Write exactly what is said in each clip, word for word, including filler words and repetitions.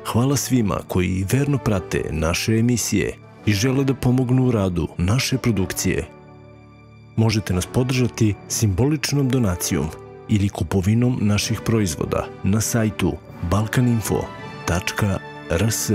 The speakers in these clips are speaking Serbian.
Hvala svima koji verno prate naše emisije i žele da pomognu u radu naše produkcije. Možete nas podržati simboličnom donacijom ili kupovinom naših proizvoda na sajtu balkaninfo tačka r s.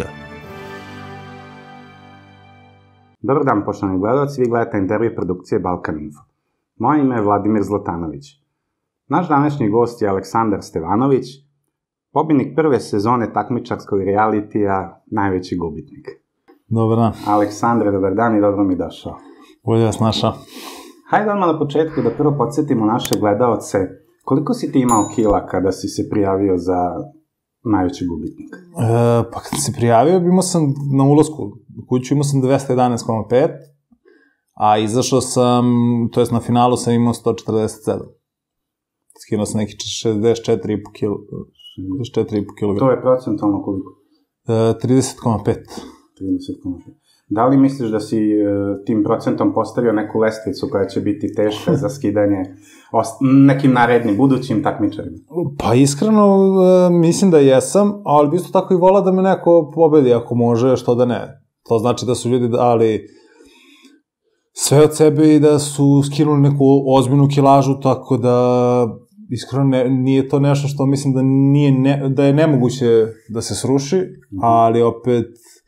Dobar dan, poštovani gledalci, vi gledate intervju produkcije Balkaninfo. Moje ime je Vladimir Zlatanović. Naš današnji gost je Aleksandar Stevanović, pobjednik prve sezone takmičarskog realitija Najveći gubitnik. Dobar dan. Aleksandre, dobar dan i dobro mi došao. Bolje vas našao. Hajde odmah na početku da prvo podsjetimo naše gledalce koliko si ti imao kila kada si se prijavio za Najveći gubitnik? E, pa kada se prijavio, imao sam na ulasku u kuću, imao sam dvesta jedanaest zarez pet, a izašao sam, to jest na finalu sam imao sto četrdeset sedam. Skinuo sam neki šezdeset četiri zarez pet kilograma. To je procentalno koliko? E, trideset zarez pet. trideset zarez pet. Da li misliš da si tim procentom postavio neku lestvicu koja će biti teška za skidanje nekim narednim, budućim takmičarima? Pa iskreno mislim da jesam, ali bi isto tako i volao da me neko pobedi ako može, što da ne. To znači da su ljudi dali sve od sebe i da su skinuli neku ozbiljnu kilažu, tako da iskreno ne, nije to nešto što mislim da, nije ne, da je nemoguće da se sruši, ali opet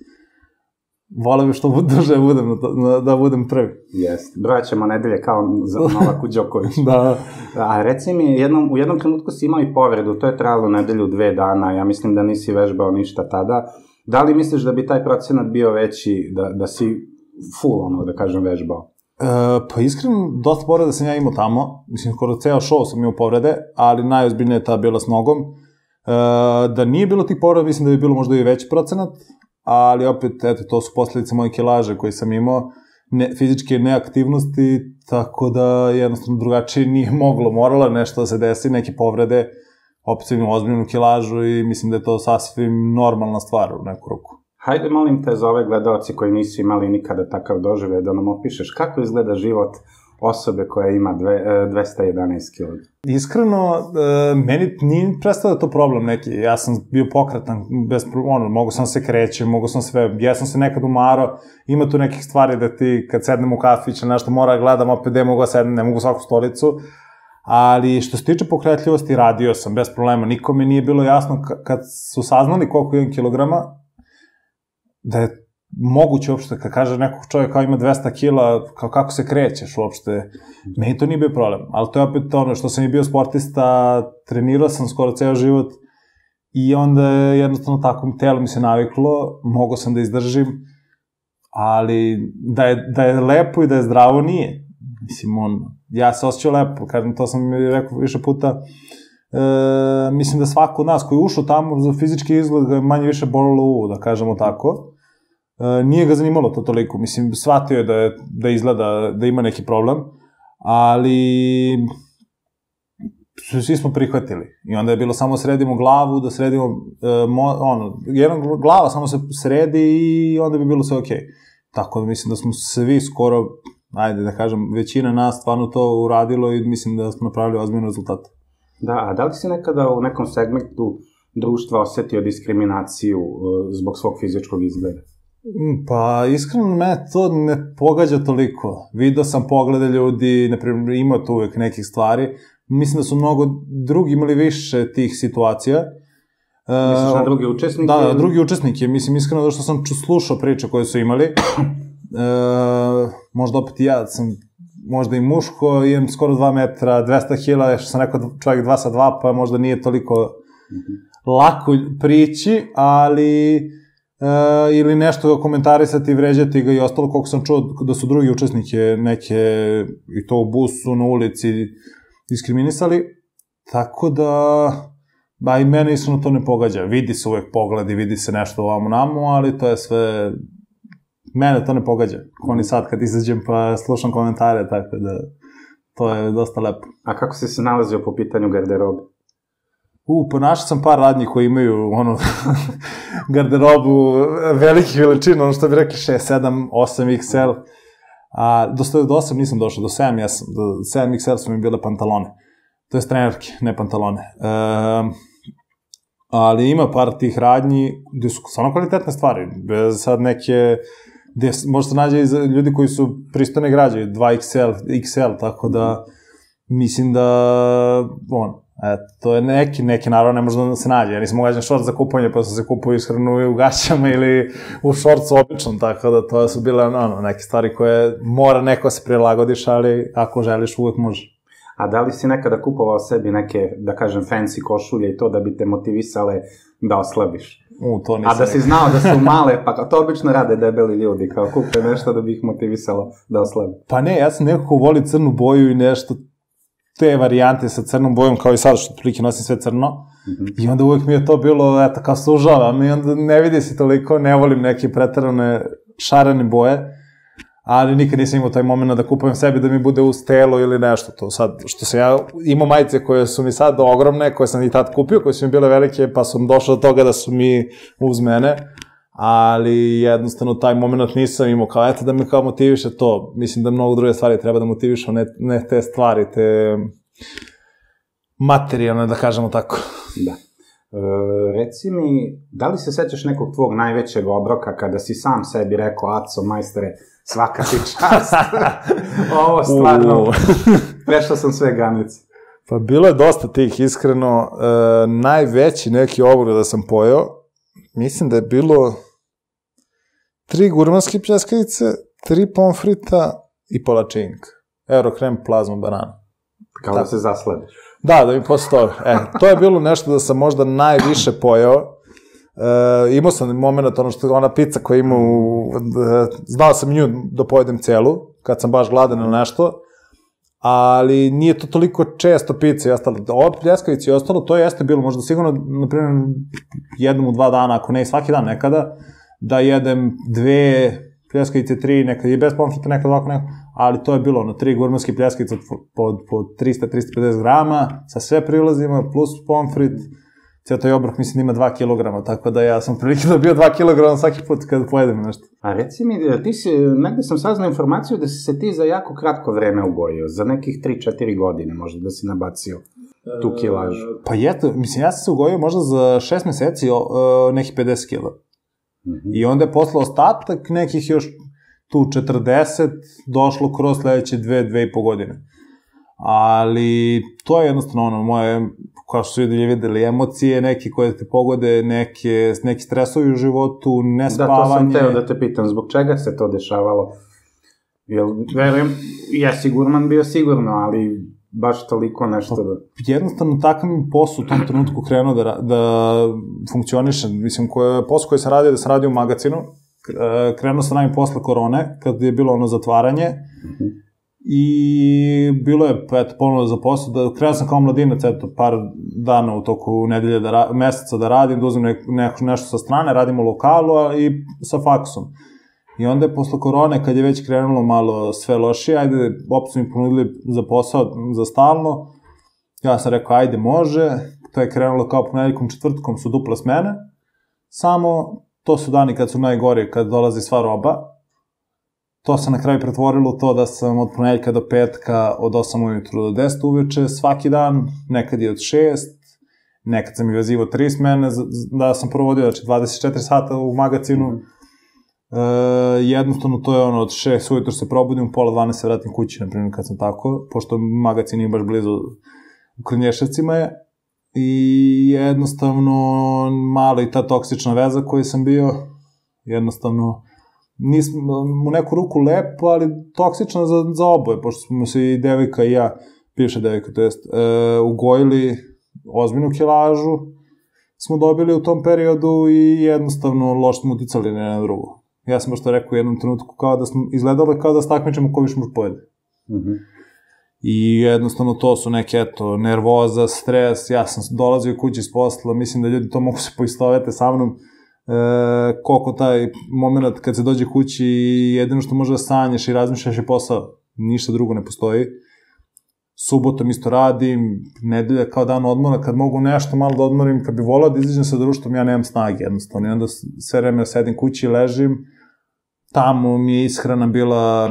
volim bi što duže budem, da budem prvi. Jeste. Brojat ćemo nedelje kao za Novaku Đoković. Da. A reci mi, jednom, u jednom trenutku si imao i povredu, to je trajalo nedelju, dve dana, ja mislim da nisi vežbao ništa tada. Da li misliš da bi taj procenat bio veći, da, da si full, ono, da kažem, vežbao? E, pa iskreno, dosta povreda sam ja imao tamo, mislim, skoro ceo show sam imao povrede, ali najozbiljnije je ta bila s nogom. E, da nije bilo tih povreda, mislim da bi bilo možda i veći procenat, ali opet, eto, to su posljedice moje kilaže koje sam imao, ne, fizičke neaktivnosti, tako da jednostavno drugačije nije moglo, moralo nešto da se desi, neke povrede, opet sam imao ozbiljnu kilažu i mislim da je to sasvim normalna stvar u neku ruku. Hajde, molim te, za ove gledalci koji nisu imali nikada takav doživljaj, da nam opišeš kako izgleda život osobe koja ima dvesta jedanaest kilograma. Iskreno, meni nije predstavljao to problem neki. Ja sam bio pokretan, bez, ono, mogu sam se kreći, mogu sam sve, ja sam se nekad umarao, ima tu nekih stvari da ti kad sednem u kafić ili nešto mora gledam, opet gde mogu da sednem, ne mogu svaku stolicu, ali što se tiče pokretljivosti, radio sam bez problema. Nikome nije bilo jasno kad su saznali koliko imam kilograma, da je moguće uopšte, kad kaže nekog čovjeka kao ima dvesta kila, kao kako se krećeš uopšte, meni to nije bio problem. Ali to je opet ono, što sam i bio sportista, trenirao sam skoro ceo život i onda je jednostavno tako, telo mi se naviklo, mogao sam da izdržim, ali da je, da je lepo i da je zdravo, nije. Mislim, on, ja se osjećao lepo, kažem, to sam mi rekao više puta, e, mislim da svako od nas koji je ušao tamo za fizički izgled ga je manje više bolilo uvo, da kažemo tako. E, nije ga zanimalo to toliko, mislim, shvatio je da, je, da izgleda, da ima neki problem, ali svi smo prihvatili. I onda je bilo samo sredimo glavu, da sredimo, e, mo, ono, jedna glava samo se sredi i onda bi bilo sve okej. Tako da mislim da smo svi skoro, ajde da kažem, većina nas stvarno to uradilo i mislim da smo napravili ozbiljne rezultate. Da, a da li si nekada u nekom segmentu društva osetio diskriminaciju zbog svog fizičkog izgleda? Pa, iskreno, me to ne pogađa toliko. Video sam poglede ljudi, naprimjer, ima tu uvek nekih stvari. Mislim da su mnogo drugi imali više tih situacija. Misliš na drugi učesnike? Da, da, drugi učesnike. Mislim, iskreno, da što sam slušao priče koje su imali. E, možda opet i ja sam možda i muško, imam skoro dva metra, dvesta kila, što sam rekao čovjek dva sa dva, pa možda nije toliko mm-hmm. lako prići, ali e, ili nešto ga komentarisati, vređati ga i ostalo, koliko sam čuo da su drugi učesnike neke, i to u busu, na ulici, diskriminisali, tako da, ba i mene iskreno to ne pogađa. Vidi se uvek pogledi, vidi se nešto ovamo namo, ali to je sve, mene to ne pogađa. Ko ni sad kad izađem pa slušam komentare, tako da to je dosta lepo. A kako si se nalazio po pitanju garderobe? U, ponašao sam par radnji koji imaju, ono, garderobu velikih veličina, ono što bi rekli šest, sedam, osam iks el, a do, do osam nisam došao, do sedam, ja sam, do sedam iks el su mi bile pantalone, to je trenerke, ne pantalone. E, ali ima par tih radnji gde su stvarno kvalitetne stvari, bez sad neke, gde možda se nađe i ljudi koji su pristojne građe, dva iks el, iks el, tako da mislim da, on, eto, to je neki, neki naravno ne može da se nađe, ja nisam ugađen šort za kupanje, pa sam se kupao ishranu i u gaćama ili u šorcu običnom, tako da to su bile ono, neke stvari koje mora neko se prilagodiš, ali ako želiš uvek može. A da li si nekada kupovao sebi neke, da kažem, fancy košulje i to da bi te motivisale da oslabiš? U, to nisam. A da si znao da su male, pa to obično rade debeli ljudi, kao kupe nešto da bi ih motivisalo da oslabi. Pa ne, ja sam nekako voli crnu boju i nešto, te varijante sa crnom bojom, kao i sad što prilike nosim sve crno, mm-hmm. i onda uvek mi je to bilo, eto, kao sužavam i onda ne vidi se toliko, ne volim neke pretarane šarene boje, ali nikad nisam imao taj moment da kupujem sebi da mi bude uz telo ili nešto to. Sad, što sam ja imao majice koje su mi sad ogromne, koje sam i tad kupio, koje su mi bile velike, pa sam došao do toga da su mi uz mene, ali jednostavno taj moment nisam imao, kao eto da me kao motiviše to. Mislim da mnogo druge stvari treba da motiviše, ne, ne te stvari, te materijalne, da kažemo tako. Da. E, reci mi, da li se sećaš nekog tvog najvećeg obroka kada si sam sebi rekao, Aco, majstore, svaka ti čast. Ovo stvarno, prešao sam sve granice. Pa bilo je dosta tih, iskreno. E, najveći neki obrok da sam pojao, mislim da je bilo tri gurmanske pljeskavice, tri pomfrita i palačinka. Eurokrem, plazma, banana. Kao da se zasladiš. Da, da mi posle toga. E, to je bilo nešto da sam možda najviše pojao. E, imao sam moment, ono što ona pizza koja ima u... Znao sam nju da pojedem celu, kad sam baš gladan ili nešto, ali nije to toliko često pizza i ostalo. Ovo pljeskavici i ostalo, to jeste bilo možda sigurno, na primjer, jednom u dva dana, ako ne i svaki dan nekada, da jedem dve pljeskavice, tri, nekad i bez pomfrita, nekad ovako neko, ali to je bilo ono, tri gurmanske pljeskavice po, po trista do trista pedeset grama, sa sve prilazima, plus pomfrit, cijel taj obrok mislim da ima dva kilograma, tako da ja sam prilike da bio dva kilograma svaki put kada pojedem nešto. A reci mi, ti si, negde sam saznao informaciju da si se ti za jako kratko vreme ugojio, za nekih tri četiri godine možda da si nabacio tu kilažu. E, pa jeto, mislim ja sam se ugojio možda za šest meseci o, nekih pedeset kila. Mm-hmm. I onda je posle ostatak nekih još tu četrdeset došlo kroz sledeće dve, dve i po godine. Ali to je jednostavno ono moje, kao što su ljudi videli, emocije neke koje te pogode, neke, neki stresovi u životu, nespavanje. Da, to sam teo da te pitam, zbog čega se to dešavalo? Jer, verujem, jesi gurman bio sigurno, ali baš toliko nešto da... Jednostavno, takav mi posao u tom trenutku krenuo da, da funkcioniše. Mislim, koje, posao koji sam radio, da sam radio u magazinu, krenuo sam radim posle korone, kad je bilo ono zatvaranje, mm-hmm. i bilo je, eto, ponovno za posao, da krenuo sam kao mladinac, eto, par dana u toku nedelje, da ra, meseca da radim, da uzem ne, ne, nešto sa strane, radim u lokalu a, i sa faksom. I onda je posle korone, kad je već krenulo malo sve lošije, ajde, opet su mi ponudili za posao, za stalno, ja sam rekao, ajde, može, to je krenulo kao ponedeljkom, četvrtkom su duple smene, samo to su dani kad su najgori, kad dolazi sva roba, to se na kraju pretvorilo u to da sam od ponedeljka do petka, od osam ujutru do deset uveče, svaki dan, nekad i od šest, nekad sam i vezivao tri smene, da sam provodio, znači dvadeset četiri sata u magazinu, mm. Uh, jednostavno to je ono od šest ujutro se probudim, pola dvanaest se vratim kući, na primjer kad sam tako, pošto magazin nije baš blizu u Krnješevcima je, i jednostavno malo i ta toksična veza koju sam bio, jednostavno nismo u neku ruku lepo, ali toksična za, za oboje, pošto smo se i devojka i ja, bivša devojka, to jest, uh, ugojili ozbiljnu kilažu, smo dobili u tom periodu i jednostavno loš smo uticali na jedno drugo. Ja sam baš to rekao u jednom trenutku, kao da smo izgledali kao da se takmičemo ko više može pojede. Mm-hmm. I jednostavno to su neke, eto, nervoza, stres, ja sam dolazio kući s posla, mislim da ljudi to mogu se poistovete sa mnom, e, koliko taj moment kad se dođe kući i jedino što može da sanjaš i razmišljaš je posao, ništa drugo ne postoji. Subotom isto radim, nedelja kao dan odmora, kad mogu nešto malo da odmorim, kad bi volao da izađem sa društvom, ja nemam snage jednostavno. I onda sve vreme sedim kući i ležim, tamo mi je ishrana bila,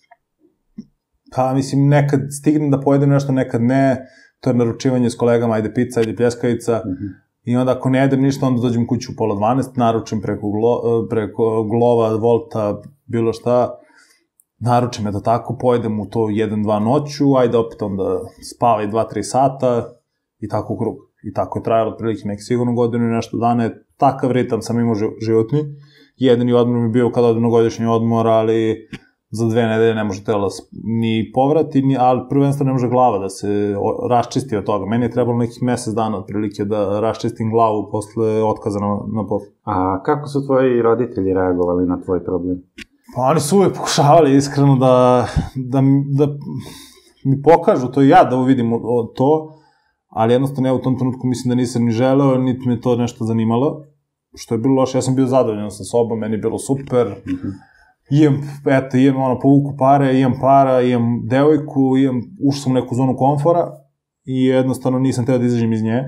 pa mislim, nekad stignem da pojedem nešto, nekad ne, to je naručivanje s kolegama, ajde pizza, ajde pljeskavica, mm-hmm. I onda ako ne jedem ništa, onda dođem kuću u pola dvanaest, naručim preko, glo, preko Glova, Volta, bilo šta, naručim eto tako, pojedem u to jedan dva noću, ajde opet onda spavaj dva tri sata i tako u krug. I tako je trajalo otprilike neki sigurno godinu i nešto dana, takav ritam sam imao životni. Jedini odmor mi bio kada odem na godišnji odmor, ali za dve nedelje ne može telo ni povrati, ni, ali prvenstveno ne može glava da se raščisti od toga. Meni je trebalo nekih mesec dana otprilike da raščistim glavu posle otkaza na, na poslu. A kako su tvoji roditelji reagovali na tvoj problem? Pa oni su uvijek pokušavali iskreno da, da, da mi pokažu to i ja da uvidim to, ali jednostavno ja u tom trenutku mislim da nisam ni želeo, niti me to nešto zanimalo, što je bilo loše. Ja sam bio zadovoljan sa sobom, meni je bilo super. Mm-hmm. Imam, eto, imam ono, povuku pare, imam para, imam devojku, imam, ušao sam u neku zonu komfora i jednostavno nisam teo da izađem iz nje.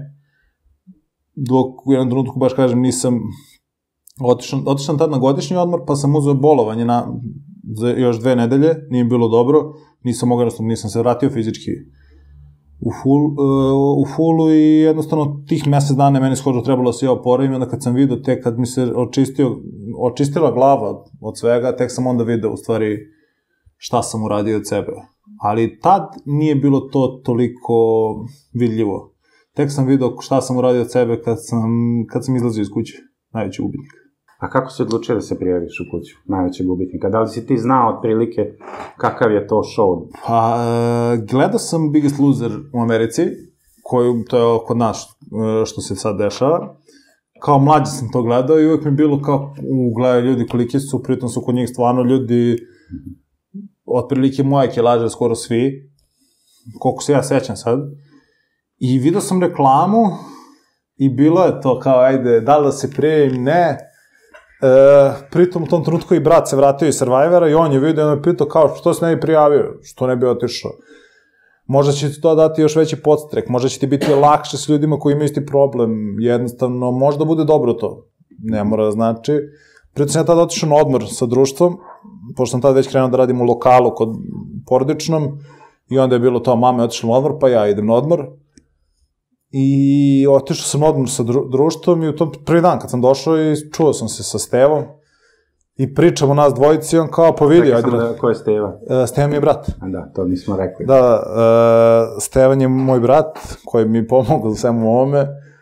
Dok u jednom trenutku, baš kažem, nisam otišao, otišao tad na godišnji odmor, pa sam uzeo bolovanje na, za još dve nedelje, nije bilo dobro, nisam mogao, jednostavno nisam se vratio fizički u, full, uh, u fullu i jednostavno tih mesec dana meni skođo trebalo se ja oporavim, onda kad sam vidio, tek kad mi se očistio, očistila glava od svega, tek sam onda video u stvari šta sam uradio od sebe. Ali tad nije bilo to toliko vidljivo. Tek sam vidio šta sam uradio od sebe kad sam, kad sam izlazio iz kuće, najveći gubitnik. A kako si odlučio da se prijaviš u kuću, najvećeg gubitnika? Da li si ti znao otprilike kakav je to show? Pa, gledao sam Biggest Loser u Americi, koju, to je kod nas što se sad dešava. Kao mlađi sam to gledao i uvijek mi je bilo kao, gledaju ljudi koliki su, pritom su kod njih stvarno ljudi, otprilike moje kilaže skoro svi, koliko se ja sećam sad. I vidio sam reklamu i bilo je to kao, ajde, da li da se prijavim, ne. E, pritom u tom trenutku i brat se vratio iz Survivora i on je vidio i on je pitao kao što se ne bi prijavio, što ne bi otišao. Možda će ti to dati još veći podstrek, možda će ti biti lakše s ljudima koji imaju isti problem, jednostavno možda bude dobro to, ne mora da znači. Pritom sam ja tada otišao na odmor sa društvom, pošto sam tada već krenuo da radim u lokalu kod porodičnom i onda je bilo to, mama je otišla na odmor, pa ja idem na odmor. I otišao sam odmor sa društvom i u tom prvi dan kad sam došao i čuo sam se sa Stevom i pričamo nas dvojici i on kao pa vidi. Rekao sam da, ko je Steva? Uh, Stevan mi je brat. A da, to nismo rekli. Da, uh, Stevan je moj brat koji mi pomogao za svemu ovome,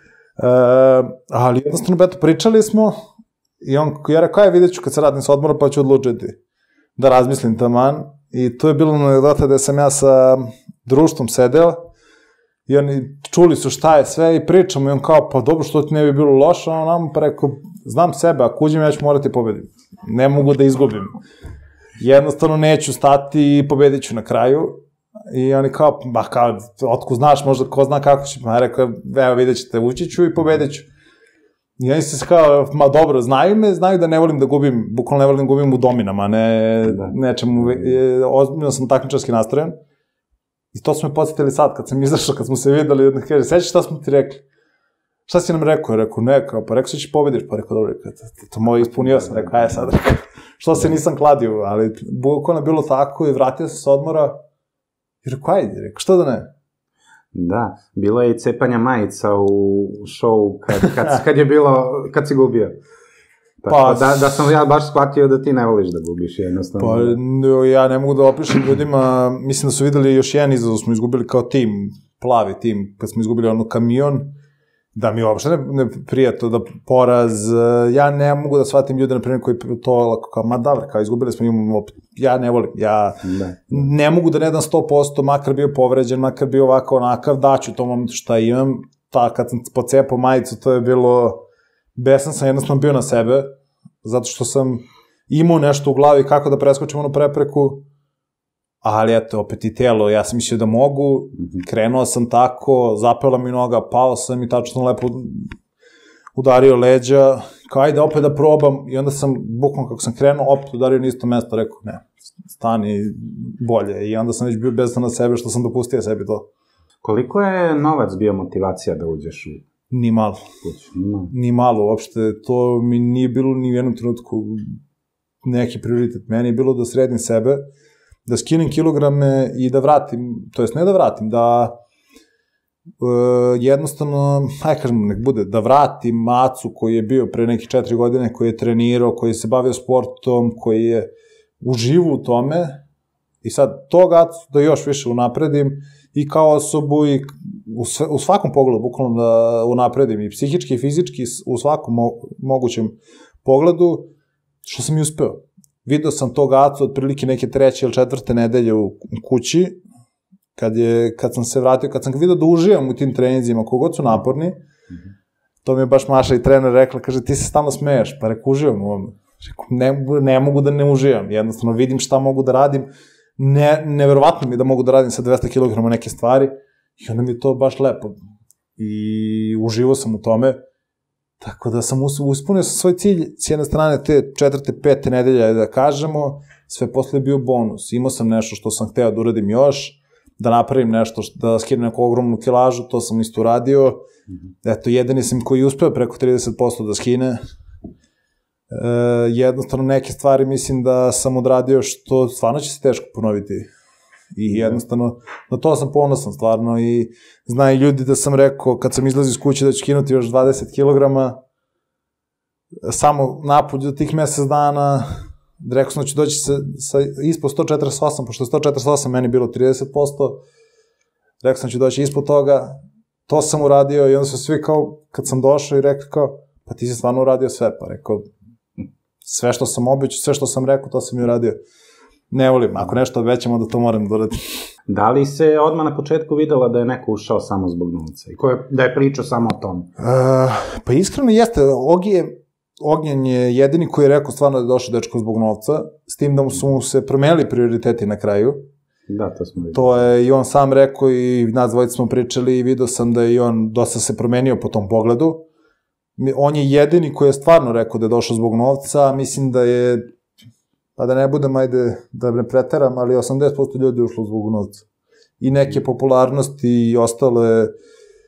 uh, ali jednostavno beto pričali smo i on ja rekao aj vidjet ću kad se radim sa odmora pa ću odlučiti da razmislim taman i to je bilo anegdota da sam ja sa društvom sedeo i oni čuli su šta je sve i pričamo i on kao, pa dobro, što ti ne bi bilo loše, a on nam pa rekao, znam sebe, ako uđem ja ću morati pobedim. Ne mogu da izgubim. Jednostavno neću stati i pobedit ću na kraju. I oni kao, ba kao, otko znaš, možda ko zna kako će, pa ja rekao, evo vidjet ćete, ući ću i pobedit ću. I oni se kao, ma dobro, znaju me, znaju da ne volim da gubim, bukvalno ne volim da gubim u dominama, ne nečemu, ozbiljno sam takmičarski nastrojen. I to smo me podsjetili sad, kad sam izašao, kad smo se videli, jedna kaže, sećaš šta smo ti rekli? Šta si nam rekao? Rekao, ne, kao, pa rekao se ćeš pobediš, pa rekao, dobro, to moj ispunio sam, rekao, aj sad, što se nisam kladio, ali bukvalno je bilo tako i vratio sam se s odmora i rekao, ajde, rekao, što da ne? Da, bilo je i cepanja majica u šovu kad, kad, kad je bilo, kad si gubio. Pa, da, da sam ja baš shvatio da ti ne voliš da gubiš jednostavno. Pa ja ne mogu da opišem ljudima, mislim da su videli još jedan izazov, smo izgubili kao tim, plavi tim, kad smo izgubili ono kamion, da mi uopšte ne, ne prija to da poraz, ja ne mogu da shvatim ljude, na primjer, koji to kao, ma dobro, kao izgubili smo, imamo, ja ne volim, ja ne, ne mogu da ne dam sto posto, makar bio povređen, makar bio ovako onakav, daću u tom momentu šta imam, pa kad sam pocepao majicu, to je bilo, besan sam jednostavno bio na sebe, zato što sam imao nešto u glavi kako da preskočim onu prepreku, ali eto, opet i telo, ja sam mislio da mogu, krenuo sam tako, zapela mi noga, pao sam i tačno lepo udario leđa, kao ajde opet da probam, i onda sam, bukvalno kako sam krenuo, opet udario na isto mesto, rekao ne, stani bolje, i onda sam već bio besan na sebe što sam dopustio sebi to. Koliko je novac bio motivacija da uđeš u... Ni malo. Ni, ni malo, uopšte, to mi nije bilo ni u jednom trenutku neki prioritet. Meni je bilo da sredim sebe, da skinem kilograme i da vratim, to jest ne da vratim, da jednostavno, hajde kažem, nek bude, da vratim Macu koji je bio pre nekih četiri godine, koji je trenirao, koji se bavio sportom, koji je uživo u tome i sad tog Acu da još više unapredim i kao osobu i u, sve, u svakom pogledu, bukvalno da unapredim i psihički i fizički, u svakom mo mogućem pogledu, što sam i uspeo. Video sam tog Acu otprilike neke treće ili četvrte nedelje u kući, kad, je, kad sam se vratio, kad sam ga vidio da uživam u tim treninzima, kogod su naporni, mm-hmm. to mi je baš Maša i trener rekla, kaže, ti se stalno smeješ, pa reku, uživam u ovome. Ne, ne mogu da ne uživam, jednostavno vidim šta mogu da radim, ne, neverovatno mi da mogu da radim sa dvesta kilograma neke stvari, i onda mi je to baš lepo. I uživao sam u tome, tako da sam uspunio svoj cilj, s jedne strane te četvrte, pete nedelje, da kažemo, sve posle je bio bonus. Imao sam nešto što sam hteo da uradim još, da napravim nešto, da skinem neku ogromnu kilažu, to sam isto uradio. Mm-hmm. Eto, jedini sam koji je uspeo preko trideset posto da skine. E, jednostavno neke stvari mislim da sam odradio što stvarno će se teško ponoviti. I jednostavno, na to sam ponosan stvarno i znaju ljudi da sam rekao kad sam izlazio iz kuće da ću skinuti još dvadeset kilograma, samo napolju do tih mesec dana, rekao sam da ću doći sa, sa ispod sto četrdeset osam, pošto je sto četrdeset osam meni bilo trideset posto, rekao sam da ću doći ispod toga, to sam uradio i onda su svi kao, kad sam došao i rekao kao, pa ti si stvarno uradio sve, pa rekao, sve što sam običao, sve što sam rekao, to sam i uradio. Ne volim, ako nešto obećamo da to moram da uradim. Da li se odmah na početku videla da je neko ušao samo zbog novca i ko je, da je pričao samo o tom? Uh, pa iskreno jeste, Ogi je, Ognjen je jedini koji je rekao stvarno da je došao dečko zbog novca, s tim da su mu se promenili prioriteti na kraju. Da, to smo videli. To je i on sam rekao i nas dvojice smo pričali i vidio sam da je i on dosta se promenio po tom pogledu. On je jedini koji je stvarno rekao da je došao zbog novca, mislim da je, pa da ne budem, ajde, da ne preteram, ali osamdeset posto ljudi je ušlo zbog novca. I neke popularnosti i ostale uh,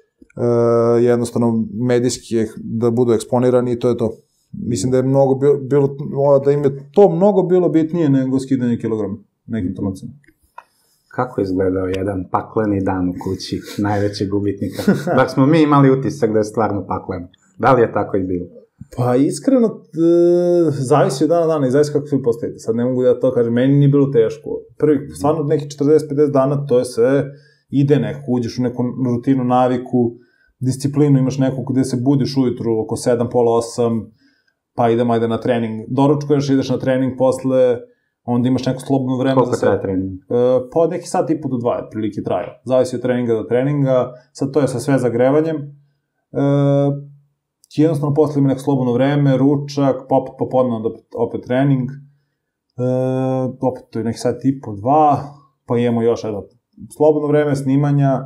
jednostavno medijski da budu eksponirani i to je to. Mislim da je mnogo bilo, bilo da im je to mnogo bilo bitnije nego skidanje kilograma nekim trenucima. Kako je izgledao jedan pakleni dan u kući najvećeg gubitnika? Bak smo mi imali utisak da je stvarno pakleno. Da li je tako i bilo? Pa iskreno, e, zavisi od dana dana i zavisi kako svi postavite. Sad ne mogu da to kažem, meni nije bilo teško. Prvi, stvarno nekih četrdeset pedeset dana, to je sve, ide nekako, uđeš u neku rutinu, naviku, disciplinu, imaš nekog gde se budiš ujutru oko sedam, pola osam, pa idemo ajde na trening. Doručkuješ, ideš na trening posle, onda imaš neko slobodno vreme. Koliko traje trening? E, pa neki sat i po do dva, prilike traje. Zavisi od treninga do treninga, sad to je sa sve zagrevanjem. E, jednostavno posle ima neko slobodno vreme, ručak, popet popodne onda opet trening, e, opet to je neki sat i po dva, pa imamo još jedno slobodno vreme, snimanja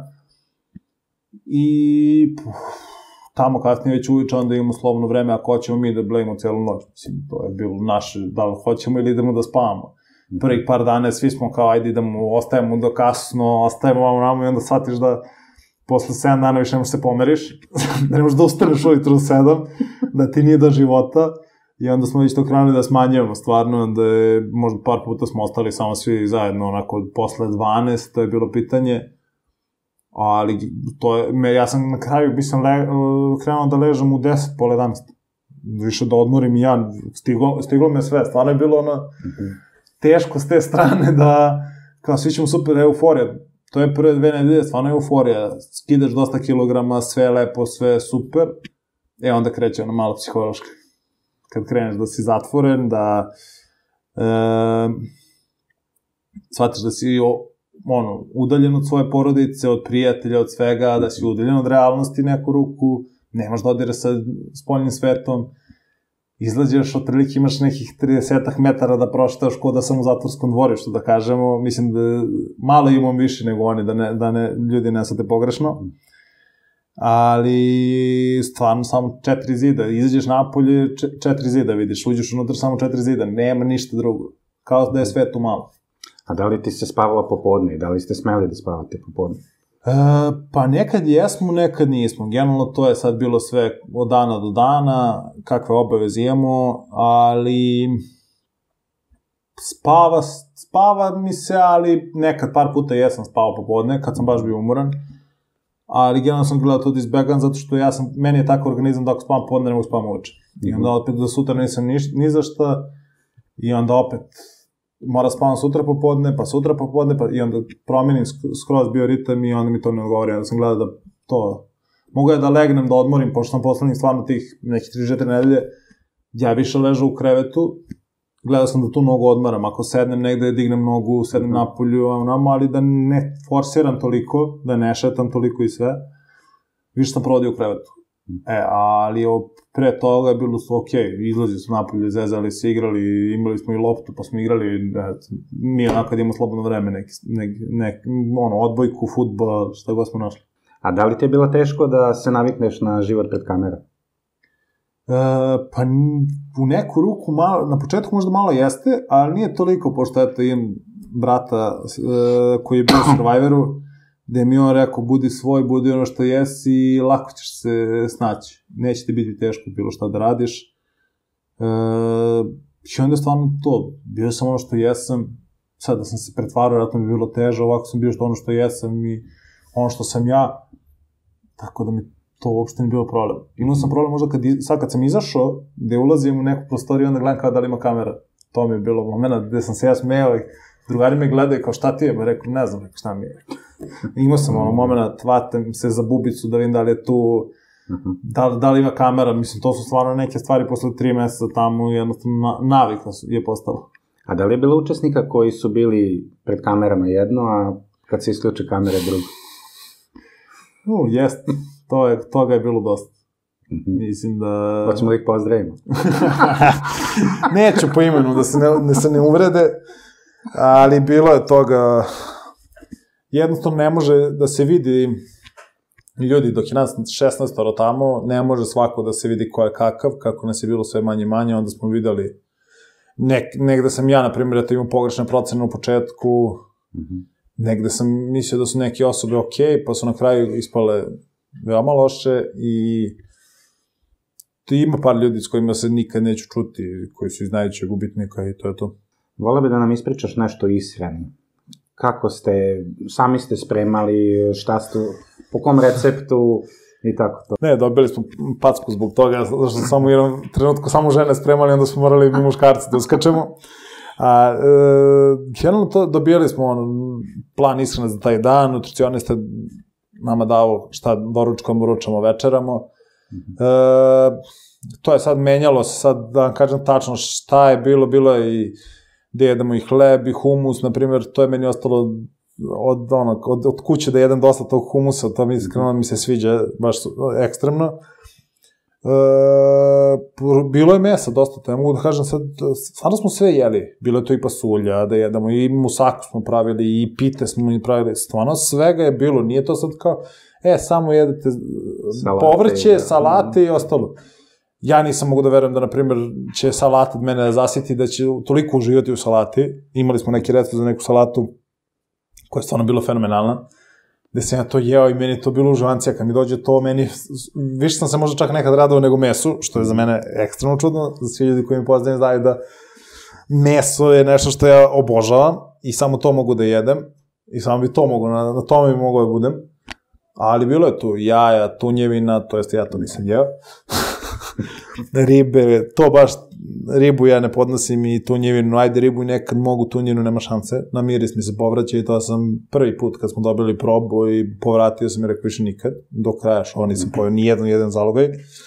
i puf, tamo kasnije već uviče onda imamo slobodno vreme ako hoćemo mi da blejimo celu noć. Mislim, to je bilo naše, da li hoćemo ili idemo da spavamo. Prvih par dana svi smo kao ajde idemo, ostajemo do kasno, ostajemo vamo namo i onda shvatiš da posle sedam dana više ne možeš se pomeriš, da ne možeš da ustaneš ujutru u sedam, da ti nije do života i onda smo već to krenuli da smanjujemo stvarno, da je možda par puta smo ostali samo svi zajedno, onako posle dvanaest, to je bilo pitanje, ali to je, me, ja sam na kraju bi sam le, krenuo da ležam u deset, pola jedanaest, više da odmorim i ja, stiglo, stiglo me sve, stvarno je bilo ono teško s te strane da, kao svi ćemo super, euforija, to je prve dve nedelje, stvarno je euforija, skidaš dosta kilograma, sve lepo, sve super, e onda kreće ono malo psihološki, kad kreneš da si zatvoren, da e, shvatiš da si ono, udaljen od svoje porodice, od prijatelja, od svega, da si udaljen od realnosti neku ruku, nemaš dodira sa spoljnim svetom, izlađeš, otprilike imaš nekih trideset metara da proštaš ko da sam u zatvorskom dvorištu, da kažemo, mislim da malo imam više nego oni, da, ne, da ne, ljudi ne sate pogrešno, ali stvarno samo četiri zida, izađeš napolje, četiri zida vidiš, uđeš unutra samo četiri zida, nema ništa drugo, kao da je sve tu malo. A da li ti se spavala popodne i da li ste smeli da spavate popodne? E, pa nekad jesmo, nekad nismo. Generalno to je sad bilo sve od dana do dana, kakve obaveze imamo, ali spava, spava mi se, ali nekad par puta jesam spavao popodne, kad sam baš bio umoran, ali generalno sam gledao to da izbegam, zato što ja sam, meni je tako organizam da ako spavam podne, ne mogu spavam uveče. I onda opet do sutra nisam ni, ni za šta, i onda opet mora spavam sutra popodne, pa sutra popodne, pa i onda promenim skroz bioritam i onda mi to ne odgovori. Onda sam gledao da to, mogu je da legnem, da odmorim, pošto sam poslednjih stvarno tih nekih tri četiri nedelje, ja više ležao u krevetu, gledao sam da tu nogu odmaram, ako sednem negde, dignem nogu, sednem napolju, ali da ne forsiram toliko, da ne šetam toliko i sve, više sam provodio u krevetu. E, ali pre toga je bilo su okej, izlazili su napolje, zezali se, igrali, imali smo i loptu, pa smo igrali, mi onako kad imamo slobodno vreme, neki, neki, neki, ono, odbojku, fudbal, šta god smo našli. A da li ti je bilo teško da se navikneš na život pred kamerom? E, pa u neku ruku, malo, na početku možda malo jeste, ali nije toliko, pošto eto imam brata e, koji je bio u Survivoru, gde mi on rekao, budi svoj, budi ono što jesi i lako ćeš se snaći. Neće ti biti teško bilo šta da radiš. E, I onda je stvarno to, bio sam ono što jesam, sad da sam se pretvarao, vjerojatno bi bilo teže, ovako sam bio što ono što jesam i ono što sam ja, tako da mi to uopšte nije bilo problem. Imao sam problem možda kad, sad kad sam izašao, gde ulazim u neku prostoriju, onda gledam kao da li ima kamera. To mi je bilo momena gde sam se ja smejao i drugari me gledaju kao šta ti je, ba rekao, ne znam, rekao šta mi je. Imao sam ono momena, tvatam se za bubicu da vidim da li je tu, da, da li ima kamera, mislim, to su stvarno neke stvari posle tri meseca tamo, jednostavno na, navika je postala. A da li je bilo učesnika koji su bili pred kamerama jedno, a kad se isključe kamere drugo? U, jest, to je, toga je bilo dosta. Mm-hmm. Mislim da... Hoćemo da ih pozdravimo. Neću po imenu da se ne, ne, se ne uvrede, ali bilo je toga... Jednostavno ne može da se vidi ljudi, dok je nas šesnaestoro tamo, ne može svako da se vidi ko je kakav, kako nas je bilo sve manje i manje, onda smo videli nek, negde sam ja, na primjer, eto imao pogrešne procene u početku, mm-hmm. negde sam mislio da su neke osobe okej, pa su na kraju ispale veoma loše i ima par ljudi s kojima se nikad neću čuti, koji su iz najvećeg gubitnika i to je to. Voleo bi da nam ispričaš nešto ishrani. Kako ste, sami ste spremali, šta ste, po kom receptu i tako to? Ne, dobili smo packu zbog toga, zato što samo u jednom trenutku samo žene spremali, onda smo morali mi muškarci da uskačemo. A, e, generalno to, dobijali smo on, plan ishrane za taj dan, nutricionista nama dao šta doručkamo, ručamo, večeramo. E, to je sad menjalo se, sad da vam kažem tačno šta je bilo, bilo je i gde jedemo i hleb i humus, na primjer, to je meni ostalo od, ono, od, od kuće da jedem dosta tog humusa, to mi iskreno mi se sviđa baš ekstremno. E, bilo je mesa dosta, to ja mogu da kažem sad, stvarno smo sve jeli, bilo je to i pasulja da jedemo, i musaku smo pravili, i pite smo pravili, stvarno svega je bilo, nije to sad kao, e, samo jedete salate, povrće, da. salate i ostalo. Ja nisam mogu da verujem da, na primjer, će salat od mene zasiti, da će toliko uživati u salati. Imali smo neki recept za neku salatu koja je stvarno bilo fenomenalna, gde sam ja to jeo i meni to bilo užavancija. Kad mi dođe to, meni, više sam se možda čak nekad radao nego mesu, što je za mene ekstremno čudno, za svi ljudi koji mi poznaju znaju da meso je nešto što ja obožavam i samo to mogu da jedem i samo bi to mogu, na, na tome bi mogu da budem. Ali bilo je tu jaja, tunjevina, to jest ja to nisam jeo. Ribe, to baš, ribu ja ne podnosim i tunjevinu, ajde ribu nekad mogu, tunjevinu nema šanse, na miris mi se povraća i to sam prvi put kad smo dobili probu i povratio sam i rekao više nikad, do kraja što nisam pojao ni jedan, jedan zalogaj.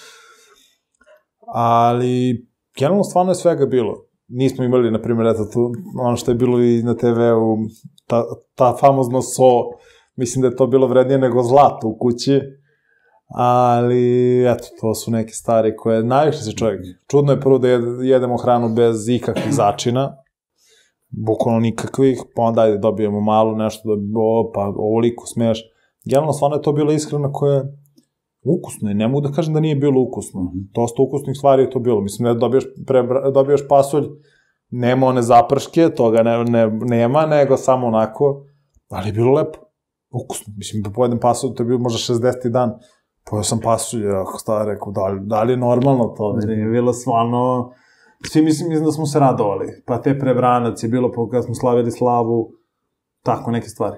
Ali, generalno stvarno je svega bilo. Nismo imali, na primjer, eto tu, ono što je bilo i na te veu, ta, ta famozno so, mislim da je to bilo vrednije nego zlato u kući. Ali, eto, to su neke stvari koje najviše se čovjek. Čudno je prvo da jedemo hranu bez ikakvih začina, bukvalno nikakvih, pa onda ajde dobijemo malo nešto, da, o, pa ovoliko smeš. Generalno, stvarno je to bila ishrana koja je ukusna i ne mogu da kažem da nije bilo ukusno. Dosta ukusnih stvari je to bilo. Mislim, da dobiješ, prebra, dobiješ pasulj, nema one zaprške, toga ne, ne, nema, nego samo onako, ali je bilo lepo. Ukusno. Mislim, da pojedem pasulj, to je bilo možda šesdeseti dan. Pojao sam pasulje, ako stavio, rekao, da li, da li je normalno to? Jer je bilo stvarno, svi mislim, mislim da smo se radovali. Pa te prebranac je bilo kad smo slavili slavu, tako neke stvari.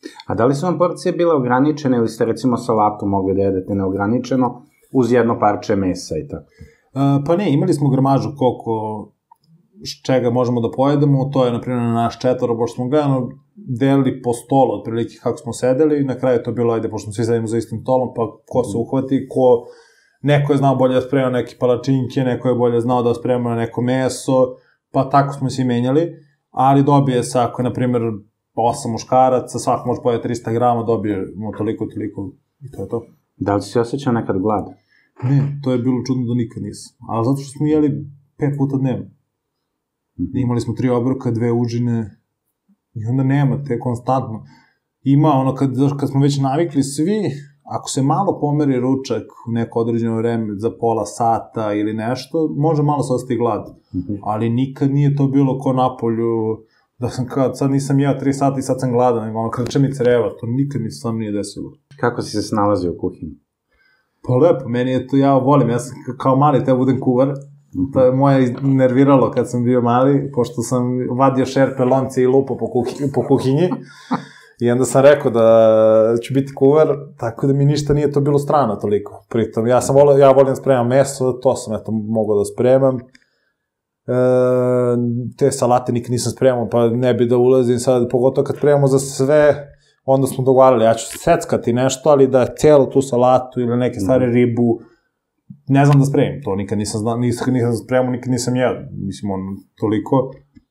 A da li su vam porcije bile ograničene ili ste recimo salatu mogli da jedete neograničeno uz jedno parče mesa i tako? Uh, pa ne, imali smo gramažu koliko čega možemo da pojedemo, to je na primjer na naš četvoro, pošto smo gledano delili po stolu, otprilike kako smo sedeli, i na kraju je to bilo, ajde, pošto svi sedimo za istim stolom, pa ko se uhvati, ko, neko je znao bolje da sprema neke palačinke, neko je bolje znao da sprema neko meso, pa tako smo se i menjali, ali dobije se, ako je, na primjer, osam muškaraca, svak može pojeti trista grama, dobijemo toliko, toliko, i to je to. Da li si osjećao nekad glad? Ne, to je bilo čudno da nikad nisam, ali zato što smo jeli pet puta dnevno. Imali smo tri obroka, dve užine, i onda nema te konstantno. Ima ono, kad, kad smo već navikli svi, ako se malo pomeri ručak u neko određeno vreme, za pola sata ili nešto, može malo se ostati glad. Mm-hmm. Ali nikad nije to bilo ko napolju, da sam kao, sad nisam jeo tri sata i sad sam gladan, nego ono, krče mi creva, to nikad mi stvarno nije desilo. Kako si se snalazio u kuhinji? Pa lepo, meni je to, ja volim, ja sam kao mali teo budem kuvar. To je moje nerviralo kad sam bio mali, pošto sam vadio šerpe, lonce i lupo po, kuhi, po kuhinji. I onda sam rekao da ću biti kuvar, tako da mi ništa nije to bilo strano toliko. Pritom, ja sam volio, ja volim da spremam meso, to sam eto mogao da spremam. E, te salate nikad nisam spremao, pa ne bi da ulazim sad, pogotovo kad spremamo za sve, onda smo dogovarali, ja ću seckati nešto, ali da celu tu salatu ili neke stvari ribu, ne znam da spremim, to nikad nisam znao, nisam, nisam spremao, nikad nisam jeo, mislim, on, toliko.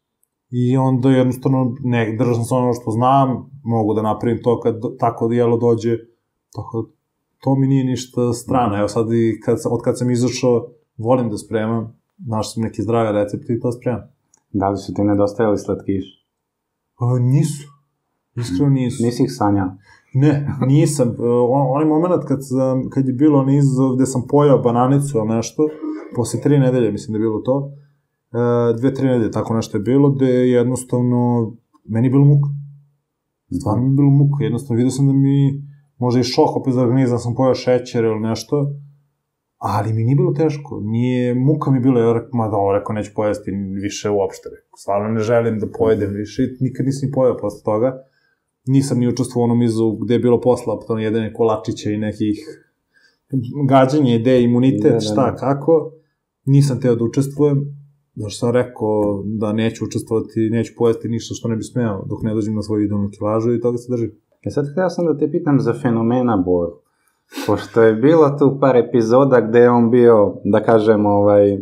I onda jednostavno, ne, držao sam se ono što znam, mogu da napravim to kad tako da jelo dođe, tako da to mi nije ništa strano. Evo sad, i kad, od kad sam izašao, volim da spremam, našao sam neke zdrave recepte i to spremam. Da li su ti nedostajali slatkiši? O, nisu, iskreno nisu. Nisi ih sanjao? Ne, nisam. On, onaj moment kad, sam, kad je bilo onaj izazov gde sam pojao bananicu ili nešto, posle tri nedelje, mislim da je bilo to, e, dve, tri nedelje, tako nešto je bilo, gde jednostavno, meni je bilo muka. Stvarno mi je bilo muka, jednostavno vidio sam da mi, možda i šok opet za organizam, sam pojao šećer ili nešto, ali mi nije bilo teško, nije, muka mi je bilo, ja rekao, ma da, ovo rekao, neću pojesti više uopšte, rekao, stvarno ne želim da pojedem više, nikad nisam ni pojao posle toga. Nisam ni učestvovao u onom izu gde je bilo posla, potom jedene kolačića i nekih gađanja, ideje, imunitet, da, da, šta, da. Kako. Nisam teo da učestvujem, zato sam rekao da neću učestvovati, neću pojesti ništa što ne bi smeo, dok ne dođem na svoju idealnu kilažu i toga se držim. E sad htio sam da te pitam za fenomena Boru, pošto je bilo tu par epizoda gde je on bio, da kažem, ovaj,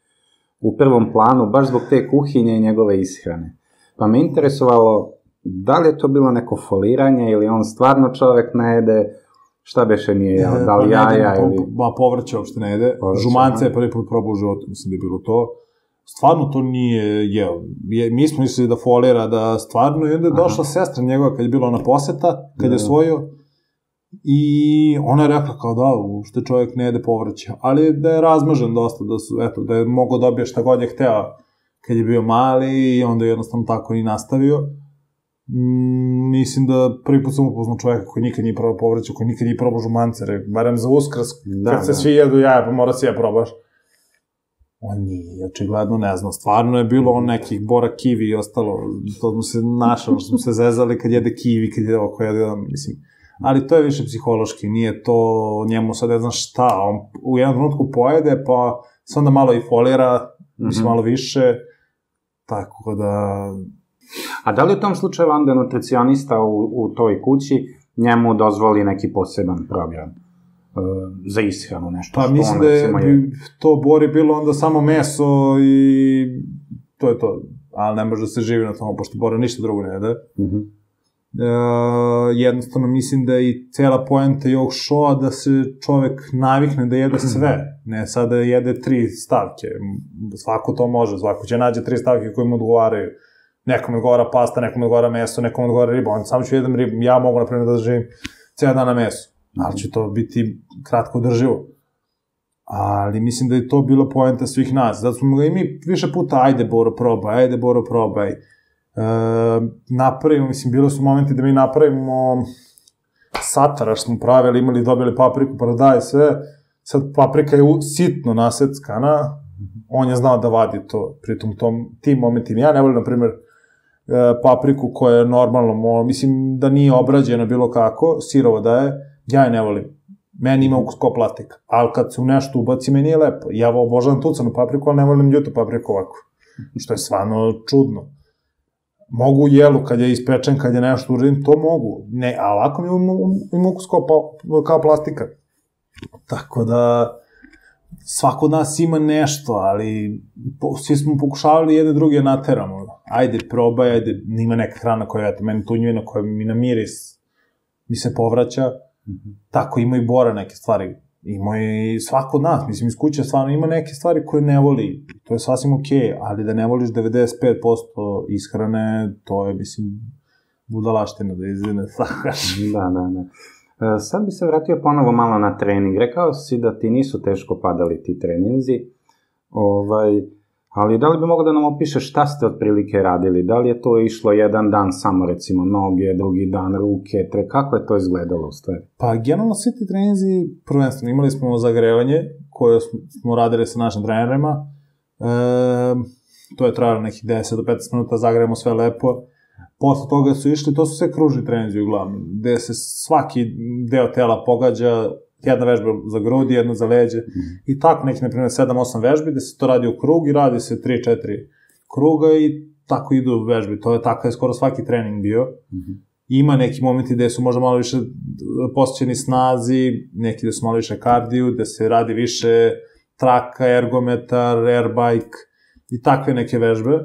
u prvom planu, baš zbog te kuhinje i njegove ishrane. Pa me interesovalo, da li je to bilo neko foliranje ili on stvarno čovek ne jede, šta beše nije jeo, da li jaja ili... Ba, povrće uopšte ne jede, žumance je prvi put probao u životu, mislim da je bilo to. Stvarno to nije jeo. Mi smo mislili da folira, da stvarno, i onda je došla sestra njegova kad je bila ona poseta, kad je svojio, i ona je rekla kao da, uopšte čovjek ne jede povrće, ali da je razmažen dosta, da su, eto, da je mogao dobije šta god je hteo kad je bio mali i onda je jednostavno tako i nastavio. Mm, mislim da prvi put sam upoznao čovjeka koji nikad nije probao povrće, koji nikad nije probao žumance, barem za Uskrs, da, kad se da. Svi jedu jaja, pa mora si ja probaš. On nije, očigledno ne znam, stvarno je bilo on nekih bora kiwi i ostalo, to smo se našao, što smo se zezali kad jede kiwi, kad jede oko jede, mislim, ali to je više psihološki, nije to njemu sad ne znam šta, on u jednom trenutku pojede, pa se onda malo i folira, mislim, mm-hmm. malo više, tako da... A da li u tom slučaju onda nutricionista u, u toj kući njemu dozvoli neki poseban program uh, za ishranu, nešto? Pa mislim da je, je to Bori bilo onda samo meso i to je to, ali ne može da se živi na tomu, pošto Bora ništa drugo ne jede. Uh-huh. Uh, jednostavno mislim da je i cela poenta i ovog šoa da se čovek navikne da jede sve, ne sad da jede tri stavke, svako to može, svako će nađe tri stavke koje mu odgovaraju. Nekom odgovara pasta, nekom odgovara meso, nekom odgovara riba, on samo ću jedem ribu, ja mogu, na primjer, da živim cijel dan na mesu, ali će to biti kratko drživo. Ali mislim da je to bila poenta svih nas, zato smo ga i mi više puta, ajde Boro probaj, ajde Boro probaj, e, napravimo, mislim, bilo su momenti da mi napravimo satara što smo pravili, imali, dobili papriku, paradaj, sve, sad paprika je sitno naseckana, on je znao da vadi to, pritom tom, tim momentima. Ja ne volim, na primjer, papriku koja je normalno, mislim da nije obrađena bilo kako, sirovo da je, ja je ne volim. Meni ima ukus kao plastika. Ali kad se u nešto ubaci, meni je lepo. Ja obožavam tucanu papriku, ali ne volim ljutu papriku ovako. Što je stvarno čudno. Mogu u jelu kad je ispečen, kad je nešto uradim, to mogu. Ne, a ovako mi ima ukus kao, kao plastika. Tako da, svako od nas ima nešto, ali svi smo pokušavali jedne druge nateramo. Ajde, probaj, ajde, ima neka hrana koja je meni tunjivina, koja mi na miris mi se povraća. Tako ima i Bora neke stvari. Ima i svako od nas, mislim, iz kuće stvarno ima neke stvari koje ne voli. To je sasvim okej, ali da ne voliš devedeset pet posto ishrane, to je, mislim, budalaština da izvine. Da, da, da. Sad bi se vratio ponovo malo na trening. Rekao si da ti nisu teško padali ti treninzi, ovaj, ali da li bi mogao da nam opišeš šta ste otprilike radili? Da li je to išlo jedan dan samo, recimo, noge, drugi dan ruke, tre, kako je to izgledalo u stvari? Pa, generalno svi ti treninzi, prvenstveno, imali smo zagrevanje, koje smo radili sa našim trenerima, e, to je trajalo nekih deset do petnaest minuta, zagrevamo sve lepo. Posle toga su išli, to su sve kružni treninzi uglavnom, gde se svaki deo tela pogađa, jedna vežba za grudi, jedna za leđe, mm. i tako neki, na primjer, sedam osam vežbi, gde se to radi u krug i radi se tri četiri kruga i tako idu vežbi. To je tako je skoro svaki trening bio. Mm-hmm. Ima neki momenti gde su možda malo više posvećeni snazi, neki gde su malo više kardiju, gde se radi više traka, ergometar, airbike i takve neke vežbe.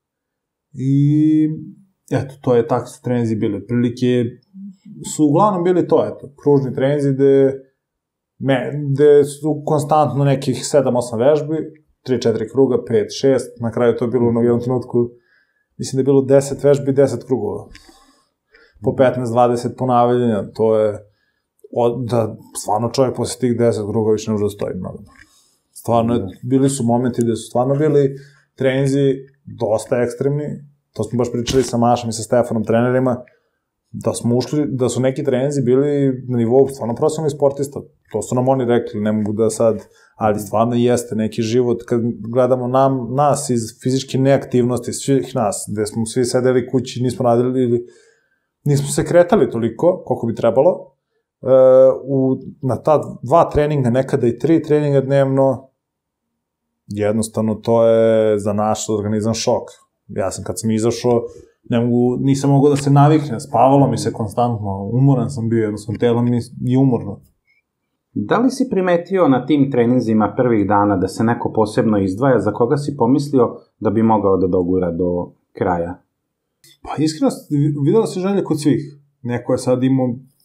I eto, to je tako su treninzi bili. Prilike su uglavnom bili to, eto, kružni treninzi gde, me, gde su konstantno nekih sedam osam vežbi, tri četiri kruga, pet šest, na kraju to je bilo u jednom trenutku, mislim da je bilo deset vežbi, deset krugova. Po petnaest dvadeset ponavljanja, to je, od, da stvarno čovjek posle tih deset krugova više ne može da stoji mnogo. Stvarno, bili su momenti gde su stvarno bili treninzi dosta ekstremni, to smo baš pričali sa Mašom i sa Stefanom, trenerima, da smo ušli, da su neki treninzi bili na nivou stvarno profesionalnih sportista. To su nam oni rekli, ne mogu da sad, ali stvarno jeste neki život, kad gledamo nam, nas iz fizičke neaktivnosti, svih nas, gde smo svi sedeli kući, nismo radili ili nismo se kretali toliko, koliko bi trebalo, e, u, na ta dva treninga, nekada i tri treninga dnevno, jednostavno to je za naš organizam šok. Ja sam kad sam izašao, ne mogu, nisam mogao da se naviknem, spavalo mi se konstantno, umoran sam bio, jednostavno telo mi je umorno. Da li si primetio na tim treninzima prvih dana da se neko posebno izdvaja, za koga si pomislio da bi mogao da dogura do kraja? Pa iskreno, videla se želje kod svih. Neko je sad imao,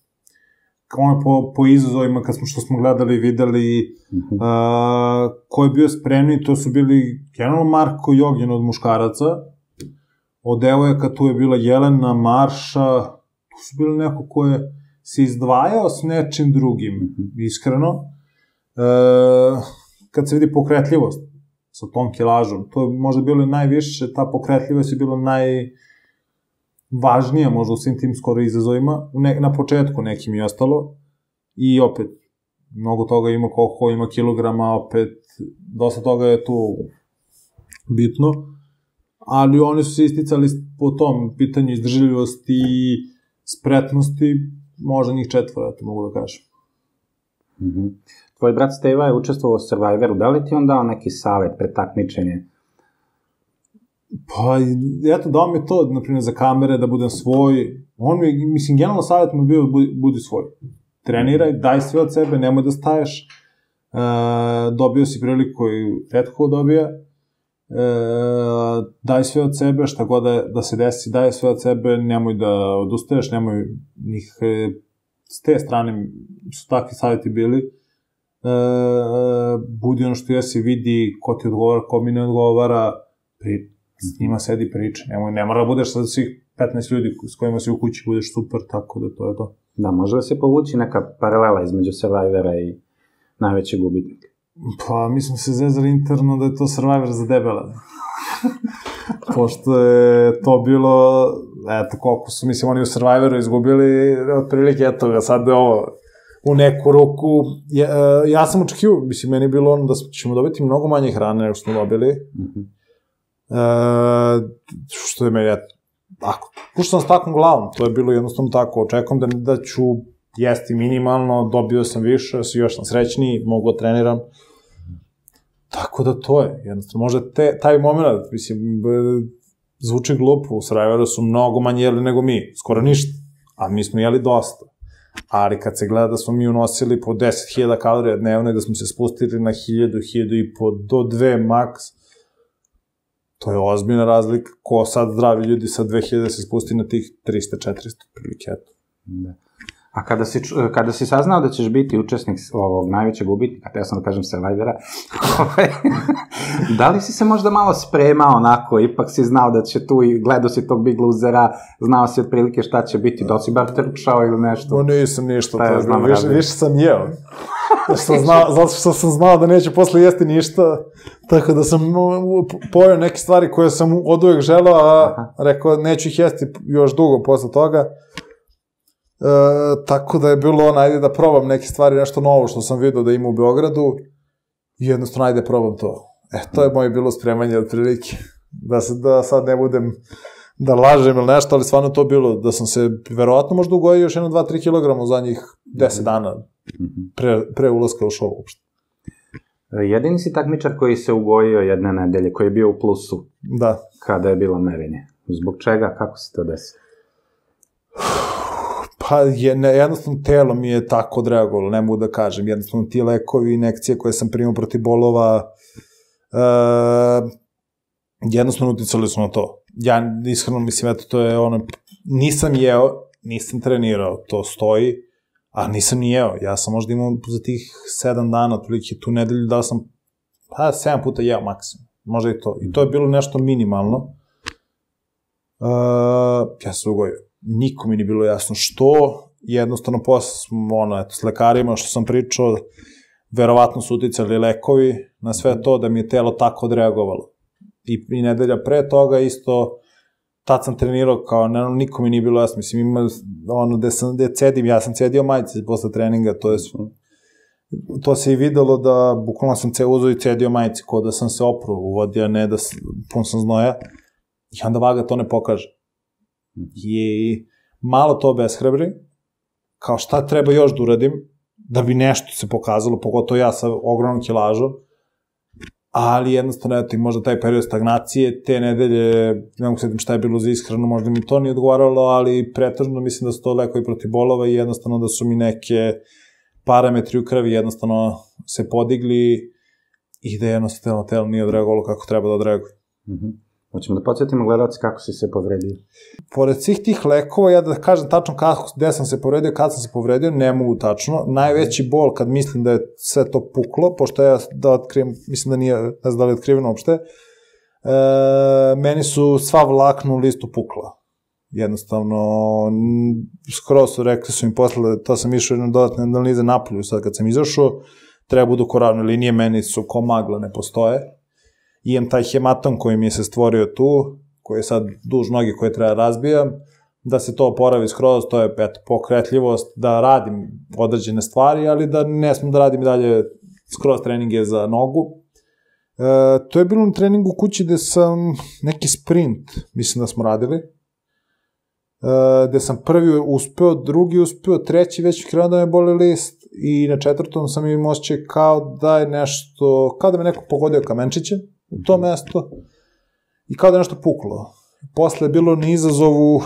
ono po, po izazovima, kad smo, što smo gledali, videli, uh-huh. a, ko je bio spremni, to su bili generalno Marko Jogin od muškaraca, od devojaka tu je bila Jelena, Marša, tu su bili neko ko je se izdvajao s nečim drugim, mm-hmm. iskreno. E, kad se vidi pokretljivost sa tom kilažom, to je možda bilo najviše, ta pokretljivost je bila najvažnija možda u svim tim skoro izazovima, ne, na početku nekim i ostalo, i opet, mnogo toga ima koliko ima kilograma, opet, dosta toga je tu bitno, ali oni su se isticali po tom pitanju izdržljivosti i spretnosti, možda njih četvora, to mogu da kažem. Mm-hmm. Tvoj brat Steva je učestvovao u Survivoru, da li ti on dao neki savet pred takmičenje? Pa, eto, dao mi to, naprimjer, za kamere, da budem svoj. On mi, mislim, generalno savet mu je bio, budi, budi svoj. Treniraj, daj sve od sebe, nemoj da staješ. E, dobio si priliku i retko dobija. E, daj sve od sebe, šta god da, da se desi, daj sve od sebe, nemoj da odustaješ, nemoj njih, e, s te strane su takvi savjeti bili, e, budi ono što jesi, vidi ko ti odgovara, ko mi ne odgovara, pri, s njima sedi priča, nemoj, ne mora da budeš sa svih petnaest ljudi s kojima si u kući, budeš super, tako da to je to. Da, može da se povući neka paralela između Survivora i najvećeg gubitnika. Pa, mi smo se zezali interno da je to Survivor za debele. Pošto je to bilo, eto, koliko su, mislim, oni u Survivoru izgubili, otprilike, eto ga, sad je ovo, u neku ruku, ja, ja sam očekio, mislim, meni je bilo ono da ćemo dobiti mnogo manje hrane nego što smo dobili, mm-hmm. e, što je meni, eto, Ako, pušao sam s takvom glavom, to je bilo jednostavno tako, očekujem da, da ću jesti minimalno, dobio sam više, još sam srećniji, mogu da treniram. Tako da to je, jednostavno, možda te, taj moment, mislim, zvuči glupo, u Sarajevo su mnogo manje jeli nego mi, skoro ništa, a mi smo jeli dosta. Ali kad se gleda da smo mi unosili po deset hiljada kalorija dnevno i da smo se spustili na hiljadu, hiljadu i po do dve maks, to je ozbiljna razlika, ko sad zdravi ljudi sa dve hiljade se spusti na tih trista četiristo prilike, eto. Da. A kada si, kada si saznao da ćeš biti učesnik ovog najvećeg gubitnika, ja sam da kažem Survivora, da li si se možda malo spremao onako, ipak si znao da će tu, i gledao si tog Big Losera, znao si otprilike šta će biti, da si bar trčao ili nešto? No nisam ništa, ja znam, više, više sam jeo. Sam znao, zato što sam znao da neću posle jesti ništa, tako da sam pojeo neke stvari koje sam od uvek želeo, a Aha. rekao neću ih jesti još dugo posle toga. E, tako da je bilo ono, ajde da probam neke stvari, nešto novo što sam vidio da ima u Beogradu i jednostavno ajde probam to. E, to je moje bilo spremanje od prilike. Da, se, da sad ne budem da lažem ili nešto, ali stvarno to bilo da sam se verovatno možda ugojio još jedno dva do tri kilograma u zadnjih deset dana pre, pre ulaska u show uopšte. Jedini si takmičar koji se ugojio jedne nedelje, koji je bio u plusu da. Kada je bilo merenje. Zbog čega? Kako si to desio? Pa je, ne, jednostavno telo mi je tako odreagovalo, ne mogu da kažem, jednostavno ti lekovi, injekcije koje sam primao protiv bolova, uh, jednostavno uticali su na to. Ja iskreno mislim, eto, to je ono, nisam jeo, nisam trenirao, to stoji, a nisam ni jeo. Ja sam možda imao za tih sedam dana, otprilike tu nedelju, da sam, pa, sedam puta jeo maksimum, možda i to. I to je bilo nešto minimalno. Uh, ja sam ugojio. Niko mi nije bilo jasno što, jednostavno posle smo, ono, eto, s lekarima što sam pričao, verovatno su uticali lekovi na sve to, da mi je telo tako odreagovalo. I, i nedelja pre toga isto, tad sam trenirao kao, ne, niko mi nije bilo jasno, mislim, ima ono, gde sam, gde cedim, ja sam cedio majice posle treninga, to je, to se i videlo da, bukvalno sam ce, uzeo i cedio majice, ko da sam se opruo u vodi, a ne da pun sam znoja, i onda vaga to ne pokaže. I malo to obeshrabri, kao šta treba još da uradim, da bi nešto se pokazalo, pogotovo ja sa ogromnom kilažom, ali jednostavno, eto, i možda taj period stagnacije, te nedelje, ne mogu setim šta je bilo za ishranu, možda mi to nije odgovaralo, ali pretežno mislim da su to lekovi protiv bolova i jednostavno da su mi neke parametri u krvi jednostavno se podigli i da jednostavno telo nije odreagovalo kako treba da odreaguje. Mhm. Hoćemo da podsjetimo gledalci kako si se povredio. Pored svih tih lekova, ja da kažem tačno kako, gde sam se povredio, kad sam se povredio, ne mogu tačno. Najveći bol kad mislim da je sve to puklo, pošto ja da otkrijem, mislim da nije, ne znam da li je otkriveno uopšte, e, meni su sva vlakna u listu pukla. Jednostavno, skoro su rekli su mi posle, to sam išao na dodatne analize napolju, sad kad sam izašao, treba budu koravne linije, meni su ko magla, ne postoje. Imam taj hematom koji mi je se stvorio tu, koji je sad duž noge koje treba razbijam, da se to oporavi skroz, to je eto, pokretljivost, da radim određene stvari, ali da ne smem da radim dalje skroz treninge za nogu. E, to je bilo na treningu u kući gde sam neki sprint, mislim da smo radili, e, gde sam prvi uspeo, drugi uspeo, treći već krenuo da me boli list i na četvrtom sam im osjećao kao da je nešto, kao da me neko pogodio kamenčićem u to mesto i kao da je nešto puklo. Posle je bilo na izazovu,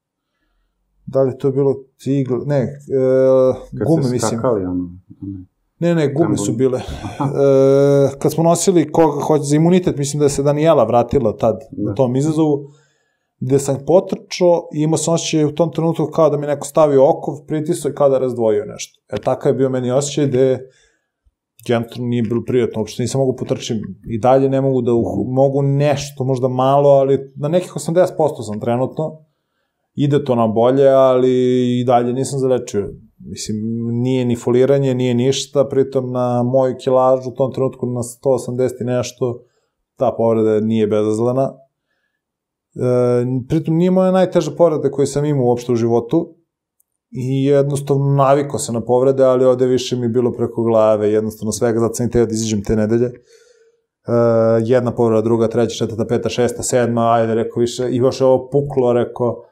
da li to je bilo cigle, ne, e, gume, mislim. Kad se skakali, ono? Ne, ne, gume su bile. E, kad smo nosili koga hoće za imunitet, mislim da je se Danijela vratila tad da. Na tom izazovu, gde sam potrčao i imao sam osjećaj u tom trenutku kao da mi neko stavio okov, pritisao i kao da razdvojio nešto. E, takav je bio meni osjećaj gde jednostavno nije bilo prijatno, uopšte nisam mogu potrčim i dalje ne mogu da, uh, mogu nešto, možda malo, ali na nekih osamdeset posto sam trenutno, ide to na bolje, ali i dalje nisam zalečio. Mislim, nije ni foliranje, nije ništa, pritom na moju kilažu u tom trenutku na sto osamdeset i nešto, ta povreda nije bezazlena. E, pritom nije moja najteža povreda koju sam imao uopšte u životu, i jednostavno naviko se na povrede, ali ovde više mi je bilo preko glave, jednostavno svega, zato sam i teo da izađem te nedelje. jedna povreda, druga, treća, četvrta, peta, šesta, sedma, ajde, rekao više, i još je ovo puklo, rekao,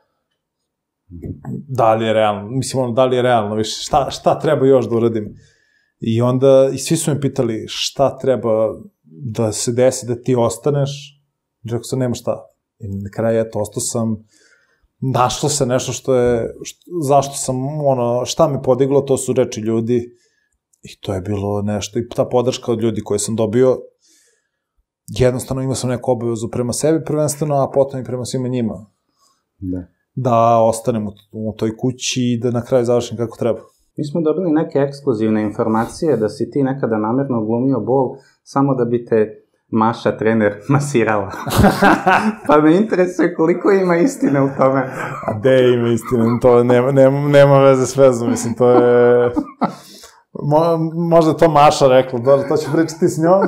da li je realno, mislim, ono, da li je realno, više, šta, šta treba još da uradim? I onda, i svi su me pitali šta treba da se desi, da ti ostaneš, rekao sam, nema šta. I na kraju, eto, ostao sam, našlo se nešto što je, što, zašto sam, ono, šta me podiglo, to su reči ljudi, i to je bilo nešto, i ta podrška od ljudi koje sam dobio, jednostavno imao sam neku obavezu prema sebi prvenstveno, a potom i prema svima njima. Da. Da ostanem u, u toj kući i da na kraju završim kako treba. Mi smo dobili neke ekskluzivne informacije da si ti nekada namerno glumio bol samo da bi te Maša, trener, masirala. Pa me interesuje koliko ima istine u tome. A de ima istine, to nema, nema, nema veze s vezom, mislim, to je... Mo, možda to Maša rekla, dobro, to ću pričati s njom.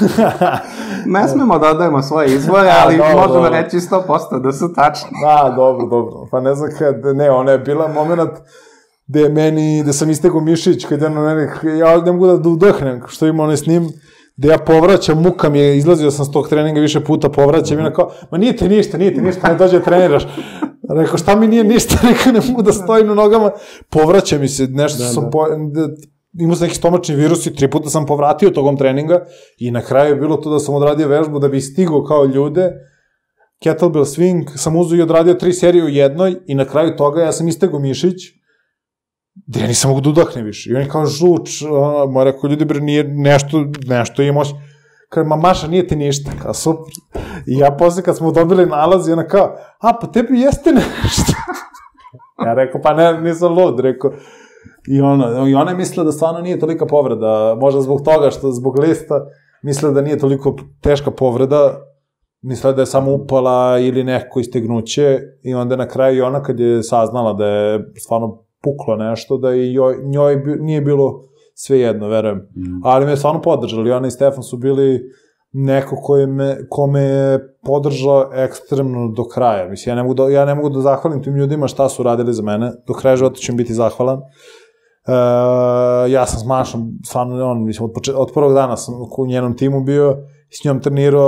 Ne smemo da odajemo svoje izvore, ali dobro, možemo dobro. reći sto posto da su tačni. Da, dobro, dobro. Pa ne znam kad, ne, ona je bila moment gde je meni, gde sam istego mišić, kad je ono meni, ja ne mogu da udahnem, što ima onaj s njim, gde ja povraćam, muka mi je, izlazio sam s tog treninga više puta, povraćam i ona kao, ma nije ti ništa, nije ti ništa, ne dođe treniraš. Rekao, šta mi nije ništa, rekao, ne mogu da stojim na nogama, povraća mi se, nešto da, sam da. Po... imao sam neki stomačni virus i tri puta sam povratio togom treninga i na kraju je bilo to da sam odradio vežbu da bi stigao kao ljude, kettlebell swing, sam uzeo i odradio tri serije u jednoj i na kraju toga ja sam istegao mišić, gde ja nisam mogu da udahne više. I on je kao žuč, ono, rekao, ljudi bre, nije nešto, nešto ima moć. Kao, ma Maša, nije ti ništa, kao super. I ja posle kad smo dobili nalaz i ona kao, a pa tebi jeste nešto. Ja rekao, pa ne, nisam lud, rekao. I ona, i ona je mislila da stvarno nije tolika povreda, možda zbog toga što zbog lista mislila da nije toliko teška povreda, mislila da je samo upala ili neko istegnuće i onda na kraju i ona kad je saznala da je stvarno puklo nešto, da i joj, njoj nije bilo sve jedno, verujem. Mm. Ali me je stvarno podržali, ona i Stefan su bili neko koje me, ko me je podržao ekstremno do kraja. Mislim, ja ne mogu da, ja ne mogu da zahvalim tim ljudima šta su radili za mene, do kraja života ću im biti zahvalan. Uh, ja sam s Mašom, stvarno, on, mislim, od, počet, od prvog dana sam u njenom timu bio, s njom trenirao,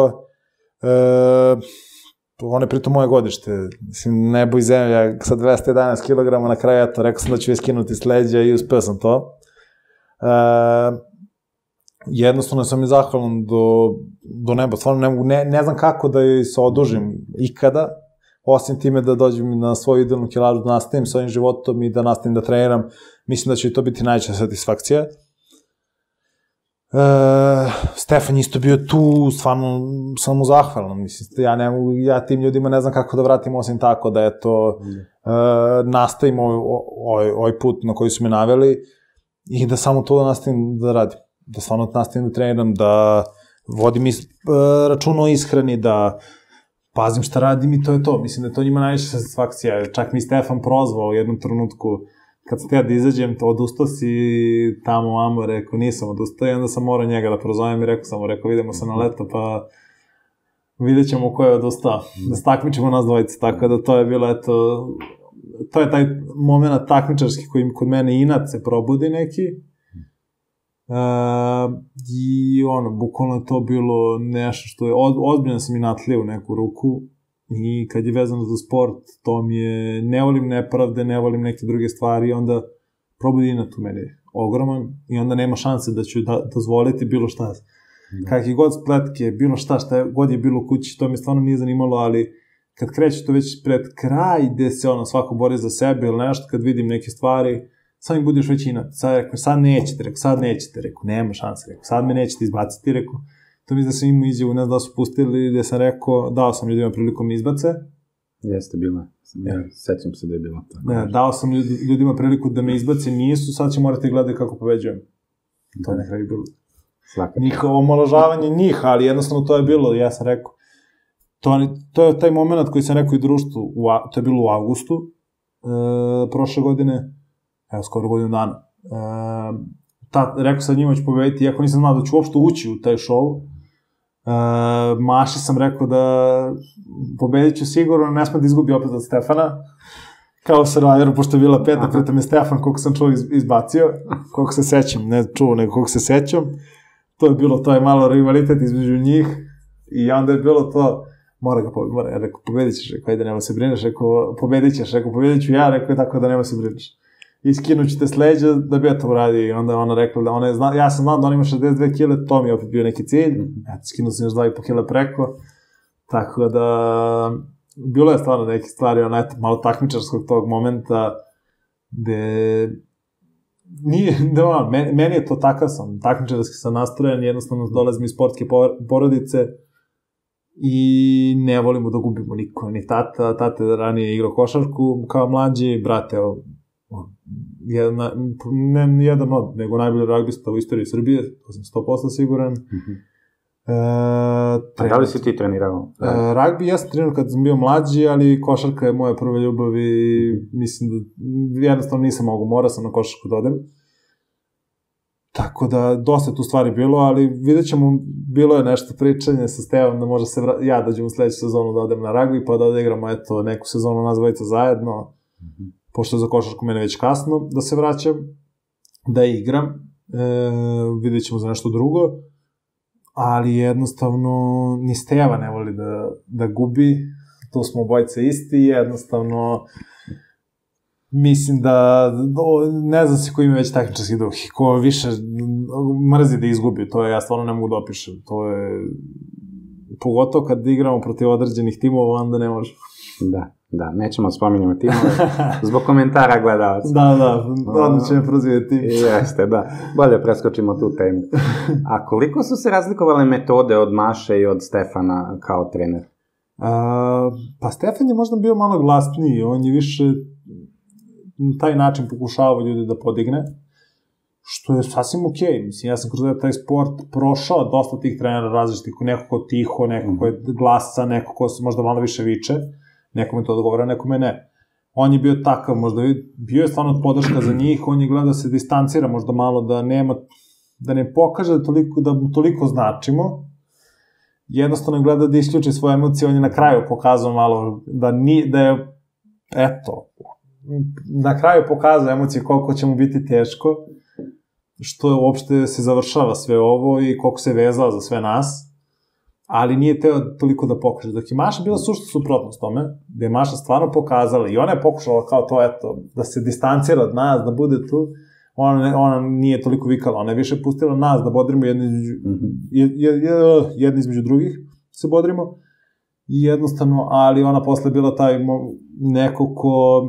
uh, on je pritom moje godište, mislim, nebo i zemlja, sa dvesta jedanaest kilograma na kraju, eto, rekao sam da ću je skinuti s leđa i uspeo sam to. Uh, jednostavno sam mi zahvalan do, do neba, stvarno ne, mogu, ne, ne znam kako da se odužim ikada, osim time da dođem na svoju idealnu kilažu, da nastavim s ovim životom i da nastavim da treniram, mislim da će to biti najveća satisfakcija. E, Stefan isto bio tu, stvarno sam mu zahvalan, mislim, ja, ne mogu, ja tim ljudima ne znam kako da vratim osim tako da eto, mm. e, nastavim ovaj, ovaj, ovaj put na koji su me naveli i da samo to nastavim da radim, da stvarno nastavim da treniram, da vodim is, e, račun o ishrani, da pazim šta radim i to je to. Mislim da je to njima najveća satisfakcija. Čak mi Stefan prozvao u jednom trenutku kad sam teo da izađem, to odustao si tamo mamo, rekao nisam odustao i onda sam morao njega da prozovem i rekao sam mu, rekao vidimo se na leto pa vidjet ćemo ko je odustao. Da se takmičimo nas dvojice, tako da to je bilo, eto, to je taj moment takmičarski koji kod mene inat se probudi neki. Uh, i ono, bukvalno je to bilo nešto što je, od, ozbiljno sam i natlio u neku ruku i kad je vezano za sport, to mi je, ne volim nepravde, ne volim neke druge stvari, onda probudi inat u meni ogroman i onda nema šanse da ću da, dozvoliti bilo šta. Da. Kakve god spletke, bilo šta, šta je, god je bilo u kući, to mi stvarno nije zanimalo, ali kad kreće to već pred kraj, gde se ono, svako bori za sebe ili nešto, kad vidim neke stvari, sad mi budeš već inat, sad rekao, sad nećete, rekao, sad nećete, rekao, nema šanse, rekao, sad me nećete izbaciti, rekao, to mi da sam imao izjavu, ne znam da su pustili, gde sam rekao, dao sam ljudima prilikom izbace. Jeste, bila, ja, sećam se da je bila tako. Ne, dao sam ljudima priliku da me izbace, nisu, sad će morati gledati kako pobeđujem. To je na kraju bilo. Svaka. Njihovo omaložavanje njih, ali jednostavno to je bilo, ja sam rekao, to, to je taj moment koji sam rekao i društvu, u, to je bilo u avgustu, e, prošle godine, evo, skoro godinu dana. E, ta, rekao sam njima ću pobediti, iako nisam znao da ću uopšte ući u taj show. E, Maši sam rekao da pobedit ću sigurno, ne smem da izgubi opet od Stefana. Kao Survivoru, pošto je bila peta, pritom je Stefan, koliko sam čuo izbacio, koliko se sećam, ne čuo, nego koliko se sećam. to je bilo, to je malo rivalitet između njih i onda je bilo to, mora ga pobediti, mora, ja rekao, pobedit ćeš, rekao, ajde, nema se brineš, rekao, pobedit ćeš, rekao, pobedit ću ja, rekao, tako da nema se brineš. I skinut ću te s leđa da bi ja to uradio i onda je ona rekla da ona je zna, ja sam znao da ona ima šezdeset dve kile, to mi je opet bio neki cilj, eto, skinuo sam još dva i po kile preko, tako da, bilo je stvarno neke stvari, ona, eto, malo takmičarskog tog momenta, gde, nije, da, meni, meni je to takav sam, takmičarski sam nastrojen, jednostavno dolazim iz sportske porodice i ne volimo da gubimo niko, ni tata, tata je ranije igrao košarku kao mlađi, brate, evo, jedna, ne jedan od, nego najbolji ragbista u istoriji Srbije, to sam sto posto siguran. Mm-hmm. E, A da li si ti trenirao? E, ragbi ja sam trenirao kad sam bio mlađi, ali košarka je moja prva ljubav i mislim da jednostavno nisam mogu, morao sam na košarku da odem. Tako da, dosta je tu stvari bilo, ali vidjet ćemo, bilo je nešto pričanje sa Stevom da može se vra... ja dođem u sledeću sezonu da odem na ragbi, pa da odigramo, eto, neku sezonu nas dvojica zajedno, mm-hmm. pošto za košarku mene već kasno, da se vraćam, da igram, e, vidjet ćemo za nešto drugo, ali jednostavno ni Steva ne voli da, da gubi, to smo obojice isti, jednostavno mislim da, ne znam se ko ima već takmičarski duh, ko više mrzi da izgubi, to je, ja stvarno ne mogu da opišem, to je, pogotovo kad igramo protiv određenih timova, onda ne može. Da, da, nećemo spominjamo timove, zbog komentara gledalaca. Da, da, odmah će me prozivjeti tim. Jeste, da, bolje preskočimo tu temu. A koliko su se razlikovale metode od Maše i od Stefana kao trener? A, pa Stefan je možda bio malo glasniji, on je više na taj način pokušavao ljudi da podigne, što je sasvim okej. Okay. Mislim, ja sam kroz taj sport prošao dosta tih trenera različitih, neko ko tiho, neko ko je glasa, neko ko se možda malo više viče, nekome to odgovara, nekome ne. On je bio takav, možda bio je stvarno podrška za njih, on je gledao da se distancira možda malo, da nema, da ne pokaže da, toliko, da mu toliko značimo, jednostavno je gledao da isključi svoje emocije, on je na kraju pokazao malo da, ni, da je, eto, na kraju pokazao emocije koliko će mu biti teško, što je uopšte se završava sve ovo i koliko se vezao za sve nas, ali nije teo toliko da pokaže. Dok je Maša bila sušta suprotnost tome, gde je Maša stvarno pokazala i ona je pokušala kao to, eto, da se distancira od nas, da bude tu, ona, ona nije toliko vikala, ona je više pustila nas da bodrimo jedni između, jedni između drugih, se bodrimo, i jednostavno, ali ona posle bila taj neko ko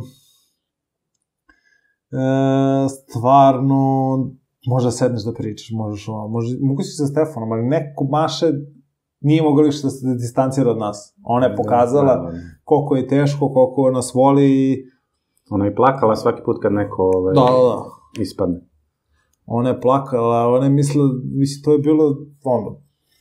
e, stvarno može da sedneš da pričaš, možeš ono, može, mogu si sa Stefanom, ali neko Maše nije mogao više da se distancira od nas. Ona je pokazala da, da, da. koliko je teško, koliko nas voli. Ona je plakala svaki put kad neko ove, da, da, da. ispadne. Ona je plakala, ona je mislila, mislim, to je bilo ono.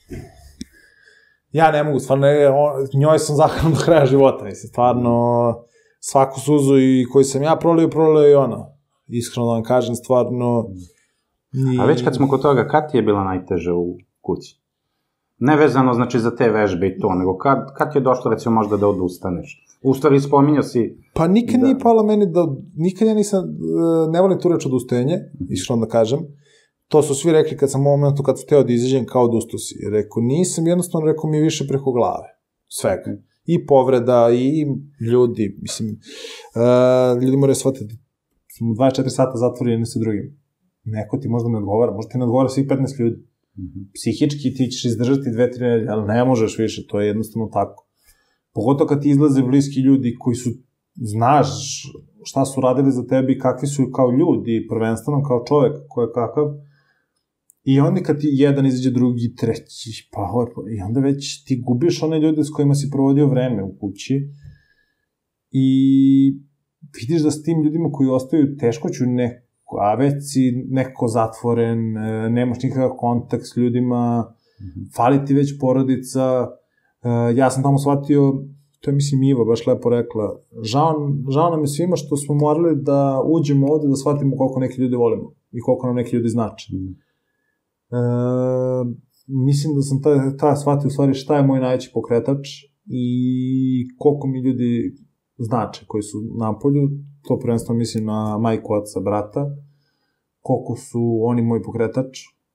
Ja ne mogu, stvarno, ne, on, njoj sam zahvalan do kraja života, mislim, stvarno, svaku suzu i koju sam ja prolio, prolio i ona. Iskreno da vam kažem, stvarno. Nije... A već kad smo kod toga, kad ti je bila najteže u kući? Nevezano, znači, za te vežbe i to, nego kad, kad je došlo, recimo, možda da odustaneš? U stvari, spominjao si... Pa nikad da... nije pala meni da... Nikad ja nisam... Ne volim tu reč odustajenje, iskreno da kažem. To su svi rekli kad sam u momentu kad sam teo da izađem kao odustu si. Rekao, nisam, jednostavno, rekao mi više preko glave. Svega. I povreda, i ljudi, mislim... Uh, ljudi moraju shvatiti da smo dvadeset četiri sata zatvoreni sa drugim. Neko ti možda ne odgovara, možda ti ne odgovara svih petnaest ljudi. Mm-hmm. Psihički ti ćeš izdržati dve, tri nedelje, ali ne možeš više, to je jednostavno tako. Pogotovo kad ti izlaze bliski ljudi koji su, znaš šta su radili za tebi i kakvi su kao ljudi, prvenstveno kao čovek ko je kakav, i onda kad ti jedan izađe drugi, treći, pa i onda već ti gubiš one ljude s kojima si provodio vreme u kući i vidiš da s tim ljudima koji ostaju teško ću neko, a već si nekako zatvoren, nemaš nikakav kontakt s ljudima, mm-hmm. fali ti već porodica. Ja sam tamo shvatio, to je mislim Iva baš lepo rekla, žao, žao nam je svima što smo morali da uđemo ovde da shvatimo koliko neki ljudi volimo i koliko nam neki ljudi znače. Mm-hmm. E, mislim da sam ta, ta shvatio u stvari šta je moj najveći pokretač i koliko mi ljudi znače koji su na polju, to prvenstveno mislim na majku, oca, brata, koliko su oni moj pokretač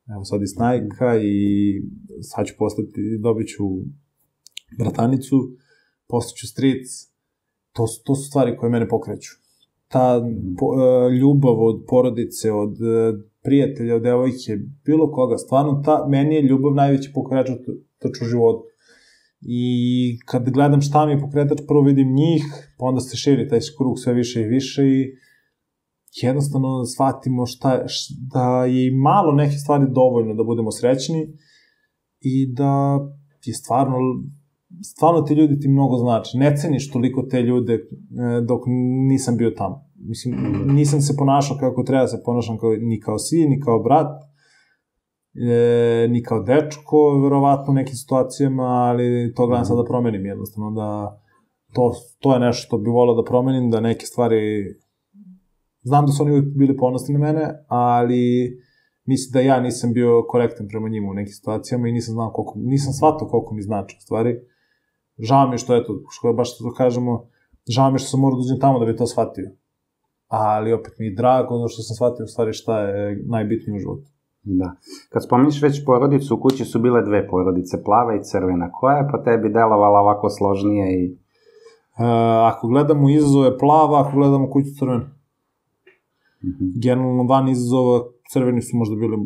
evo sad i snajka i sad ću postati, dobit ću bratanicu, postaću stric, to, to su stvari koje mene pokreću. Ta po, uh, ljubav od porodice, od uh, prijatelja, od devojke, bilo koga, stvarno ta, meni je ljubav najveći pokretač u životu. I kad gledam šta mi je pokretač, prvo vidim njih, pa onda se širi taj krug sve više i više i jednostavno shvatimo šta, šta, da je i malo neke stvari dovoljno da budemo srećni i da je stvarno, stvarno ti ljudi ti mnogo znači. Ne ceniš toliko te ljude dok nisam bio tamo. Mislim, nisam se ponašao kako treba se ponašam kao, ni kao sin, ni kao brat, e, ni kao dečko, verovatno u nekim situacijama, ali to gledam sad da promenim jednostavno, da to, to je nešto što bi volao da promenim, da neke stvari, znam da su oni uvijek bili ponosni na mene, ali mislim da ja nisam bio korektan prema njima u nekim situacijama i nisam znao koliko, nisam shvatao koliko mi znači u stvari. Žao mi je što, eto, što baš što kažemo, žao mi je što sam morao da uđem tamo da bi to shvatio. Ali opet mi je drago ono što sam shvatio u stvari šta je najbitnije u životu. Da. Kad spomniš već porodicu, u kući su bile dve porodice, plava i crvena. Koja je pa tebi delovala ovako složnije i... E, ako gledamo izazove plava, ako gledamo kuću crvena. Mm-hmm. Generalno van izazova crveni su možda bili e,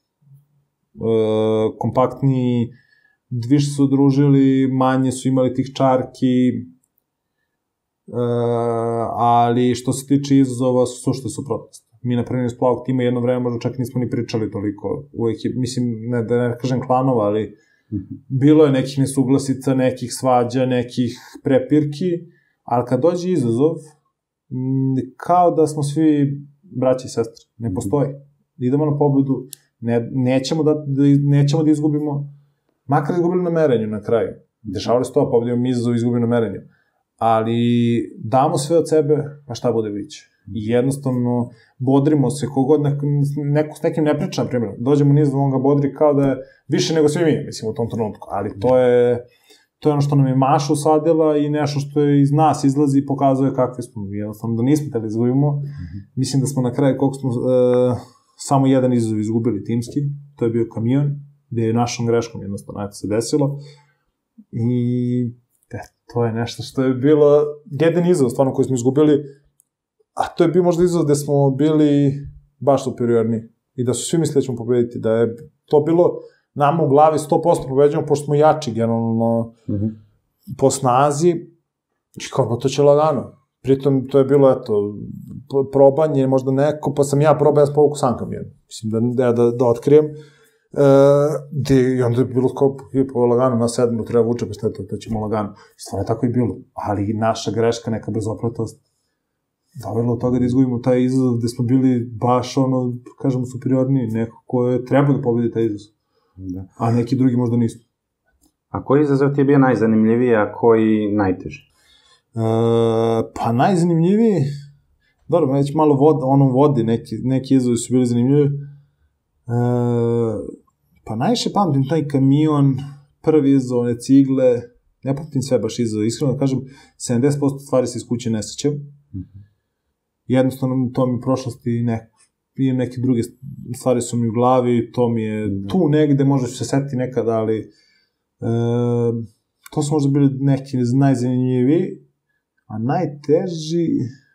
kompaktniji, više su družili, manje su imali tih čarki, Uh, ali što se tiče izazova su sušte suprotnosti. Mi na primjer iz plavog tima jedno vreme možda čak nismo ni pričali toliko. Uvijek je, mislim, ne, da ne kažem klanova, ali mm-hmm. bilo je nekih nesuglasica, nekih svađa, nekih prepirki, ali kad dođe izazov, m, kao da smo svi braći i sestre. Ne postoji. Idemo na pobedu, ne, nećemo, da, da, nećemo da izgubimo, makar izgubili na merenju na kraju. Dešavali se to, pobedimo izazov, izgubili na merenju. Ali damo sve od sebe, pa šta bude biće. I jednostavno bodrimo se, kogod neko, neko s nekim ne priča, na primjer, dođemo niz da on ga bodri kao da je više nego svi mi, mislim, u tom trenutku. Ali to je, to je ono što nam je Maša usadila i nešto što je iz nas izlazi i pokazuje kakve smo. Jednostavno da nismo teli izgubimo. Mm-hmm. Mislim da smo na kraju, koliko smo, e, samo jedan izazov izgubili timski, to je bio kamion, gde je našom greškom jednostavno, eto se desilo. I... E, to je nešto što je bilo jedan izazov, stvarno, koji smo izgubili, a to je bio možda izazov gde smo bili baš superiorni i da su svi mislili da ćemo pobediti, da je to bilo nama u glavi sto posto pobeđujemo, pošto smo jači, generalno, mm-hmm. po snazi, i kao, to će lagano. Pritom, to je bilo, eto, probanje, možda neko, pa sam ja probao, ja sam povuku sam kamion. Mislim, da, da, da otkrijem. Uh, gde, i onda je bilo kao, po lagano, na sedmu treba vuče, pa šta je to, to ćemo lagano. I stvarno je tako i bilo. Ali naša greška, neka brzopletost, dovela od toga da izgubimo taj izazov, gde smo bili baš, ono, kažemo, superiorni, neko ko je trebao da pobedi taj izazov. Da. A neki drugi možda nisu. A koji izazov ti je bio najzanimljiviji, a koji najteži? Uh, pa najzanimljiviji, dobro, već malo vod, ono vodi, neki, neki izazovi su bili zanimljivi. Uh, pa najviše pamtim taj kamion, prvi izazov, one cigle, ne pamtim sve baš izazov, iskreno da kažem, sedamdeset posto stvari se iz kuće ne sećam. Mm-hmm. Jednostavno, to mi u prošlosti neko, imam neke druge stvari su mi u glavi, to mi je mm-hmm. tu negde, možda ću se setiti nekada, ali uh, to su možda bili neki najzanimljiviji, a najteži...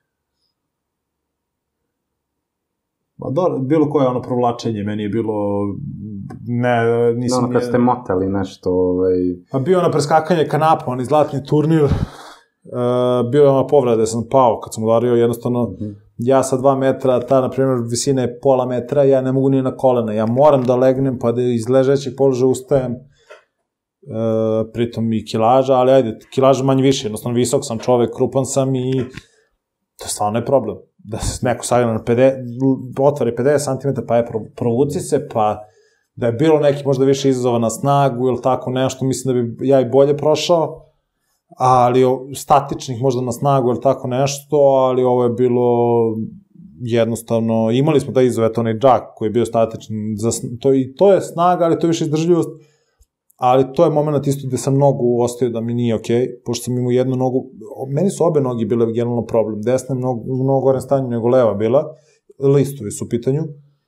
Ma dobro, bilo koje ono provlačenje, meni je bilo, ne, nisam... Ono kad ste motali nešto, ovaj... Pa bio ono preskakanje kanapa, onaj zlatni turnir, uh, bio je ono povreda, sam pao kad sam udario, jednostavno, mm-hmm. ja sa dva metra, ta, na primjer, visina je pola metra, ja ne mogu ni na kolena, ja moram da legnem, pa da iz ležećeg položaja ustajem, uh, pritom i kilaža, ali ajde, kilaža manje više, jednostavno visok sam čovek, krupan sam i to stvarno je problem. Da se neko sagleda na pedeset, otvori pedeset centimetara, pa je provuci se, pa da je bilo neki možda više izazova na snagu ili tako nešto, mislim da bi ja i bolje prošao, ali statičnih možda na snagu ili tako nešto, ali ovo je bilo jednostavno, imali smo taj izazov, eto onaj džak koji je bio statični, za, to, i to je snaga, ali to je više izdržljivost, ali to je moment isto gde sam nogu ostavio da mi nije okej, okay, pošto sam imao jednu nogu, meni su obe nogi bile generalno problem, desna je mnogo, mnogo gore stanju nego leva bila, listovi su u pitanju,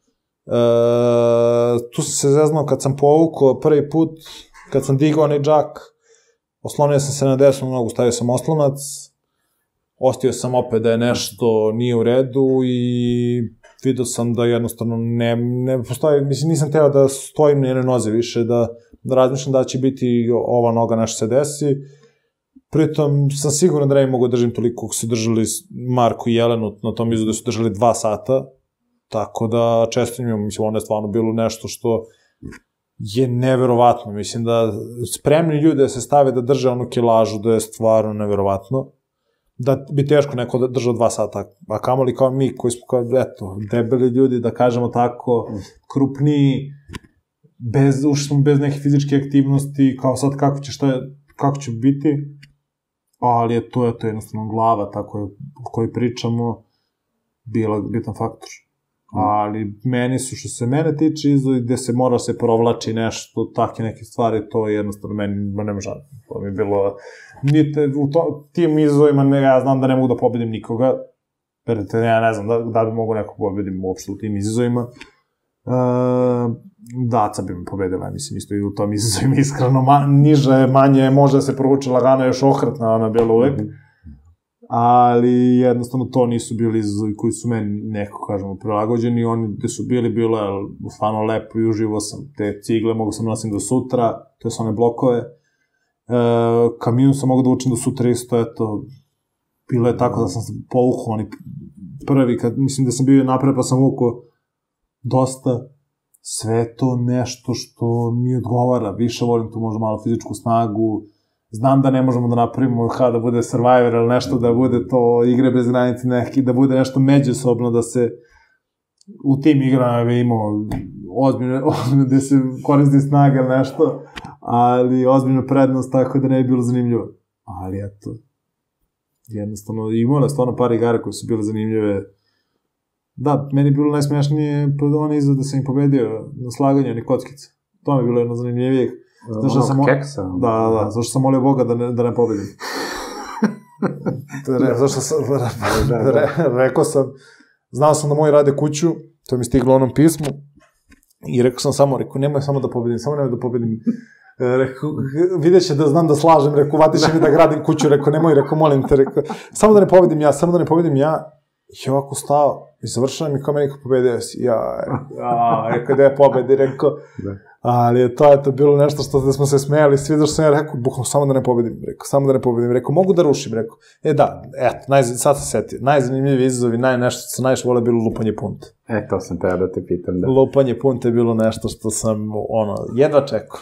tu sam se zeznao kad sam povukao prvi put, kad sam digao onaj džak, oslonio sam se na desnu nogu, stavio sam oslonac, ostio sam opet da je nešto nije u redu i vidio sam da jednostavno ne, ne postoji, mislim nisam teo da stojim na jednoj nozi više, da, da razmišljam da će biti ova noga nešto se desi. Pritom sam siguran da ne mogu da držim toliko kako su držali Marko i Jelenu na tom izvodu, da su držali dva sata, tako da čestim imam, mislim, ono je stvarno bilo nešto što je neverovatno, mislim da spremni ljudi da se stave da drže onu kilažu, da je stvarno neverovatno, da bi teško neko da držao dva sata, a kamoli kao mi koji smo kao, eto, debeli ljudi, da kažemo tako, krupniji, bez, ušli smo bez neke fizičke aktivnosti, kao sad kako će, šta je, kako će biti, ali je to, je to jednostavno glava, tako je, o kojoj pričamo, bila bitan faktor. Ali meni su, što se mene tiče, izgleda gde se mora se provlači nešto, takve neke stvari, to je jednostavno meni, ne može, to mi je bilo, nite, u to, tim izazovima, ne, ja znam da ne mogu da pobedim nikoga, verite, ja ne znam da, da bi mogu nekog pobedim uopšte u tim izazovima. E, Daca bi me pobedila, mislim, isto i u tom izazovima, iskreno, ma, niže, manje, može da se provuče lagano, još ohratna, ona bila uvek. Ali jednostavno to nisu bili izazovi koji su meni neko, kažemo, prilagođeni, oni gde su bili, bilo je stvarno lepo i uživo sam te cigle, mogu sam nosim do sutra, to je one blokove, e, kamion sam mogu da učim do sutra isto, eto, bilo je tako da sam se povukao, oni prvi, kad, mislim da sam bio napred pa sam vukao dosta, sve to nešto što mi odgovara, više volim tu možda malo fizičku snagu, znam da ne možemo da napravimo kao da bude Survivor ili nešto, da bude to igre bez granice neki, da bude nešto međusobno, da se u tim igrama bi imao ozbiljno, ozbiljno da se koristi snaga ili nešto, ali ozbiljno prednost, tako da ne bi bilo zanimljivo. Ali eto, jednostavno imala stvarno par igara koje su bile zanimljive. Da, meni je bilo najsmešnije one izgled da sam im pobedio na slaganju, oni kockice. To mi je bilo jedno zanimljivijih. Zašto sam mo... keksa. Da, da, da, zašto sam molio Boga da ne, da ne pobedim. Re, zašto sam, re, re, rekao sam, znao sam da moji rade kuću, to mi je stiglo u onom pismu, i rekao sam samo, rekao, nemoj samo da pobedim, samo nemoj da pobedim. Rekao, vidjet će da znam da slažem, rekao, vatiše mi da gradim kuću, rekao, nemoj, rekao, molim te, rekao, samo da ne pobedim ja, samo da ne pobedim ja, i ovako stao, i završavam i kao meni kao pobedio si, ja, ja, rekao, da je pobedi, rekao, ali je to, eto, bilo nešto što da smo se smejali, svi da što sam ja rekao, bukvalno samo da ne pobedim, rekao, samo da ne pobedim, rekao, mogu da rušim, rekao, e da, eto, naj, sad se setio, najzanimljiviji izazovi, naj, nešto što sam najviše volio bilo lupanje punta. E, to sam teo da te pitam, da. Lupanje punta je bilo nešto što sam, ono, jedva čekao.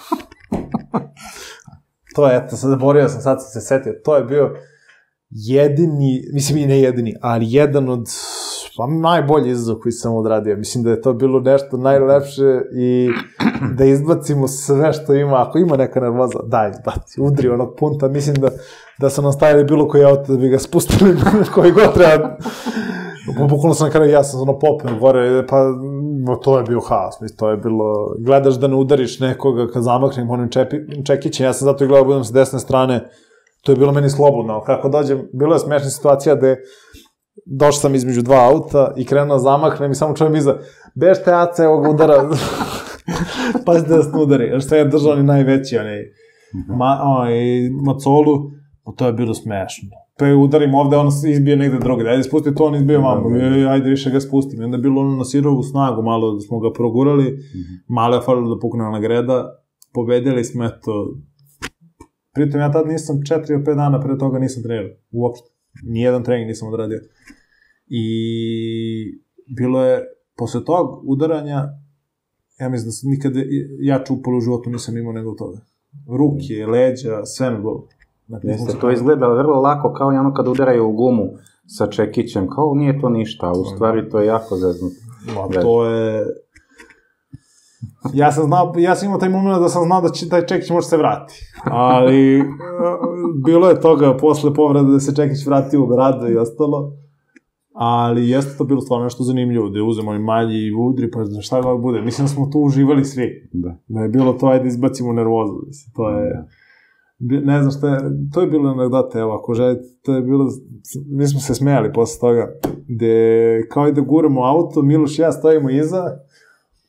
To je, eto, sad borio sam, sad sam se setio, to je bio jedini, mislim i ne jedini, ali jedan od pa najbolji izazov koji sam odradio. Mislim da je to bilo nešto najlepše i da izbacimo sve što ima. Ako ima neka nervoza, daj, izbaci, udri onog punta. Mislim da, da su nam stavili bilo koji auto da bi ga spustili koji god treba. Bukvalno sam na kraju, ja sam ono popeo gore, pa to je bio haos. Mislim, to je bilo, gledaš da ne udariš nekoga kad zamaknem onim čekićem. Ja sam zato i gledao budem sa desne strane. To je bilo meni slobodno. Kako dođem, bilo je smešna situacija gde došao sam između dva auta i krenuo zamahnem i samo čujem iza, bešte ace ovog udara. Pazite da se ne udari. Što je držao oni najveći, onaj ma, onaj macolu, to je bilo smešno. Pa je udarim ovde, on izbije negde drugi. Ajde spusti to, on izbije mamu. Ajde više ga spustim. I onda je bilo ono na sirovu snagu, malo da smo ga progurali, malo je falilo da pukne na greda. Pobedili smo, eto, pritom ja tad nisam četiri ili pet dana pre toga nisam trenirao, uopšte. Nijedan trening nisam odradio. I bilo je, posle tog udaranja, ja mislim da sam nikada jaču upalo u životu nisam imao nego toga. Ruke, leđa, sve me bolo. Jeste, to izgleda vrlo lako, kao i ono kad udaraju u gumu sa čekićem, kao nije to ništa, a u stvari to je jako zeznuto. Ma, to je... Ja sam znao, ja sam imao taj moment da sam znao da će taj čekić može se vrati. Ali bilo je toga posle povrede da se čekić vrati u bradu i ostalo. Ali jeste to bilo stvarno nešto zanimljivo, da je uzemo i malji i udri, pa šta da bude. Mislim da smo tu uživali svi. Da. Da je bilo to, ajde izbacimo nervozu. To je... Ne znam šta je, to je bilo anegdote, evo, ako želite, to je bilo, mi smo se smejali posle toga, gde kao i da guramo auto, Miloš i ja stojimo iza,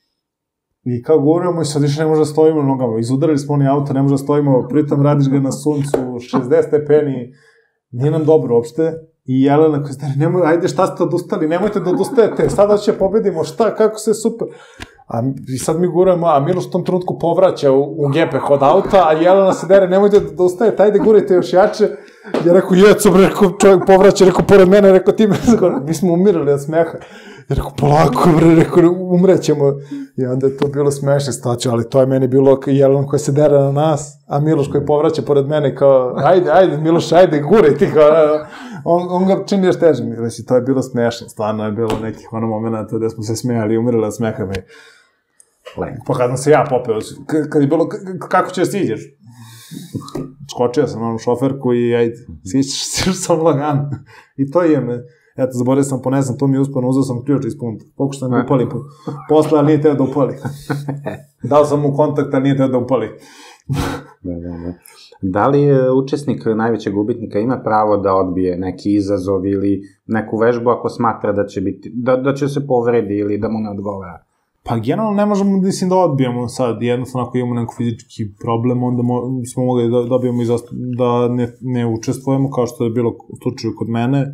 I kao guramo i sad više ne može da stojimo nogama. Izudarili smo oni auto, ne može da stojimo, pritom radiš ga na suncu, šezdeset stepeni, nije nam dobro uopšte. I Jelena koja stari, nemoj, ajde šta ste odustali, nemojte da odustajete, sada će pobedimo, šta, kako se super. A, i sad mi guramo, a Miloš u tom trenutku povraća u, u gepeh od auta, a Jelena se dere, nemojte da odustajete, ajde gurajte još jače. Ja rekao, jeco, rekao, čovjek povraća, rekao, pored mene, rekao, ti me, mi smo umirali od smeha. Ja rekao, polako, bre, rekao, umrećemo. I onda je to bilo smešno staće, ali to je meni bilo Jelena koja se dere na nas, a Miloš koji povraća pored mene, kao, ajde, ajde, Miloš, ajde, guraj ti, kao, on, on ga čini još teže. Mislim, to je bilo smešno, stvarno je bilo nekih ono momenta gde smo se smijali i umirali od smeha me. Pa kad sam se ja popeo, kad je bilo, kako ćeš siđeš? Skočio sam na onu šoferku i ajde, siđeš sam lagano. I to je me, eto, zaboravio sam, ponesam, to mi je uspano, uzao sam ključ iz punta. Pokušao sam da upali, posle, ali nije teo da upali. Dao sam mu kontakt, ali nije teo da upali. Da, da, da. Da li učesnik najvećeg gubitnika ima pravo da odbije neki izazov ili neku vežbu ako smatra da će biti, da, da će se povredi ili da mu ne odgovara? Pa generalno ne možemo, mislim, da odbijemo sad, jednostavno ako imamo neko fizički problem, onda mo, smo mogli da dobijemo izost, da ne, ne učestvujemo, kao što je bilo u slučaju kod mene. E,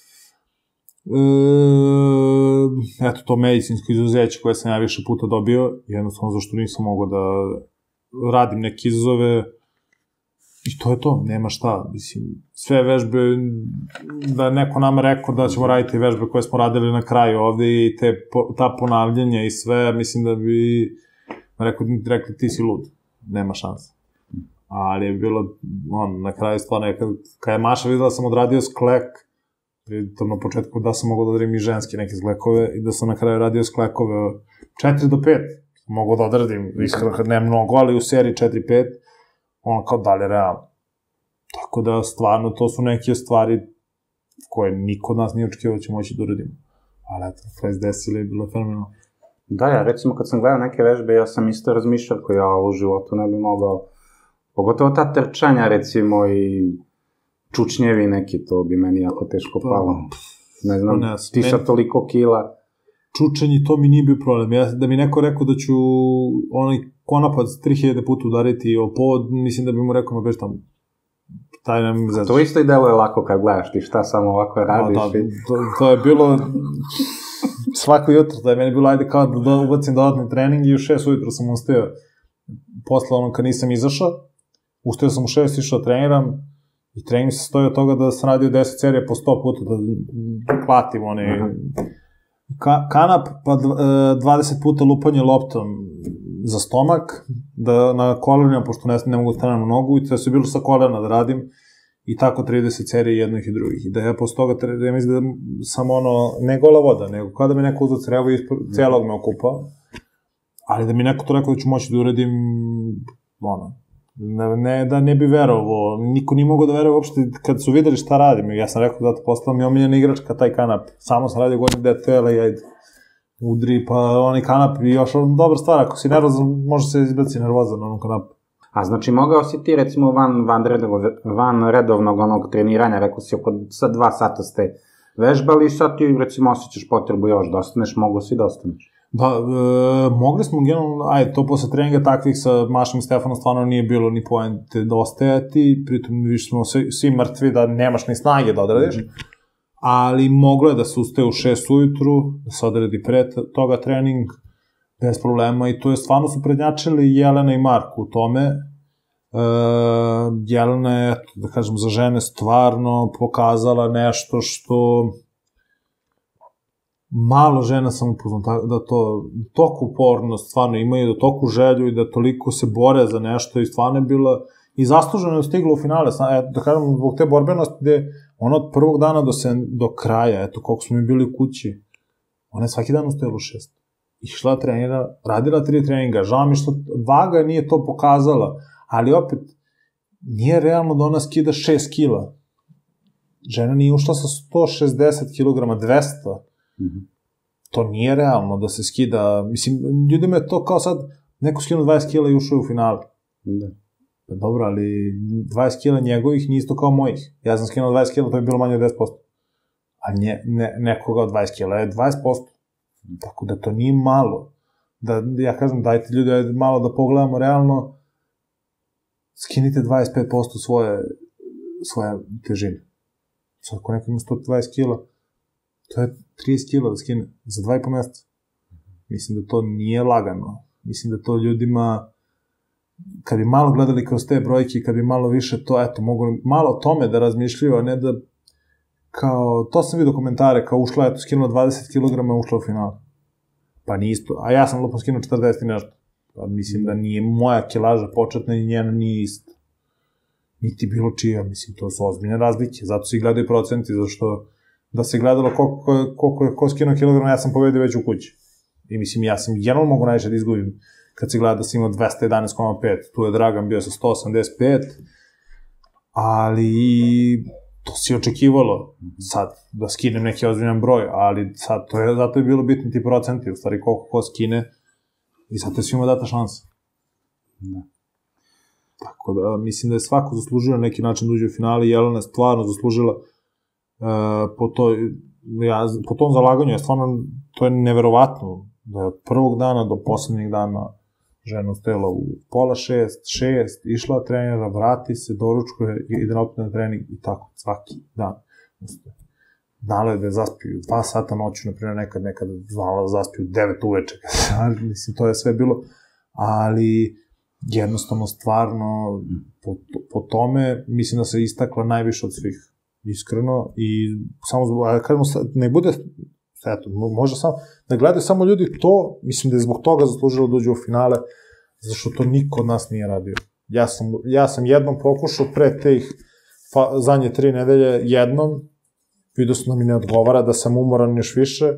eto, to medicinsko izuzeće koje sam ja više puta dobio, jednostavno zašto nisam mogao da radim neke izazove, i to je to, nema šta, mislim, sve vežbe, da neko nam rekao da ćemo raditi vežbe koje smo radili na kraju ovde i te, ta ponavljanja i sve, mislim da bi rekao, rekli ti si lud, nema šanse. Ali je bilo, on, na kraju stvarno, kad, kad je Maša videla da sam odradio sklek, pritom na početku da sam mogao da odradim i ženske neke sklekove i da sam na kraju radio sklekove četiri do pet, mogu da odradim, ne mnogo, ali u seriji četiri pet, ono kao dalje realno. Tako da, stvarno, to su neke stvari koje niko od nas nije očekivao da će moći da uradimo. Ali eto, kada se desili, bilo je fenomenalno. Da, ja, recimo, kad sam gledao neke vežbe, ja sam isto razmišljao koji ja u životu ne bi mogao, pogotovo ta trčanja, recimo, i čučnjevi neki, to bi meni jako teško palo. Ne znam, ti sa toliko kila. Čučenje, to mi nije bio problem. Ja, da mi neko rekao da ću onaj konopac tri hiljade puta udariti o pod, mislim da bi mu rekao, ma beš tamo, taj nam izađe. To isto i deluje lako kad gledaš ti šta samo ovako radiš. Da, i... to, to je bilo svako jutro, da je meni bilo, ajde kao da ubacim dodatni trening i u šest ujutro sam ustajao. Posle ono kad nisam izašao, ustajao sam u šest, išao treniram i trening se stoji od toga da sam radio deset serija po sto puta, da platim one... Ka, kanap, pa dvadeset puta lupanje loptom za stomak, da na kolenima, pošto ne, ne mogu staviti na nogu, i to su bilo sa kolena da radim, i tako trideset serije jednih i drugih. I da ja posle toga, da ja mislim da sam ono, ne gola voda, nego kada mi neko uzao crevo i celog me okupao, ali da mi neko to rekao da ću moći da uradim, ono, ne, ne, da ne bi verovo, niko nije mogao da veruje uopšte kad su videli šta radim, ja sam rekao da to postala mi omiljena igračka, taj kanap, samo sam radio godin D T L i ajde, udri, pa onaj kanap i još ono dobra stvar, ako si nervozan, može se izbaci nervoza na onom kanapu. A znači mogao si ti recimo van, van, redovog, van redovnog onog treniranja, rekao si oko sad dva sata ste vežbali i sad ti recimo osjećaš potrebu još da ostaneš, mogo si da ostaneš. Da, e, mogli smo generalno, ajde, to posle treninga takvih sa Mašom i Stefanom stvarno nije bilo ni poente da ostajati, pritom više smo svi, svi mrtvi da nemaš ni snage da odradiš, mm. ali moglo je da se ustaje u šest ujutru, da se odradi pre toga trening, bez problema, i to je stvarno su prednjačili Jelena i Marko u tome. E, Jelena je, da kažem, za žene stvarno pokazala nešto što malo žena sam upoznao, da to toliko upornost stvarno imaju, da toliko želju i da toliko se bore za nešto, i stvarno je bila i zasluženo je stigla u finale, da kažem, zbog te borbenosti gde ona od prvog dana do, se, do kraja, eto koliko smo mi bili u kući, ona je svaki dan ustajala u šest. Išla trenira, radila tri treninga, žao mi što vaga nije to pokazala, ali opet nije realno da ona skida šest kila. Žena nije ušla sa sto šezdeset kilograma, dvesta. Mm-hmm. To nije realno da se skida, mislim, ljudima je to kao sad, neko skinu dvadeset kila i ušao u finale. Da. Dobro, ali dvadeset kila njegovih nije isto kao mojih. Ja sam skinuo dvadeset kila, to je bilo manje od deset posto. A nje, ne, nekoga od dvadeset kila je dvadeset posto. Tako da to nije malo. da, ja kažem, dajte ljudi, ajde malo da pogledamo realno, skinite dvadeset pet posto svoje, svoje težine. Sad, ako neko ima sto dvadeset kila, to je trideset kila da skine za dva i po meseca. Mislim da to nije lagano. Mislim da to ljudima, kad bi malo gledali kroz te brojke, kad bi malo više to, eto, mogu malo o tome da razmišljaju, a ne da, kao, to sam vidio komentare, kao ušla, eto, skinula dvadeset kilograma, ušla u finale. Pa nije isto, a ja sam lupom skinuo četrdeset i nešto. Pa mislim da nije moja kilaža početna i njena nije isto. Niti bilo čija, mislim, to su ozbiljne razlike, zato se i gledaju procenti, zašto da se gledalo koliko, koliko je ko skinuo kilograma, ja sam pobedio već u kući. I mislim, ja sam jedno mogu najviše da izgubim kad se gleda da sam imao dvesta jedanaest zarez pet, tu je Dragan bio sa sto osamdeset pet, ali to si očekivalo sad da skinem neki ozbiljan broj, ali sad to je, zato je bilo bitni ti procenti, u stvari koliko ko skine i zato je svima data šansa. Da. Tako da, mislim da je svako zaslužio na neki način da uđe u finale i Jelena je stvarno zaslužila uh, po, toj, ja, po tom zalaganju, je stvarno, to je neverovatno, da je od prvog dana do poslednjeg dana žena ustajala u pola šest, šest, išla trenera, vrati se, doručkuje, ide opet na trening i tako, svaki dan. Znala je da je zaspio dva sata noću, naprimjer, nekad, nekad znala da zaspio devet uveče, mislim, to je sve bilo, ali jednostavno, stvarno, po, po tome, mislim da se istakla najviše od svih, iskreno, i samo, a kažemo, ne bude, eto, može samo, da gledaju samo ljudi to, mislim da je zbog toga zaslužilo da uđe u finale, zašto to niko od nas nije radio. Ja sam, ja sam jednom pokušao pre teh zadnje tri nedelje, jednom, vidio sam da mi ne odgovara, da sam umoran još više,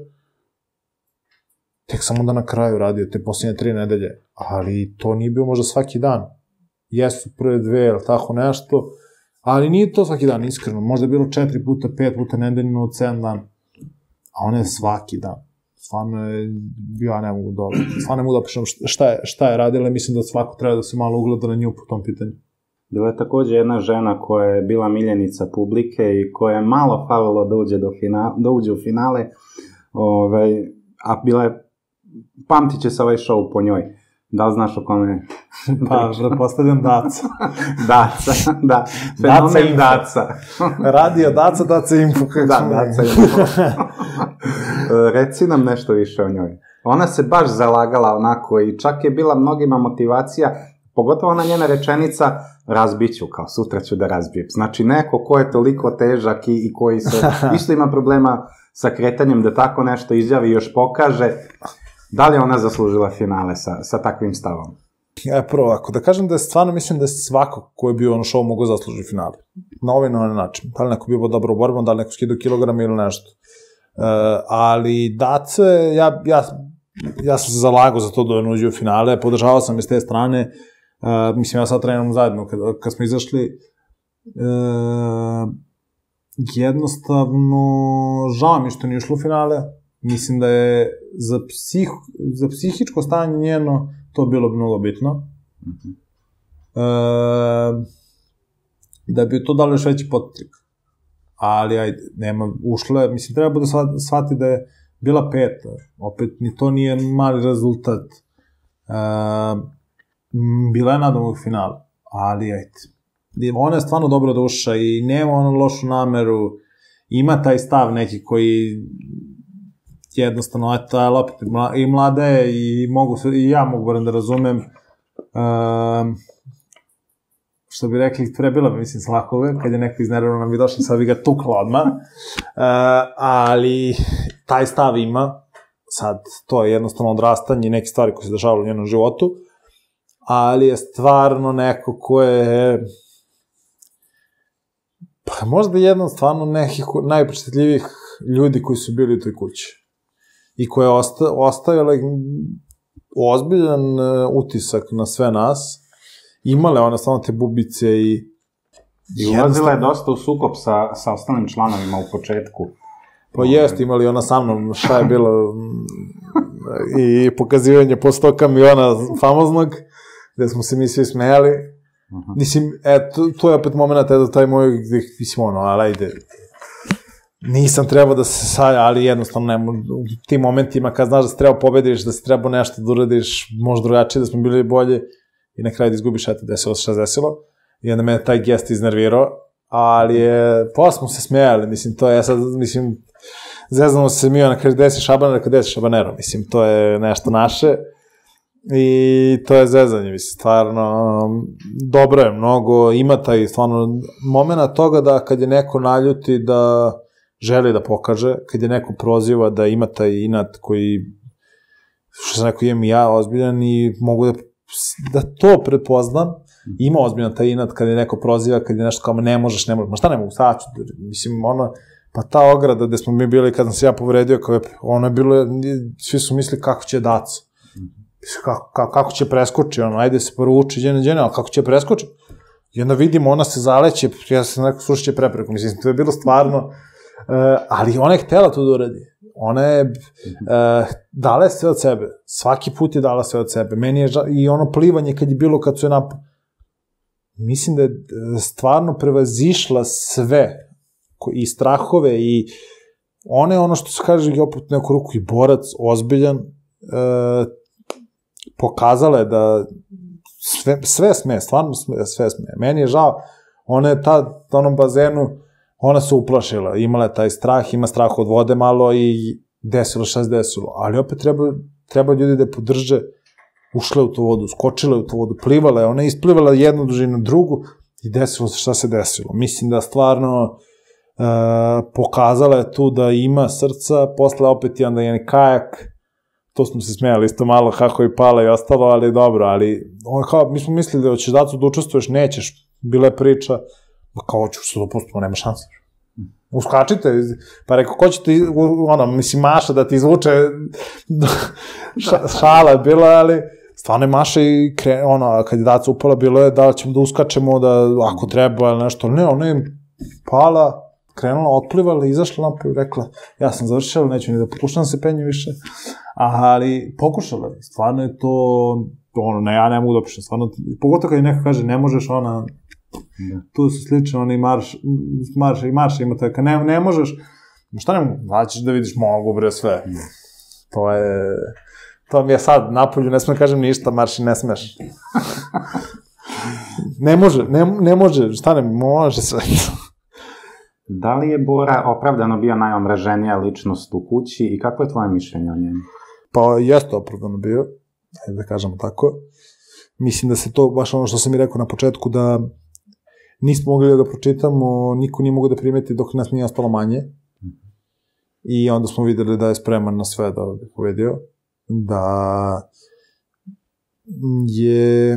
tek sam onda na kraju radio te posljednje tri nedelje, ali to nije bio možda svaki dan. Jesu prve dve, ili tako nešto, ali nije to svaki dan, iskreno. Možda je bilo četiri puta, pet puta nedeljno od sedam dan, a ona je svaki dan. Stvarno je, ja ne mogu da, stvarno ne mogu da opišem šta je, šta je radila, mislim da svako treba da se malo ugleda na nju po tom pitanju. Bila je takođe jedna žena koja je bila miljenica publike i koja je malo falilo da uđe, do finale, da uđe u finale, ovaj, a bila je, pamtit će se ovaj show po njoj. Da li znaš o kome? Pa, pretpostavljam Daca. Daca, da. Fenomen Daca. Radio Daca, Daca Info. Da, Daca Info. Reci nam nešto više o njoj. Ona se baš zalagala onako i čak je bila mnogima motivacija, pogotovo ona njena rečenica, razbiću, kao sutra ću da razbijem. Znači neko ko je toliko težak i, i koji se isto ima problema sa kretanjem da tako nešto izjavi i još pokaže. Da li je ona zaslužila finale sa, sa takvim stavom? Ja, prvo, ako da kažem da je stvarno, mislim da je svako ko je bio na show mogo zaslužiti finale. Na ovaj na ovaj način. Da li neko bio dobro u borbom, da li neko skidao kilograma ili nešto. Uh, ali Dace, ja, ja, ja sam se zalagao za to da je uđe u finale, podržavao sam iz te strane. Uh, mislim, ja sad trenam zajedno. Kad, kad smo izašli, uh, jednostavno, žao mi što nije ušlo u finale. Mislim da je za, psih, za psihičko stanje njeno to bilo mnogo bitno. Mm-hmm. E, da bi to dalo još veći potrik. Ali, ajde, nema, ušla, mislim, treba da shvati da je bila peta. Opet, ni to nije mali rezultat. E, bila je nadam u finalu. Ali, ajde, ona je stvarno dobro duša i nema ono lošu nameru. Ima taj stav neki koji jednostavno, eto, ali opet, i mlada je i mogu se, i ja mogu barem da razumem, um, što bi rekli, prebila bi, mislim, slakove, kad je neko iznervano nam bi došlo, sad bi ga tukla odmah, uh, ali taj stav ima, sad, to je jednostavno odrastanje i neke stvari koje se dešavaju u njenom životu, ali je stvarno neko ko je, pa možda jedan stvarno nekih najprečetljivih ljudi koji su bili u toj kući. I koja je osta, ostavila ozbiljan uh, utisak na sve nas. Imale ona stvarno te bubice i... I ulazila je dosta u sukob sa, sa ostalim članovima u početku. Pa jest, imali ona sa mnom šta je bilo i pokazivanje posto kamiona famoznog, gde smo se mi svi smejali. Uh-huh. Mislim, eto, to je opet moment, eto, taj moj, gde, mislim, ono, ali ajde, nisam trebao da se saja, ali jednostavno ne, u tim momentima kad znaš da se treba pobediš, da se treba nešto da uradiš, možda drugačije, da smo bili bolje i na kraju da izgubiš, eto, desilo se šta desilo. I onda me taj gest iznervirao, ali je, posle smo se smijali, mislim, to je sad, mislim, zeznamo se mi, ona kaže, desi Šabaner, kada desi Šabanero, mislim, to je nešto naše i to je zezanje, mislim, stvarno, dobro je, mnogo, ima taj, stvarno, momena toga da kad je neko naljuti da želi da pokaže, kad je neko proziva da ima taj inat koji, što sam rekao, imam i ja ozbiljan i mogu da, da to prepoznam, ima ozbiljan taj inat kad je neko proziva, kad je nešto kao, ne možeš, ne možeš, ma šta ne mogu, sad ću, mislim, ono, pa ta ograda gde smo mi bili, kad sam se ja povredio, kao, ono je bilo, svi su mislili kako će dacu, kako, kako, kako će preskoči, ono, ajde se prvo uči, djene, djene, ali kako će preskoči, i onda vidimo, ona se zaleće, ja sam rekao, slušat će prepreku, mislim, to je bilo stvarno, Uh, ali ona je htela to da uradi. Ona je uh, dala sve od sebe. Svaki put je dala sve od sebe. Meni je žal, i ono plivanje kad je bilo, kad su je nap... Mislim da je stvarno prevazišla sve. I strahove i ona je ono što se kaže i opet neku ruku i borac, ozbiljan. Uh, pokazala je da sve, sve sme, stvarno sve, sve sme. Meni je žao. Ona je tad na onom bazenu ona se uplašila, imala je taj strah, ima strah od vode malo i desilo šta se desilo, ali opet treba, treba ljudi da je podrže, ušle u tu vodu, skočile u tu vodu, plivala je, ona je isplivala jednu dužinu drugu i desilo se šta se desilo. Mislim da stvarno uh, pokazala je tu da ima srca, posle opet i onda je kajak, to smo se smijali isto malo kako je pala i ostalo, ali dobro, ali on, kao, mi smo mislili da ćeš dacu da učestvuješ, nećeš, bila je priča, kao ću se dopustimo, nema šanse. Uskačite, pa rekao, ko će ti, ono, mislim, Maša da ti izvuče, šala je bila, ali stvarno je Maša i, kre, ono, kad je daca upala, bilo je da ćemo da uskačemo, da ako treba ili nešto, ne, ona je pala, krenula, otplivala, izašla napolje i rekla, ja sam završila, neću ni da popuštam se penju više, ali pokušala je, stvarno je to, ono, ne, ja ne mogu da opišem, stvarno, pogotovo kad je neko kaže, ne možeš, ona, tu su slični, oni marš, marš i marš ima tako, ne, ne možeš, šta ne mogu, značiš da vidiš, mogu bre sve, to je, to mi je sad, napolju, ne smem kažem ništa, marš i ne smeš. Ne može, ne, ne može, šta ne, može sve. Da li je Bora opravdano bio najomraženija ličnost u kući i kako je tvoje mišljenje o njemu? Pa jeste opravdano bio, ajde da kažemo tako. Mislim da se to, baš ono što sam i rekao na početku, da nismo mogli da ga pročitamo, niko nije mogao da primeti dok nas nije ostalo manje. I onda smo videli da je spreman na sve da bi povedio. Da je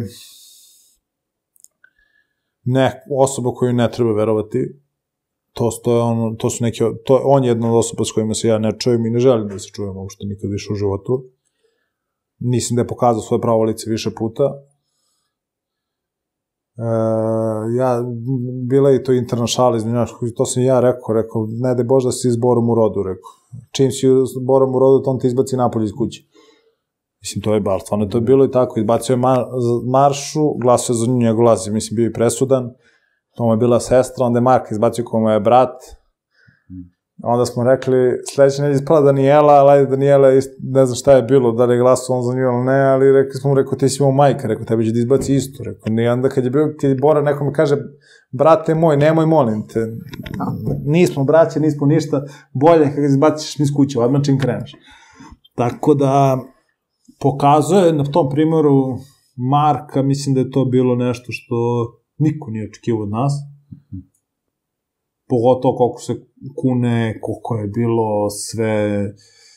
ne, osoba koju ne treba verovati. To, to, je ono, to su neke, to, on je jedna od osoba s kojima se ja ne čujem i ne želim da se čujem uopšte nikad više u životu. Nisam da je pokazao svoje pravo lice više puta. E, ja, bila je to interna šala između, to sam ja rekao, rekao, ne daj Bože da si s Borom u rodu, rekao. Čim si s Borom u rodu, to on te izbaci napolje iz kuće. Mislim, to je bar, stvarno to je bilo i tako, izbacio je mar, Maršu, glasio je za nju, njegov glas je, mislim, bio i presudan, to mu je bila sestra, onda je Marka izbacio ko mu je brat, onda smo rekli, sledeće neđe ispala Danijela, ali ajde Danijela, ne znam šta je bilo, da li je glasao on za nju ili ne, ali rekli smo mu, rekao, ti si imao majka, rekao, tebi će da izbaci isto, rekao, i onda kad je bio, kad je Bora, neko mi kaže, brate moj, nemoj, molim te, nismo braće, nismo ništa, bolje kada izbaciš niz kuće, odmah čim kreneš. Tako da, pokazuje na tom primjeru Marka, mislim da je to bilo nešto što niko nije očekivao od nas. Pogotovo koliko se kune, koliko je bilo sve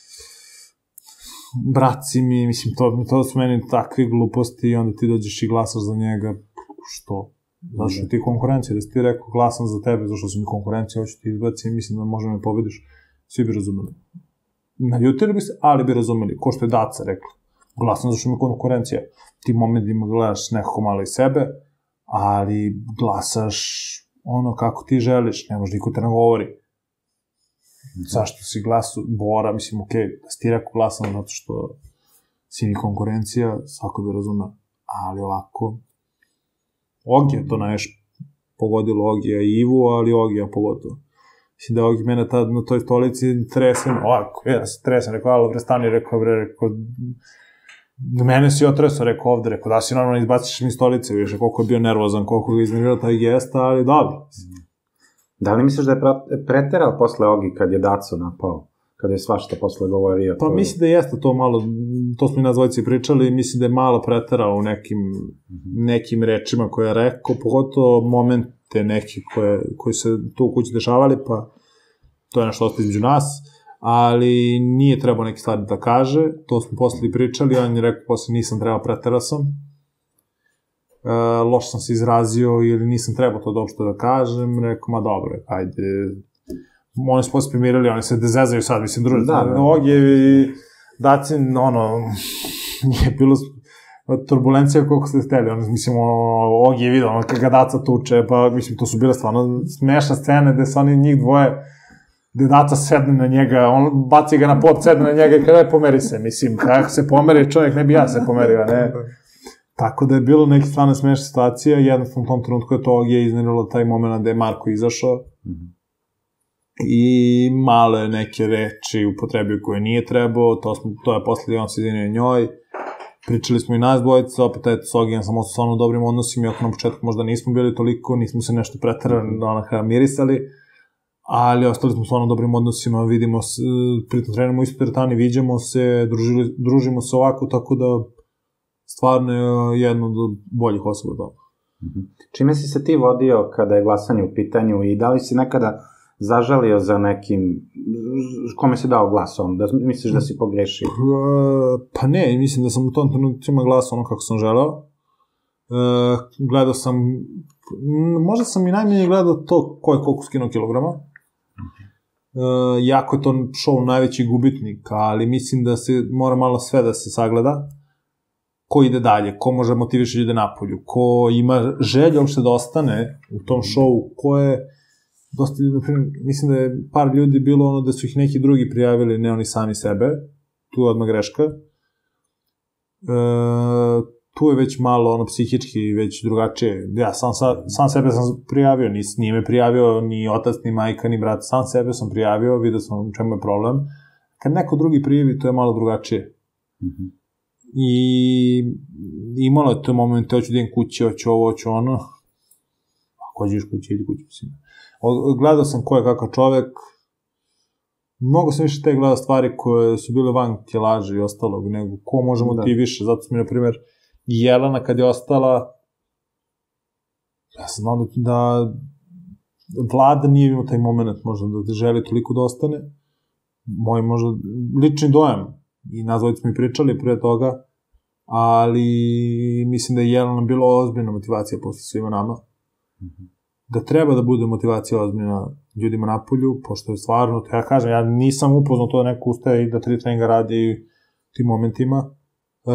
braci mi, mislim, to, to su meni takve gluposti i onda ti dođeš i glasaš za njega, što? Zato što ti konkurencija, da si ti rekao glasam za tebe, zato što su mi konkurencija, hoću ti izbaci i mislim da možda me pobediš, svi bi razumeli. Naljutili bi se, ali bi razumeli, ko što je Daca rekla. Glasam zato što mi konkurencija. Ti momentima gledaš nekako malo iz sebe, ali glasaš ono kako ti želiš, ne može niko te nagovori. Zašto si glasu, Bora, mislim, okej, okay, da si ti rekao glasam zato što si mi konkurencija, svako bi razumeo. Ali ovako, Ogija to najviše pogodilo, Ogija i Ivu, ali Ogija pogotovo. Mislim da Ogi mene tad na toj stolici tresem, ovako, ja se tresem, rekao, alo, bre, stani, rekao, bre, rekao, mene si otresao, rekao ovde, rekao, da si normalno izbaciš mi stolice, više koliko je bio nervozan, koliko ga iznervirao taj gesta, ali dobro. Da li misliš da je preterao posle Ogi kad je Daco napao? Kada je svašta posle govorio? Pa mislim da jeste to malo, to smo i nas dvojici pričali, mislim da je malo preterao u nekim, nekim rečima koje je rekao, pogotovo momente neki koje, koji se tu u kući dešavali, pa to je nešto ostaje između nas, ali nije trebao neke stvari da kaže, to smo posle i pričali, on je rekao posle nisam trebao, preterao sam, e, loš sam se izrazio ili nisam trebao to uopšte da kažem, rekao, ma dobro, ajde, oni su posle primirali, oni se dezezaju sad, mislim, druže, da, da. Ogije i Dacin, ono, nije bilo turbulencija koliko ste hteli, ono, mislim, Ogije je vidio, ono, kada ga Daca tuče, pa, mislim, to su bile stvarno smešne scene gde su oni njih dvoje, gde Daca sedne na njega, on baci ga na pod, sedne na njega i kada pomeri se, mislim, kako se pomeri čovjek, ne bi ja se pomerio, ne? Tako da je bilo neke stvarno smešne situacije, jednostavno u tom trenutku je to Ogije iznenilo taj moment gde je Marko izašao, i malo je neke reči upotrebio koje nije trebao, to, smo, to je posle on se izvinio njoj, pričali smo i nas dvojica, opet eto s Ogijem sam ostao stvarno u dobrim odnosima, iako na početku možda nismo bili toliko, nismo se nešto preterano onaka mirisali, ali ostali smo stvarno u dobrim odnosima, vidimo se, pritom trenamo u istoj teretani, viđamo se, družili, družimo se ovako, tako da stvarno je jedno od boljih osoba da. Čime si se ti vodio kada je glasanje u pitanju i da li si nekada zažalio za nekim, kome si dao glas on, da misliš da si pogrešio? Pa ne, mislim da sam u tom trenutima glasao ono kako sam želeo. E, gledao sam, možda sam i najmanje gledao to ko je koliko skinuo kilograma. E, jako je to show najveći gubitnik, ali mislim da se mora malo sve da se sagleda. Ko ide dalje, ko može motiviše ljude napolju, ko ima želje uopšte da ostane u tom showu, ko je dosta, mislim da je par ljudi bilo ono da su ih neki drugi prijavili, ne oni sami sebe, tu je odmah greška. E, tu je već malo ono psihički već drugačije. Ja sam, sa, sam sebe sam prijavio, nis, nije me prijavio ni otac, ni majka, ni brat, sam sebe sam prijavio, vidio sam u čemu je problem. Kad neko drugi prijavi, to je malo drugačije. Mm-hmm. I imalo je to moment, hoću da idem kući, hoću ovo, hoću ono. Ako hoćeš kući, idi kući, mislim. Gledao sam ko je kakav čovek, mnogo sam više te gledao stvari koje su bile van kilaže i ostalog, nego ko može motiviše, zato sam mi, na primjer, Jelena kad je ostala, ja sam znao da Vlada nije imao taj moment, možda da želi toliko da ostane, moj možda lični dojam, i nazvojit smo i pričali pre toga, ali mislim da je Jelena bila ozbiljna motivacija posle svima nama, da treba da bude motivacija ozbiljna ljudima napolju, pošto je stvarno, ja kažem, ja nisam upoznao to da neko ustaje i da tri treninga radi u tim momentima, e,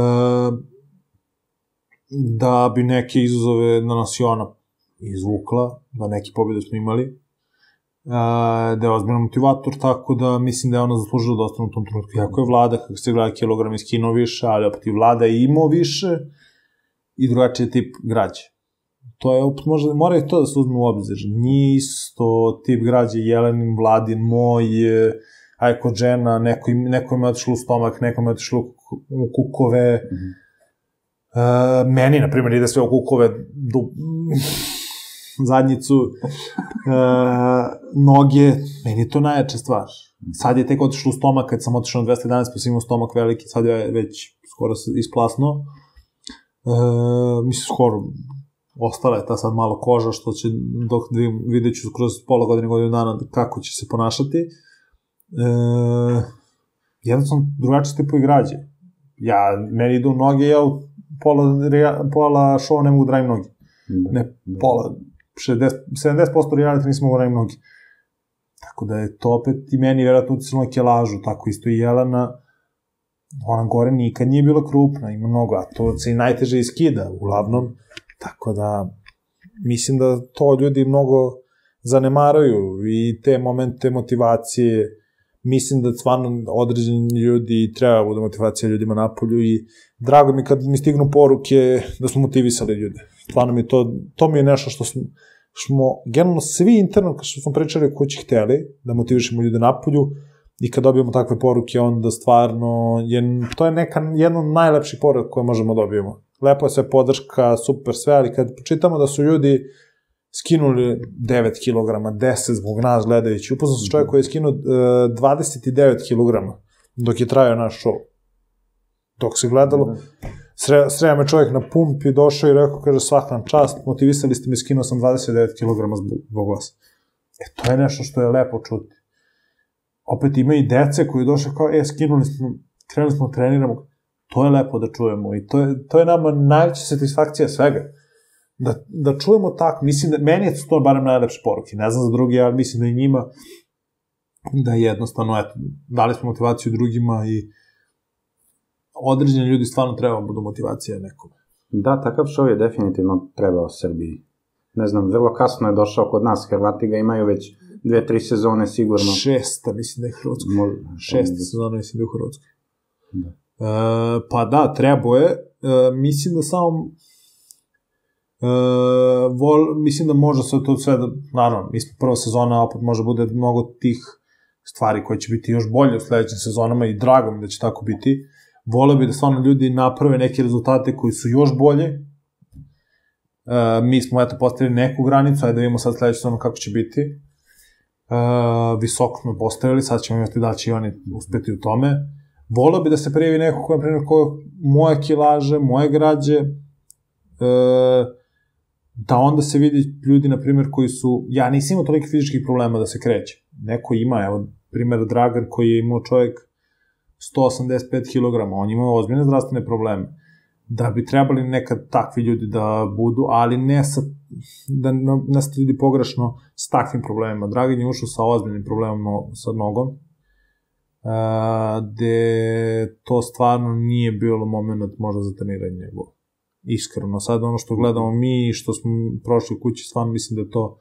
da bi neke izazove na nas i ona izvukla, da neki pobjede smo imali, e, da je ozbiljno motivator, tako da mislim da je ona zaslužila da ostane u tom trenutku. Jako je Vlada, kako se gleda, kilogram iskinuo više, ali opet i Vlada je imao više i drugačiji tip građe. To je, možda, mora i to da se uzme u obzir. Nije isto tip građe Jelenin, Vladin, moj, aj kod žena, neko, neko ima otišlo u stomak, neko ima otišlo u kukove. Mm-hmm. Uh, meni, na primjer, ide sve u kukove, do, zadnjicu, uh, noge, meni je to najjača stvar. Sad je tek otišlo u stomak, kad sam otišao na dvesta jedanaest, pa sam imao stomak veliki, sad je već skoro isplasno. Uh, mislim, skoro ostala je ta sad malo koža, što će, dok vidjet ću kroz pola godine, godinu dana, kako će se ponašati. E, jednostavno, drugačije tipu i građe. Ja, meni idu noge, ja u pola, pola šova ne mogu da radim noge. Ne, pola, šezdeset, sedamdeset posto reality nisam mogu da radim noge. Tako da je to opet i meni vjerojatno uticalo na kilažu, tako isto i Jelena, ona gore nikad nije bila krupna, ima mnogo, a to se i najteže iskida, uglavnom. Tako da, mislim da to ljudi mnogo zanemaraju i te momente motivacije, mislim da stvarno određeni ljudi treba da bude motivacija ljudima napolju i drago mi kad mi stignu poruke da smo motivisali ljude. Stvarno mi to, to mi je nešto što, smo generalno svi interno, kao što smo pričali o kući hteli, da motivišemo ljude napolju i kad dobijemo takve poruke, onda stvarno, je, to je neka, jedna od najlepših poruka koje možemo dobijemo. Lepo je sve podrška, super sve, ali kad počitamo da su ljudi skinuli devet kilograma, deset zbog nas gledajući, upoznao sam čovjek koji je skinuo dvadeset devet kilograma dok je trajao naš show. Dok se gledalo, sre, sreo me čovjek na pumpi, došao i rekao, kaže, svaka vam čast, motivisali ste me, skinuo sam dvadeset devet kilograma zbog vas. E, to je nešto što je lepo čuti. Opet ima i dece koji došle kao, e, skinuli smo, krenuli smo, treniramo. To je lepo da čujemo i to je, to je nama najveća satisfakcija svega. Da, da čujemo tako, mislim da, meni je to barem najlepše poruke, ne znam za drugi, ali mislim da i njima, da jednostavno, eto, dali smo motivaciju drugima i određeni ljudi stvarno treba budu motivacija nekome. Da, takav show je definitivno trebao Srbiji. Ne znam, vrlo kasno je došao kod nas, Hrvati ga imaju već dve, tri sezone sigurno. Šesta, mislim da je Hrvatskoj. Mo... Šesta sezona, mislim da je u Hrvatskoj. Da. E, pa da, trebao je. E, mislim da samo... E, vol, mislim da može se to sve, da, naravno, mi smo prva sezona, opet može bude mnogo tih stvari koje će biti još bolje u sledećim sezonama i drago mi da će tako biti. Voleo bi da stvarno ljudi naprave neke rezultate koji su još bolje. E, mi smo, eto, postavili neku granicu, ajde da vidimo sad sledeću sezonu kako će biti. E, visoko smo postavili, sad ćemo imati da će i oni uspeti u tome. Voleo bi da se prijavi neko koja, primjer, koja moje kilaže, moje građe, e, da onda se vidi ljudi, na primjer, koji su, ja nisam imao toliko fizičkih problema da se kreće. Neko ima, evo, primjer Dragan koji je imao čovjek sto osamdeset pet kilograma, on ima ozbiljne zdravstvene probleme. Da bi trebali nekad takvi ljudi da budu, ali ne sa, da ne ste ljudi pogrešno s takvim problemima. Dragan je ušao sa ozbiljnim problemom no, sa nogom, uh, gde to stvarno nije bilo moment možda za treniranje njegov. Iskreno. Sad ono što gledamo mi, što smo prošli kući, stvarno mislim da to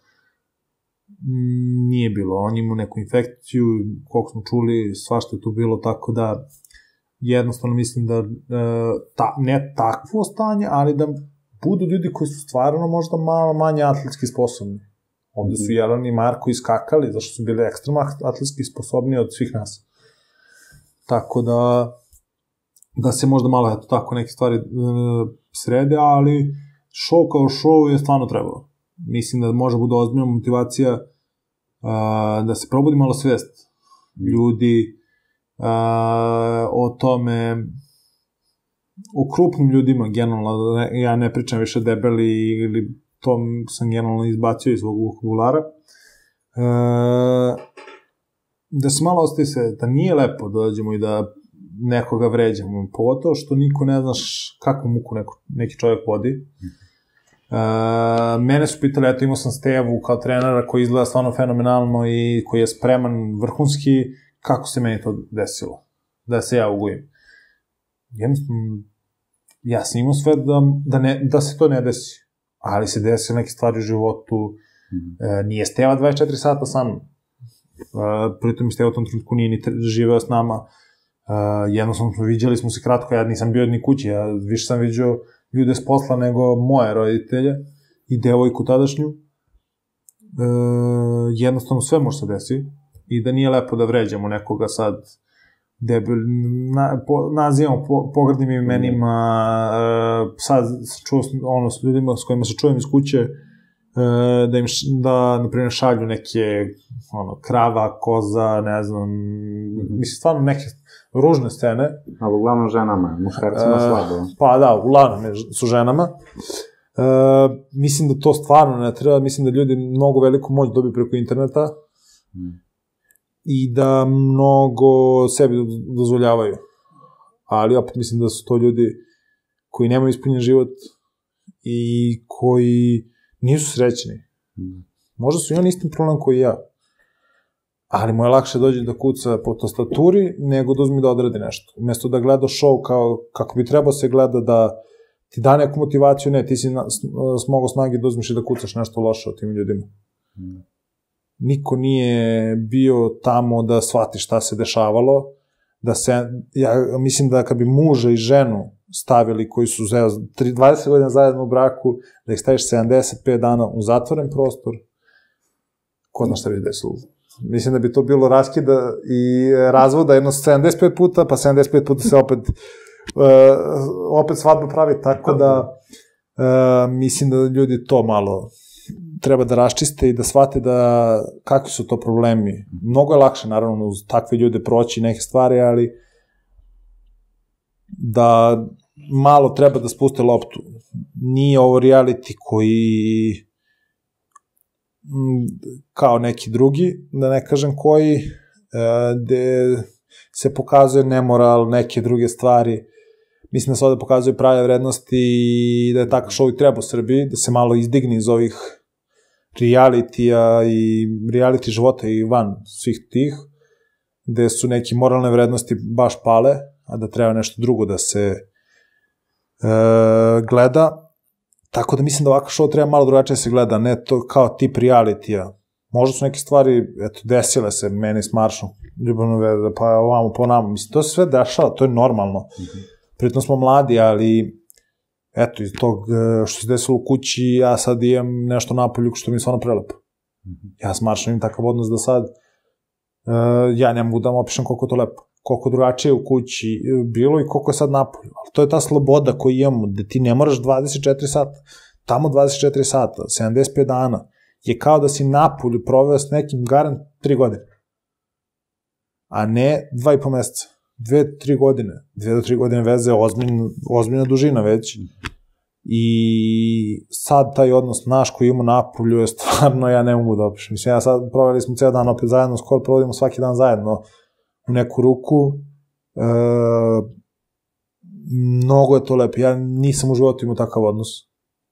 nije bilo. On imao neku infekciju, koliko smo čuli, svašta je tu bilo, tako da jednostavno mislim da e, ta, ne takvo stanje, ali da budu ljudi koji su stvarno možda malo manje atletski sposobni. Ovde su Jelena i Marko iskakali, zašto su bili ekstremno atletski sposobni od svih nas. Tako da da se možda malo, eto, tako neke stvari e, srede, ali show kao show je stvarno trebalo. Mislim da može bude ozbiljna motivacija uh, da se probudi malo svest ljudi uh, o tome, o krupnim ljudima generalno, ja ne pričam više debeli ili to sam generalno izbacio iz svog vokabulara, uh, da se malo ostaje se, da nije lepo da dođemo i da nekoga vređamo, pogotovo što niko ne znaš kakvu muku neko, neki čovjek vodi. Uh, mene su pitali, eto, imao sam Stevu kao trenera koji izgleda stvarno fenomenalno i koji je spreman vrhunski, kako se meni to desilo, da se ja ugojim. Jednostavno, ja sam imao sve da, da, ne, da se to ne desi, ali se desilo neke stvari u životu, mm. uh, nije Steva dvadeset četiri sata sa mnom, uh, pritom i Steva u tom trenutku nije ni živeo s nama, uh, jednostavno viđali smo se kratko, ja nisam bio ni kući, ja više sam viđao ljude s posla nego moje roditelje i devojku tadašnju. E, jednostavno sve može se desi i da nije lepo da vređamo nekoga sad debel, na, po, nazivamo po, pogrdnim imenima, e, sad čuo ono s ljudima s kojima se čujem iz kuće, e, da im, da, na primjer, šalju neke, ono, krava, koza, ne znam, mislim, stvarno neke ružne scene. Ali uglavnom ženama, muškarcima slabo. Pa da, uglavnom su ženama. E, mislim da to stvarno ne treba, mislim da ljudi mnogo veliku moć dobiju preko interneta mm. i da mnogo sebi dozvoljavaju. Ali opet mislim da su to ljudi koji nemaju ispunjen život i koji nisu srećni. Mm. Možda su i oni istim problem koji ja. Ali mu je lakše dođe da kuca po tastaturi, nego da uzmi da odradi nešto. Umesto da gleda show kao, kako bi trebao se gleda da ti da neku motivaciju, ne, ti si na, smogo snage da uzmiš i da kucaš nešto loše o tim ljudima. Mm. Niko nije bio tamo da shvati šta se dešavalo, da se, ja mislim da kad bi muža i ženu stavili koji su dvadeset godina zajedno u braku, da ih staviš sedamdeset pet dana u zatvoren prostor, ko zna šta bi desilo. Mislim da bi to bilo raskida i razvoda jedno sedamdeset pet puta, pa sedamdeset pet puta se opet uh, opet svadba pravi, tako da uh, mislim da ljudi to malo treba da raščiste i da shvate da kakvi su to problemi. Mnogo je lakše, naravno, uz takve ljude proći neke stvari, ali da malo treba da spuste loptu. Nije ovo reality koji kao neki drugi, da ne kažem koji, gde se pokazuje nemoral, neke druge stvari. Mislim da se ovde pokazuju prave vrednosti i da je takav show i treba u Srbiji, da se malo izdigne iz ovih realitija i reality života i van svih tih, gde su neke moralne vrednosti baš pale, a da treba nešto drugo da se e, gleda. Tako da mislim da ovakav show treba malo drugačije se gleda, ne to kao tip realitija. Možda su neke stvari, eto, desile se meni s Maršom, ljubavno veze, pa ovamo po nama. Mislim, to se sve dešava, to je normalno. Mm-hmm. Pritom smo mladi, ali eto, iz tog što se desilo u kući, ja sad imam nešto napolju što mi je stvarno prelepo. Mm-hmm. Ja s Maršom imam takav odnos da sad uh, ja ne mogu da vam opišem koliko je to lepo. Koliko drugačije u kući bilo i koliko je sad napolju. Ali to je ta sloboda koju imamo, da ti ne moraš dvadeset četiri sata. Tamo dvadeset četiri sata, sedamdeset pet dana, je kao da si napolju proveo s nekim garant tri godine. A ne dva i po meseca. Dve, tri godine. Dve do tri godine veze je ozbiljna, ozbiljna dužina već. I sad taj odnos naš koji imamo napolju je stvarno, ja ne mogu da opišem. Mislim, ja sad proveli smo cijel dan opet zajedno, skoro provodimo svaki dan zajedno u neku ruku. E, mnogo je to lepo. Ja nisam u životu imao takav odnos. E,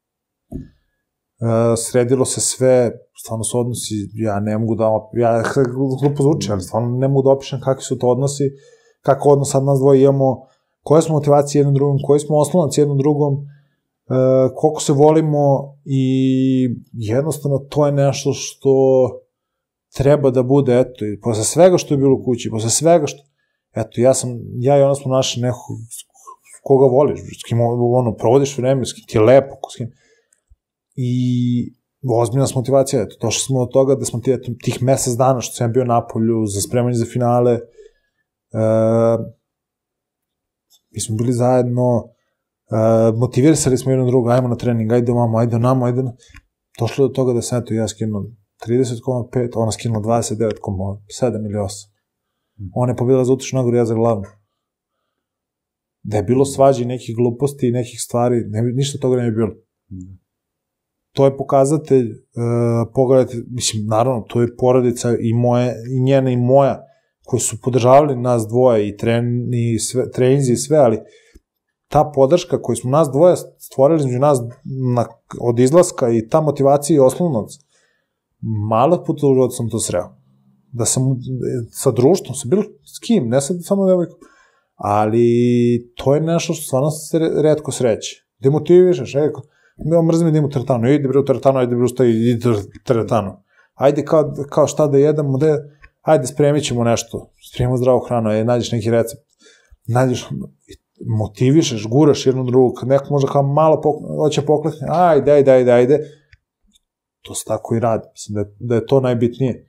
sredilo se sve, stvarno su odnosi, ja ne mogu da, ja glupo zvuči, ali stvarno ne mogu da opišem kakvi su to odnosi, kako odnos sad nas dvoje imamo, koje smo motivacije jednom drugom, koji smo oslonac jednom drugom, e, koliko se volimo i jednostavno to je nešto što treba da bude, eto, i posle svega što je bilo u kući, posle svega što, eto, ja sam, ja i ona smo našli nekog koga voliš, s kim ono, provodiš vreme, s kim ti je lepo, s kim, i ozbiljna s motivacija, eto, došli smo od toga da smo ti, eto, tih mesec dana što sam bio na polju za spremanje za finale, e, mi smo bili zajedno, e, motivirali smo jedno drugo, ajmo na trening, ajde vamo, ajde namo, ajde na... Došlo do toga da sam, eto, ja skinuo trideset zarez pet, ona skinula dvadeset devet zarez sedam ili osam. Ona je pobedila za utičnu nagradu, ja za glavnu. Da je bilo svađi nekih gluposti i nekih stvari, ne, ništa toga ne bi bilo. To je pokazatelj, uh, pogledajte, mislim, naravno, to je porodica i moje, i njena i moja, koji su podržavali nas dvoje i, tren, i sve, treninzi i sve, ali ta podrška koju smo nas dvoje stvorili između nas na, od izlaska i ta motivacija i oslovnac, malo puta u životu sam to sreo. Da sam sa društvom, sa bilo s kim, ne sad samo devojkom, ali to je nešto što stvarno se retko sreće. Demotivišeš, eko, ja mrzim da idem u teretanu, idi bre u teretanu, ajde bre ustaj, idi u teretanu. Ajde kao, kao šta da jedemo, da, ajde spremit ćemo nešto, spremimo zdravu hranu, ajde nađeš neki recept, nađeš, motivišeš, guraš jednu drugu, kad neko možda kao malo pok, hoće poklekne, ajde, ajde, ajde, ajde, to se tako i radi, mislim da, da je to najbitnije.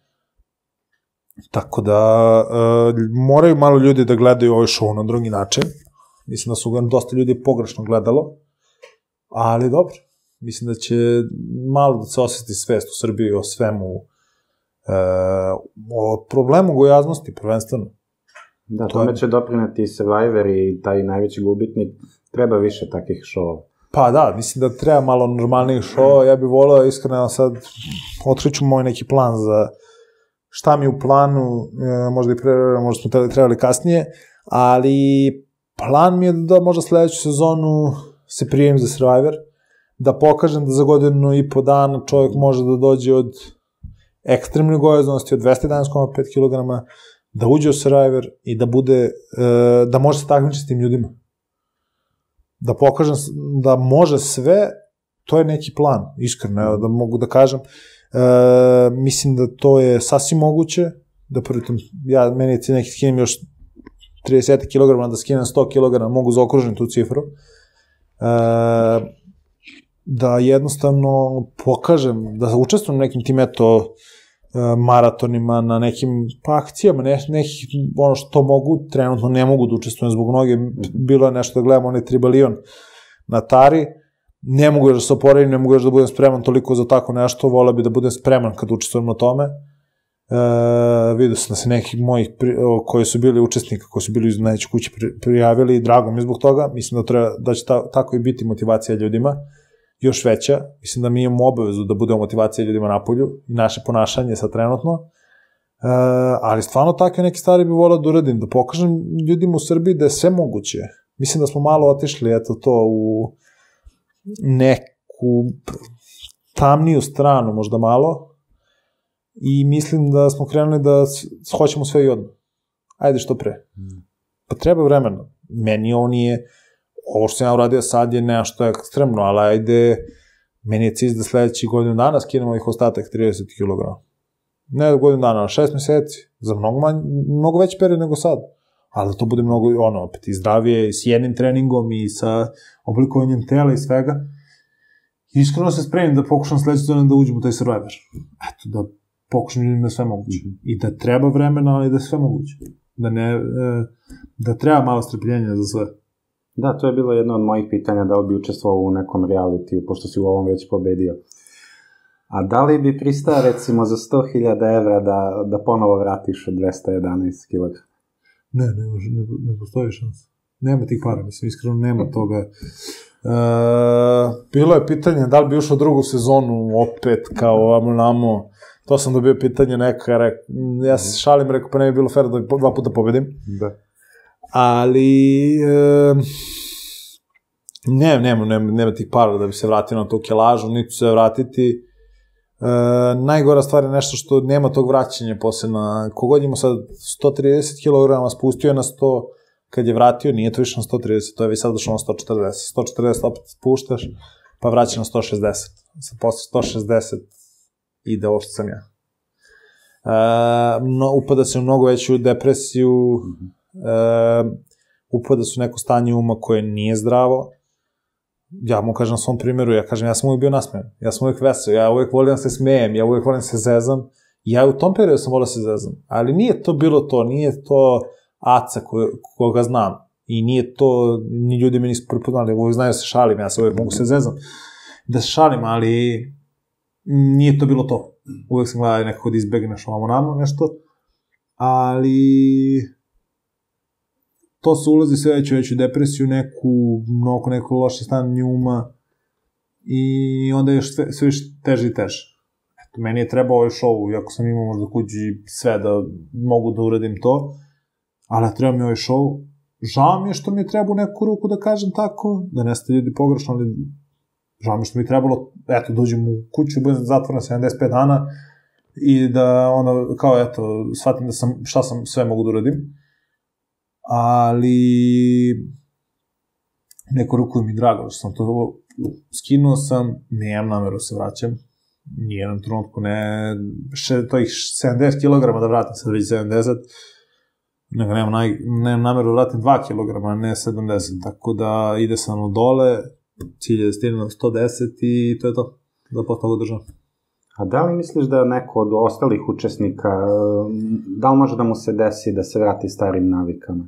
Tako da, e, moraju malo ljudi da gledaju ovaj show na drugi način, mislim da su ga dosta ljudi pogrešno gledalo, ali dobro, mislim da će malo da se osjeti svest u Srbiji o svemu, e, o problemu gojaznosti prvenstveno. Da, to tome će doprineti Survivor i taj najveći gubitnik, treba više takih show-ova. Pa da, mislim da treba malo normalnijih show, ja bih volao iskreno sad, otkriću moj neki plan za šta mi u planu, možda i pre, možda smo trebali kasnije, ali plan mi je da možda sledeću sezonu se prijavim za Survivor, da pokažem da za godinu i po dana čovjek može da dođe od ekstremne gojaznosti, od dvesta jedanaest zarez pet kilograma, da uđe u Survivor i da bude, da može se takmičiti s tim ljudima. Da pokažem da može sve, to je neki plan, iskreno, da mogu da kažem. E, mislim da to je sasvim moguće, da pritom, ja, meni je neki skinim još trideset kilograma da skinem sto kilograma, mogu zaokružiti tu cifru, e, da jednostavno pokažem, da učestvujem na nekim tim eto maratonima, na nekim pa akcijama, ne, nekih, ono što mogu, trenutno ne mogu da učestvujem zbog mnoge, bilo je nešto da gledam onaj tribalion na Tari, ne mogu još da se oporavim, ne mogu još da budem spreman toliko za tako nešto, voleo bi da budem spreman kad učestvujem na tome. E, vidio sam da se nekih mojih pri, koji su bili učesnika, koji su bili iz najveće kuće pri, prijavili i drago mi zbog toga, mislim da, treba, da će ta, tako i biti motivacija ljudima, još veća, mislim da mi imamo obavezu da budemo motivacija ljudima napolju i naše ponašanje sad trenutno, e, ali stvarno takve neke stvari bi volao da uradim, da pokažem ljudima u Srbiji da je sve moguće. Mislim da smo malo otišli, eto to, u neku tamniju stranu, možda malo, i mislim da smo krenuli da hoćemo sve i odmah. Ajde što pre. Pa treba vremena. Meni ovo nije, ovo što sam ja uradio sad je nešto ekstremno, ali ajde, meni je cilj da sledeći godinu dana skinem ovih ostatak trideset kilograma. Ne godinu dana, ali šest meseci, za mnogo, manj, mnogo veći period nego sad. Ali da to bude mnogo, ono, opet i zdravije, i s jednim treningom, i sa oblikovanjem tela i svega. Iskreno se spremim da pokušam sledeći godinu da uđem u taj Survivor. Eto, da pokušam ljudima da sve moguće. I da treba vremena, ali da sve moguće. Da ne, da treba malo strpljenja za sve. Da, to je bilo jedno od mojih pitanja, da li bi učestvovao u nekom realitiju, pošto si u ovom već pobedio. A da li bi pristao, recimo, za sto hiljada evra da, da ponovo vratiš od dvesta jedanaest kilograma? Ne, ne, ne, ne postoji šans. Nema tih para, mislim, iskreno nema toga. E, bilo je pitanje da li bi ušao drugu sezonu opet, kao ovamo namo. To sam dobio pitanje neka, rek, ja se šalim, rekao, pa ne bi bilo fair da dva puta pobedim. Da. Ali e, ne, nema, nema, nema tih para da bi se vratio na tu kelažu, niti se vratiti. E, najgora stvar je nešto što nema tog vraćanja posle na, kogod ima sad sto trideset kilograma, spustio je na sto, kad je vratio, nije to više na sto trideset, to je već sad došlo na sto četrdeset. sto četrdeset opet spuštaš, pa vraća na sto šezdeset. Sad posle sto šezdeset ide ovo što sam ja. E, no, upada se u mnogo veću depresiju, mm-hmm. e, upada se u neko stanje uma koje nije zdravo. Ja mu kažem na svom primjeru, ja kažem, ja sam uvijek bio nasmejan, ja sam uvijek vesel, ja uvijek volim da se smejem, ja uvijek volim da se zezam, ja u tom periodu sam volio da se zezam, ali nije to bilo to, nije to Aca ko, koga znam, i nije to, ni ljudi mi nisu prepoznali, uvijek znaju da se šalim, ja se uvijek mogu se zezam, da se šalim, ali nije to bilo to, uvijek sam gledao nekako da izbegneš ovamo namo nešto, ali to se ulazi sve veću veću depresiju, neku, mnogo neko loše stanje uma i onda je još sve, sve više teže i teže. Eto, meni je trebao ovaj show, iako sam imao možda kući sve da mogu da uradim to, ali treba mi ovaj show. Žao mi je što mi je trebao neku ruku da kažem tako, da ne ste ljudi pogrešno, ali žao mi je što mi je trebalo, eto, da uđem u kuću, budem zatvoren sedamdeset pet dana i da, ono, kao, eto, shvatim da sam, šta sam sve mogu da uradim. Ali neku ruku mi drago što sam to skinuo sam, nemam nameru se vraćam, nijednom trenutku ne, še, to ih sedamdeset kilograma da vratim, sad već sedamdeset, nego nemam, naj, nemam nameru da vratim dva kilograma, ne sedamdeset, tako da ide sam u dole, cilj je da stignem sto deset i to je to, da posle toga držam. A da li misliš da neko od ostalih učesnika, da li može da mu se desi da se vrati starim navikama?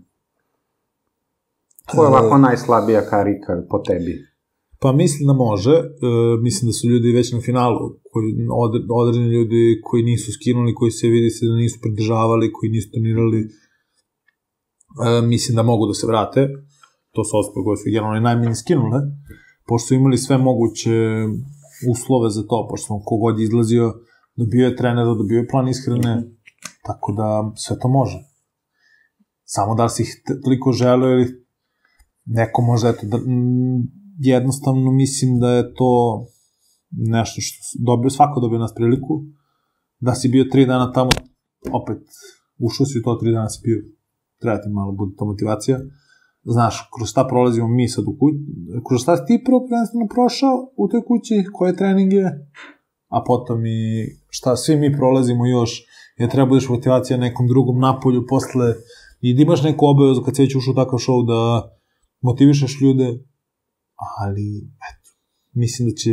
Ko je ovako najslabija karika po tebi? Pa mislim da može, e, mislim da su ljudi već na finalu, koji, od, određeni ljudi koji nisu skinuli, koji se vidi se da nisu pridržavali, koji nisu trenirali, e, mislim da mogu da se vrate, to su osobe koje su generalno najmanje skinule, pošto su imali sve moguće uslove za to, pošto sam kogod izlazio, dobio je trenera, dobio je plan ishrane, tako da sve to može. Samo da si ih toliko želeo ili neko može, eto, da, m, jednostavno mislim da je to nešto što dobio, svako dobio nas priliku, da si bio tri dana tamo, opet ušao si u to, tri dana si bio, treba ti malo bude to motivacija. Znaš, kroz šta prolazimo mi sad u kući, kroz šta si ti prvo prvenstveno prošao u toj kući, koje treninge, a potom i šta svi mi prolazimo još, jer treba budeš motivacija nekom drugom napolju posle I da imaš neku obavezu kad se već ušao u takav show da motivišeš ljude, ali, eto, mislim da će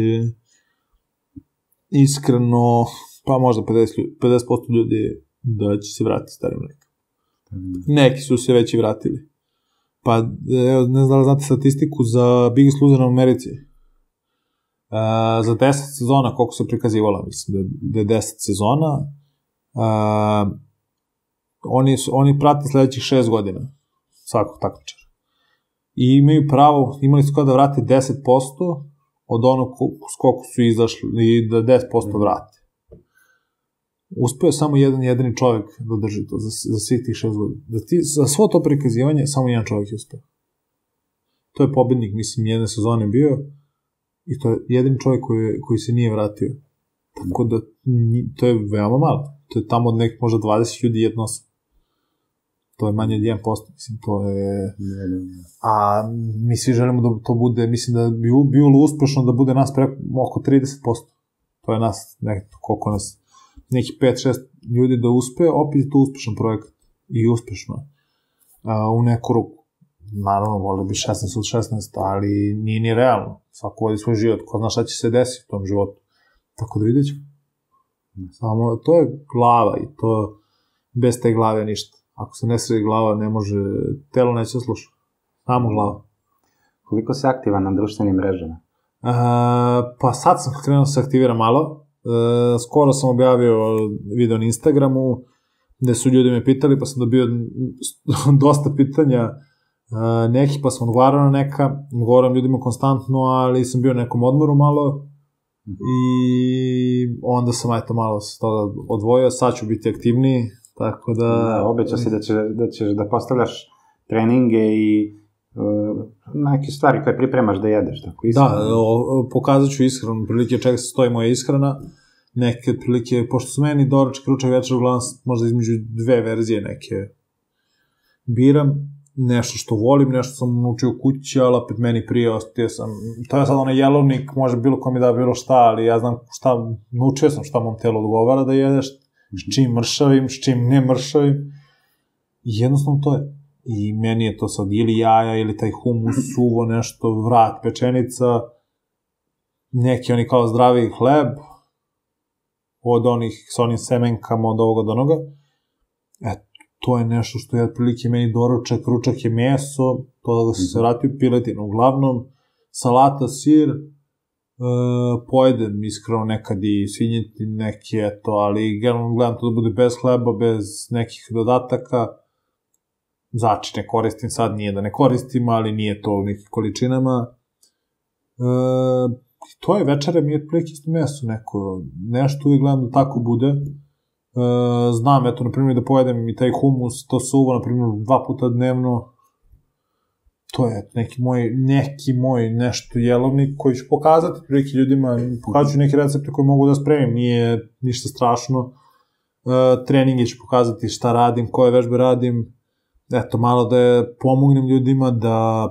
iskreno, pa možda pedeset posto ljudi da će se vratiti starim mlekom. Neki su se već i vratili. Pa, evo, ne znam da li znate statistiku za Biggest Loser u Americi. Uh, za deset sezona, koliko se prikazivala, mislim da je deset sezona, uh, oni, su, oni prate sledećih šest godina svakog takmičara. I imaju pravo, imali su kao da vrate deset posto od onog s koliko su izašli i da deset posto vrate. Uspeo je samo jedan jedini čovjek da drži to za, za svih tih šest godina. Da ti, za svo to prikazivanje, samo jedan čovjek je uspeo. To je pobednik, mislim, jedne sezone bio i to je jedini čovjek koji, koji se nije vratio. Tako da, to je veoma malo. To je tamo od nekih možda dvadeset ljudi jednostavno. To je manje od jedan posto, mislim, to je... A mi svi želimo da to bude, mislim da bi bilo uspešno da bude nas preko oko trideset posto. To je nas, nekako, koliko nas, neki pet šest ljudi da uspe, opet je to uspešan projekat. I uspešno. A, u neku ruku. Naravno, vole bi šesnaest od šesnaest, ali nije ni realno. Svako vodi svoj život, ko zna šta će se desiti u tom životu. Tako da vidjet ćemo. Samo, to je glava i to, bez te glave ništa. Ako se ne sredi glava, ne može, telo neće sluša. Samo glava. Koliko si aktivan na društvenim mrežama? Uh, pa sad sam krenuo se aktivira malo. Uh, skoro sam objavio video na Instagramu, gde su ljudi me pitali, pa sam dobio dosta pitanja uh, nekih, pa sam odgovarao na neka. Odgovaram ljudima konstantno, ali sam bio u nekom odmoru malo. I onda sam eto malo se toga odvojio, sad ću biti aktivniji. Tako da... da obećao si da, će, da ćeš da postavljaš treninge i uh, neke stvari koje pripremaš da jedeš, tako ishranu. Da, o, pokazat ću ishranu, prilike čega se stoji moja ishrana, neke prilike, pošto su meni doručak, ručak, večer, uglavnom možda između dve verzije neke biram, nešto što volim, nešto sam naučio kući, ali opet meni prije ostio sam, to je sad onaj jelovnik, može bilo ko mi da bilo šta, ali ja znam šta, naučio sam šta mom telu odgovara da jedeš, s čim mršavim, s čim ne mršavim. I jednostavno to je. I meni je to sad ili jaja, ili taj humus, suvo, nešto, vrat, pečenica, neki oni kao zdravi hleb, od onih s onim semenkama, od ovoga do onoga. E, to je nešto što je otprilike meni doručak, ručak je meso, to da se vratio piletinu. Uglavnom, salata, sir, Uh, pojedem iskreno nekad i svinjeti neki, eto, ali generalno gledam to da bude bez hleba, bez nekih dodataka. Začine koristim sad, nije da ne koristim, ali nije to u nekih količinama. Uh, to je večera mi je prilike isto meso neko, nešto uvijek gledam da tako bude. Uh, znam, eto, na primjer da pojedem i taj humus, to suvo, na primjer, dva puta dnevno. To je neki moj, neki moj nešto jelovnik koji ću pokazati prilike ljudima, pokazat ću neke recepte koje mogu da spremim, nije ništa strašno. Uh, treninge ću pokazati šta radim, koje vežbe radim, eto, malo da pomognem ljudima da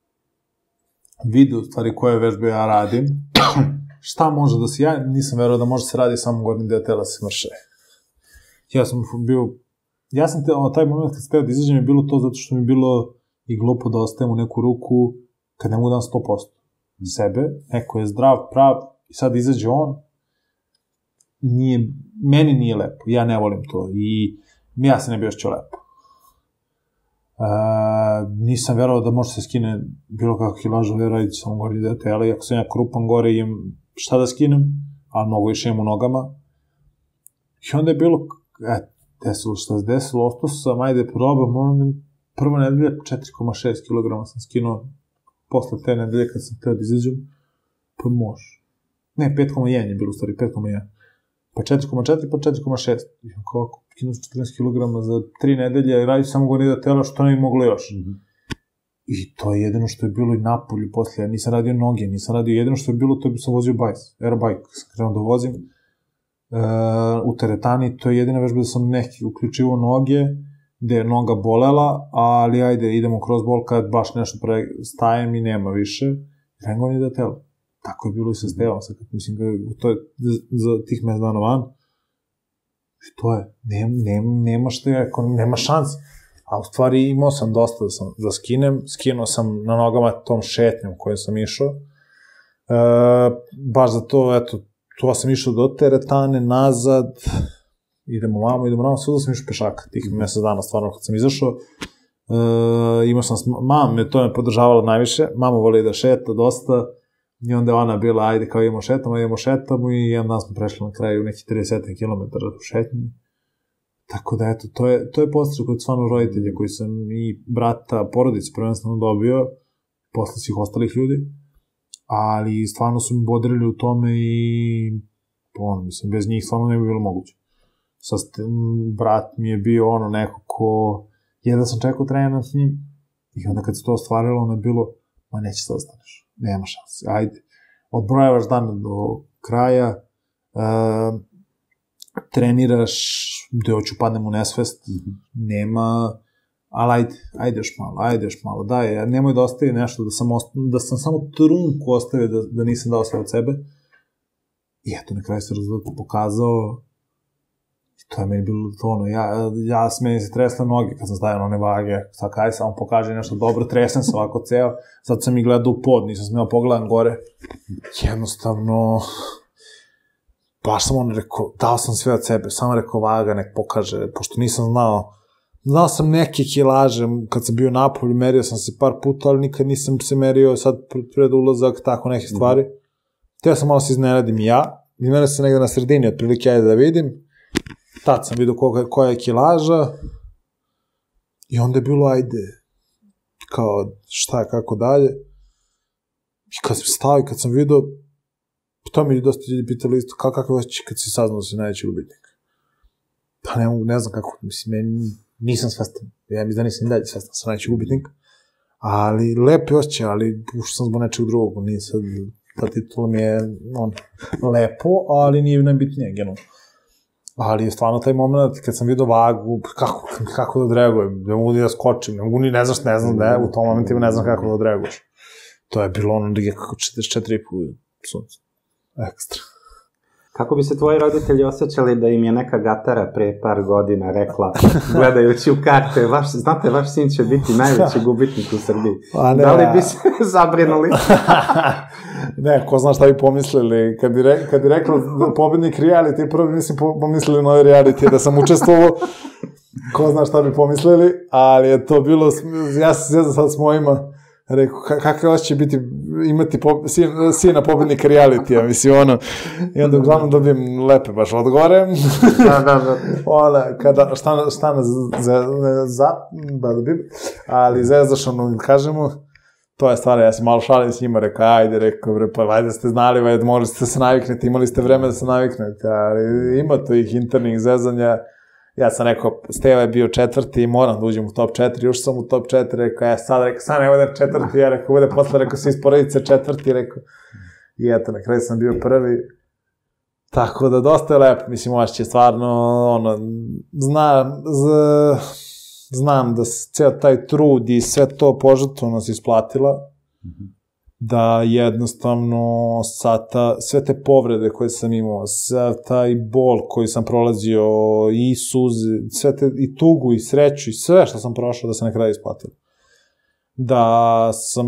vide u stvari koje vežbe ja radim, šta može da se, ja nisam verovao da može se radi samo gornji deo tela se mrše. Ja sam bio, ja sam te, taj moment kad sam teo da izađem je bilo to zato što mi je bilo i glupo da ostajem u neku ruku kad ne mogu da sto posto sebe, neko je zdrav, prav i sad izađe on, nije, meni nije lepo, ja ne volim to i ja se ne bi ošćao lepo. E, nisam verovao da može se skine bilo kakva kilaža, raditi samo gore deo tela, iako sam ja krupan gore i imam šta da skinem, ali mnogo više imam u nogama. I onda je bilo, e, desilo šta se desilo, ostao sam, ajde probam, ono prva nedelja četiri zarez šest kilograma sam skinuo posle te nedelje kad sam teo da izađem, pa može. Ne, pet zarez jedan je bilo u stvari, pet zarez jedan. Pa četiri zarez četiri, pa četiri zarez šest. Kako, skinuo sam četrnaest kilograma za tri nedelje i raditi samo gore da tela što ne bi moglo još. Mm -hmm. I to je jedino što je bilo i napolju posle, ja nisam radio noge, nisam radio jedino što je bilo, to bi sam vozio bajs, aerobike, sam krenuo da vozim. Uh, u teretani, to je jedina vežba da sam neki uključivo noge, gde je noga bolela, ali ajde, idemo kroz bol kad baš nešto pre stajem i nema više, krengo ni da telo. Tako je bilo i sa Stevom, sad kad mislim, to je za tih mes dana van, i to je, nema, nema, nema što je, nema šans. A u stvari imao sam dosta da, sam, da skinem, skinuo sam na nogama tom šetnjom kojom sam išao. E, baš za to, eto, to sam išao do teretane, nazad, idemo vamo, idemo vamo, svuda sam išao pešaka, tih mesec dana stvarno kad sam izašao. E, imao sam, mama me to me podržavala najviše, mama voli da šeta dosta, i onda je ona bila, ajde kao idemo šetamo, idemo šetamo, i jedan dan smo prešli na kraju nekih trideset kilometara u šetnji. Tako da, eto, to je, to je postrah od stvarno roditelja koji sam i brata, porodice prvenstveno dobio, posle svih ostalih ljudi, ali stvarno su mi bodrili u tome i, ono, mislim, bez njih stvarno ne bi bilo moguće. Sad, brat mi je bio ono neko ko, jedan sam čekao trener s njim, i onda kad se to ostvarilo, ono je bilo, ma neće se ostaneš, nema šanse, ajde. Odbrojavaš dan do kraja, uh, treniraš, gde hoću padnem u nesvest, mm-hmm. nema, ali ajde, ajde još malo, ajde još malo, daj, nemoj da ostavi nešto, da sam, osta, da sam samo trunku ostavio, da, da nisam dao sve od sebe. I eto, na kraju se rezultat pokazao, i to je meni bilo to ono, ja, ja s meni se tresle noge kad sam stavio na one vage, sad kaj samo pokaže nešto dobro, tresem se ovako ceo, sad sam i gledao u pod, nisam smeo pogledam gore, jednostavno, baš sam ono rekao, dao sam sve od sebe, samo rekao vaga, nek pokaže, pošto nisam znao, znao sam neke kilaže, kad sam bio napolju, merio sam se par puta, ali nikad nisam se merio, sad pred ulazak, tako neke stvari. Mm. Teo sam malo se iznenadim i ja, izmerio sam negde na sredini, otprilike ajde da vidim, tad sam vidio koga, koja je kilaža, i onda je bilo, ajde, kao, šta je, kako dalje, i kad sam stao i kad sam vidio, to mi je dosta ljudi pitali isto, kako kako vas kad si saznao da si najveći gubitnik? Pa ne, ne znam kako, mislim, ja nisam svestan, ja mislim da nisam dalje svestan, sam najveći gubitnik, ali lepi osjećaj, ali ušao sam zbog nečeg drugog, nije sad, ta titula mi je, on, lepo, ali nije najbitnije, generalno. Ali stvarno taj moment, kad sam vidio vagu, kako, kako da odreagujem, ne mogu ni da skočim, ne mogu ni, ne znaš, ne znam da je, u tom momentima ne znam kako da odreaguješ. To je bilo ono, kako četrdeset četiri i po sunca. Ekstra. Kako bi se tvoji roditelji osjećali da im je neka gatara pre par godina rekla, gledajući u karte, vaš, znate, vaš sin će biti najveći gubitnik u Srbiji. Ne, da li bi se zabrinuli? Ne, ko zna šta bi pomislili. Kad bi, re, kad bi rekla pobednik reality, prvo bi mislim pomislili na ovaj reality, da sam učestvovao, ko zna šta bi pomislili, ali je to bilo, ja se sjećam sad s mojima, rekao, kakav će biti, imati po, sin, sina pobednika reality-a, mislim, ono, i onda uglavnom dobijem lepe baš odgovore. Da, da, da. Ona, kada, šta, šta nas za, za, da dobijem, ali zezdaš, ono, kažemo, to je stvar, ja sam malo šalim s njima, rekao, ajde, rekao, bre, pa vajde ste znali, vajde, morali ste se naviknete, imali ste vreme da se naviknete, ali ima to ih internih zezanja. Ja sam rekao, Steva je bio četvrti i moram da uđem u top četiri, još sam u top četiri, rekao, ja sad, rekao, sad ne bude četvrti, ja rekao, bude posle, rekao, svi sporedice četvrti, rekao, i eto, na kraju sam bio prvi, tako da dosta je lepo, mislim, ovo će stvarno, ono, zna, z, znam da se ceo taj trud i sve to požrtvovno se isplatila, da jednostavno sata, sve te povrede koje sam imao, sve taj bol koji sam prolazio, i suze, sve te, i tugu, i sreću, i sve što sam prošao da se na kraju isplatilo. Da sam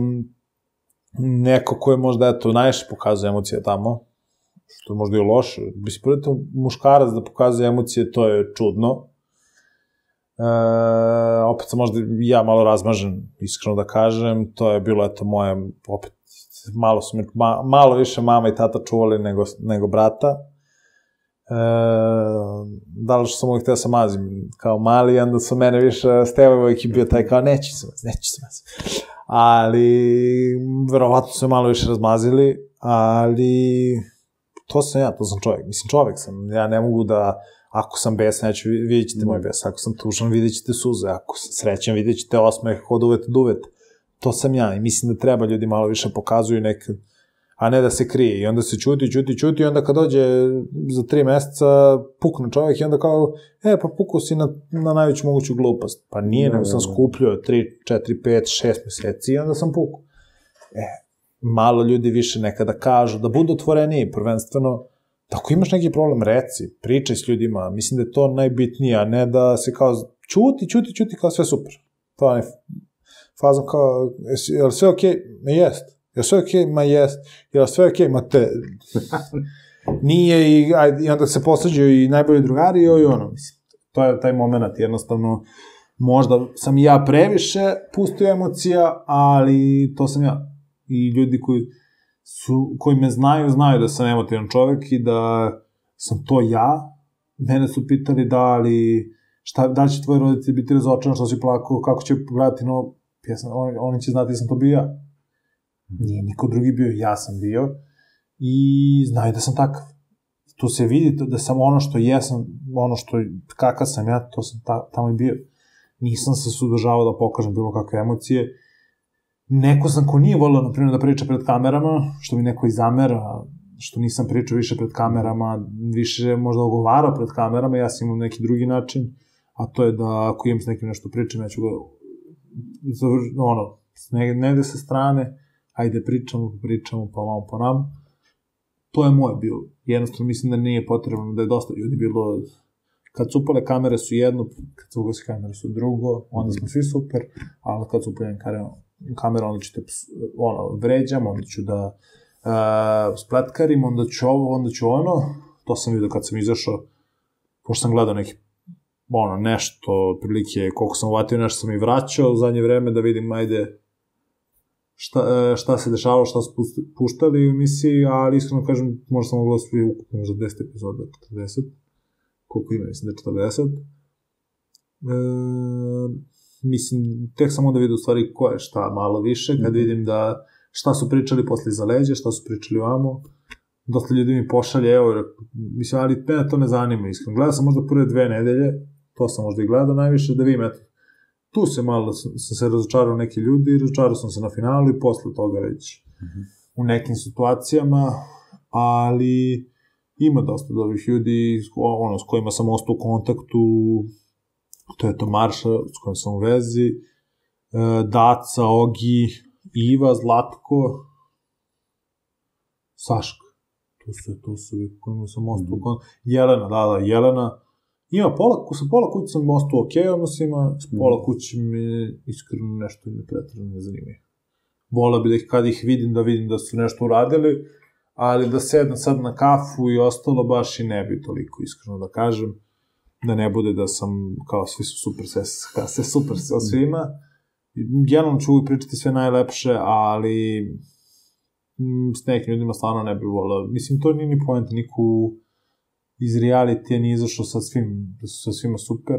neko ko je možda, eto, najviše pokazuje emocije tamo, što je možda i loše. Mislim, prvo muškarac da pokazuje emocije, to je čudno. E, opet sam možda ja malo razmažen, iskreno da kažem, to je bilo, eto, moje, opet, malo su mi, ma, malo više mama i tata čuvali nego, nego brata. E, da li što sam uvijek htio sam mazim kao mali, onda su mene više, Stevo uvijek je bio taj kao, neće se mazim, neće se mazim. Ali, verovatno su me malo više razmazili, ali, to sam ja, to sam čovjek, mislim, čovjek sam, ja ne mogu da, ako sam besan, ja ću, vidjet ćete moj bes, ako sam tužan, vidjet ćete suze, ako sam srećan, vidjet ćete osmeh, od uvete do uvete. To sam ja i mislim da treba ljudi malo više pokazuju nekad, a ne da se krije. I onda se čuti, čuti, čuti i onda kad dođe za tri meseca pukne čovjek i onda kao, e, pa pukao si na, na najveću moguću glupost. Pa nije, nego sam skupljio tri, četiri, pet, šest meseci i onda sam pukao. E, malo ljudi više nekada kažu, da budu otvoreniji, prvenstveno, ako imaš neki problem, reci, pričaj s ljudima, mislim da je to najbitnije, a ne da se kao čuti, čuti, čuti, kao sve super. To je fazom kao, je li sve okej? Ma jest. Je li sve okej? Ma jest. Je li sve okej? Ma te. Nije i, ajde, i onda se posleđaju i najbolji drugari i ono, mislim. To je taj moment, jednostavno, možda sam i ja previše pustio emocija, ali to sam ja. I ljudi koji, su, koji me znaju, znaju da sam emotivan čovek i da sam to ja. Mene su pitali da li, šta, da li će tvoji roditelji biti razočarani što si plakao, kako će gledati novo pjesma, oni, oni će znati da sam to bio ja. Nije niko drugi bio, ja sam bio i znaju da sam takav. Tu se vidi da sam ono što jesam, ono što, kakav sam ja, to sam ta, tamo i bio. Nisam se sudržavao da pokažem bilo kakve emocije. Neko sam ko nije volio, na primjer, da priča pred kamerama, što mi neko i zamera, što nisam pričao više pred kamerama, više možda ogovarao pred kamerama, ja sam imao neki drugi način, a to je da ako imam s nekim nešto pričam, ja ću ga, ono, negde sa strane, ajde pričamo, pričamo, pa vam po nam. To je moje bilo. Jednostavno mislim da nije potrebno, da je dosta ljudi bilo, kad su upale kamere su jedno, kad su ugasi kamere su drugo, onda smo svi super, ali kad su upale kamere, onda ću te, ono, vređam, onda ću da uh, spletkarim, onda ću ovo, onda ću ono. To sam vidio kad sam izašao, pošto sam gledao neki, ono, nešto, prilike, koliko sam uvatio, nešto sam i vraćao u zadnje vreme, da vidim, ajde, šta, šta se dešavalo, šta su puštali u emisiji, ali iskreno kažem, možda sam mogla svi ukupno za deset epizoda, četrdeset, koliko ima, mislim da je četrdeset. E, mislim, tek sam onda vidio u stvari ko je šta malo više, kad vidim da šta su pričali posle iza leđa, šta su pričali vamo, dosta ljudi mi pošalje, evo, mislim, ali mene to ne zanima, iskreno. Gledao sam možda prve dve nedelje, to sam možda i gledao najviše, da vidim, eto, tu se malo, sam se razočarao neki ljudi, razočarao sam se na finalu i posle toga već mm-hmm. u nekim situacijama, ali ima dosta dobrih ljudi, ono, s kojima sam ostao u kontaktu, to je to Marša, s kojim sam u vezi, Daca, Ogi, Iva, Zlatko, Saška, to su, to su, kojima sam ostao u kontaktu, Jelena, da, da, Jelena. Ima pola, sa pola kuće sam ostao okej odnosima, s pola kuće mi iskreno nešto ne pretredno ne zanima. Volao bi da ih, kad ih vidim, da vidim da su nešto uradili, ali da sedem sad na kafu i ostalo baš i ne bi toliko, iskreno da kažem, da ne bude da sam, kao svi su super, sve, sve super sve o svima. Generalno ću uvijek pričati sve najlepše, ali m, s nekim ljudima stvarno ne bi volao. Mislim, to nije ni poenta, niku iz realitija nije izašao sa svim, da su sa svima super.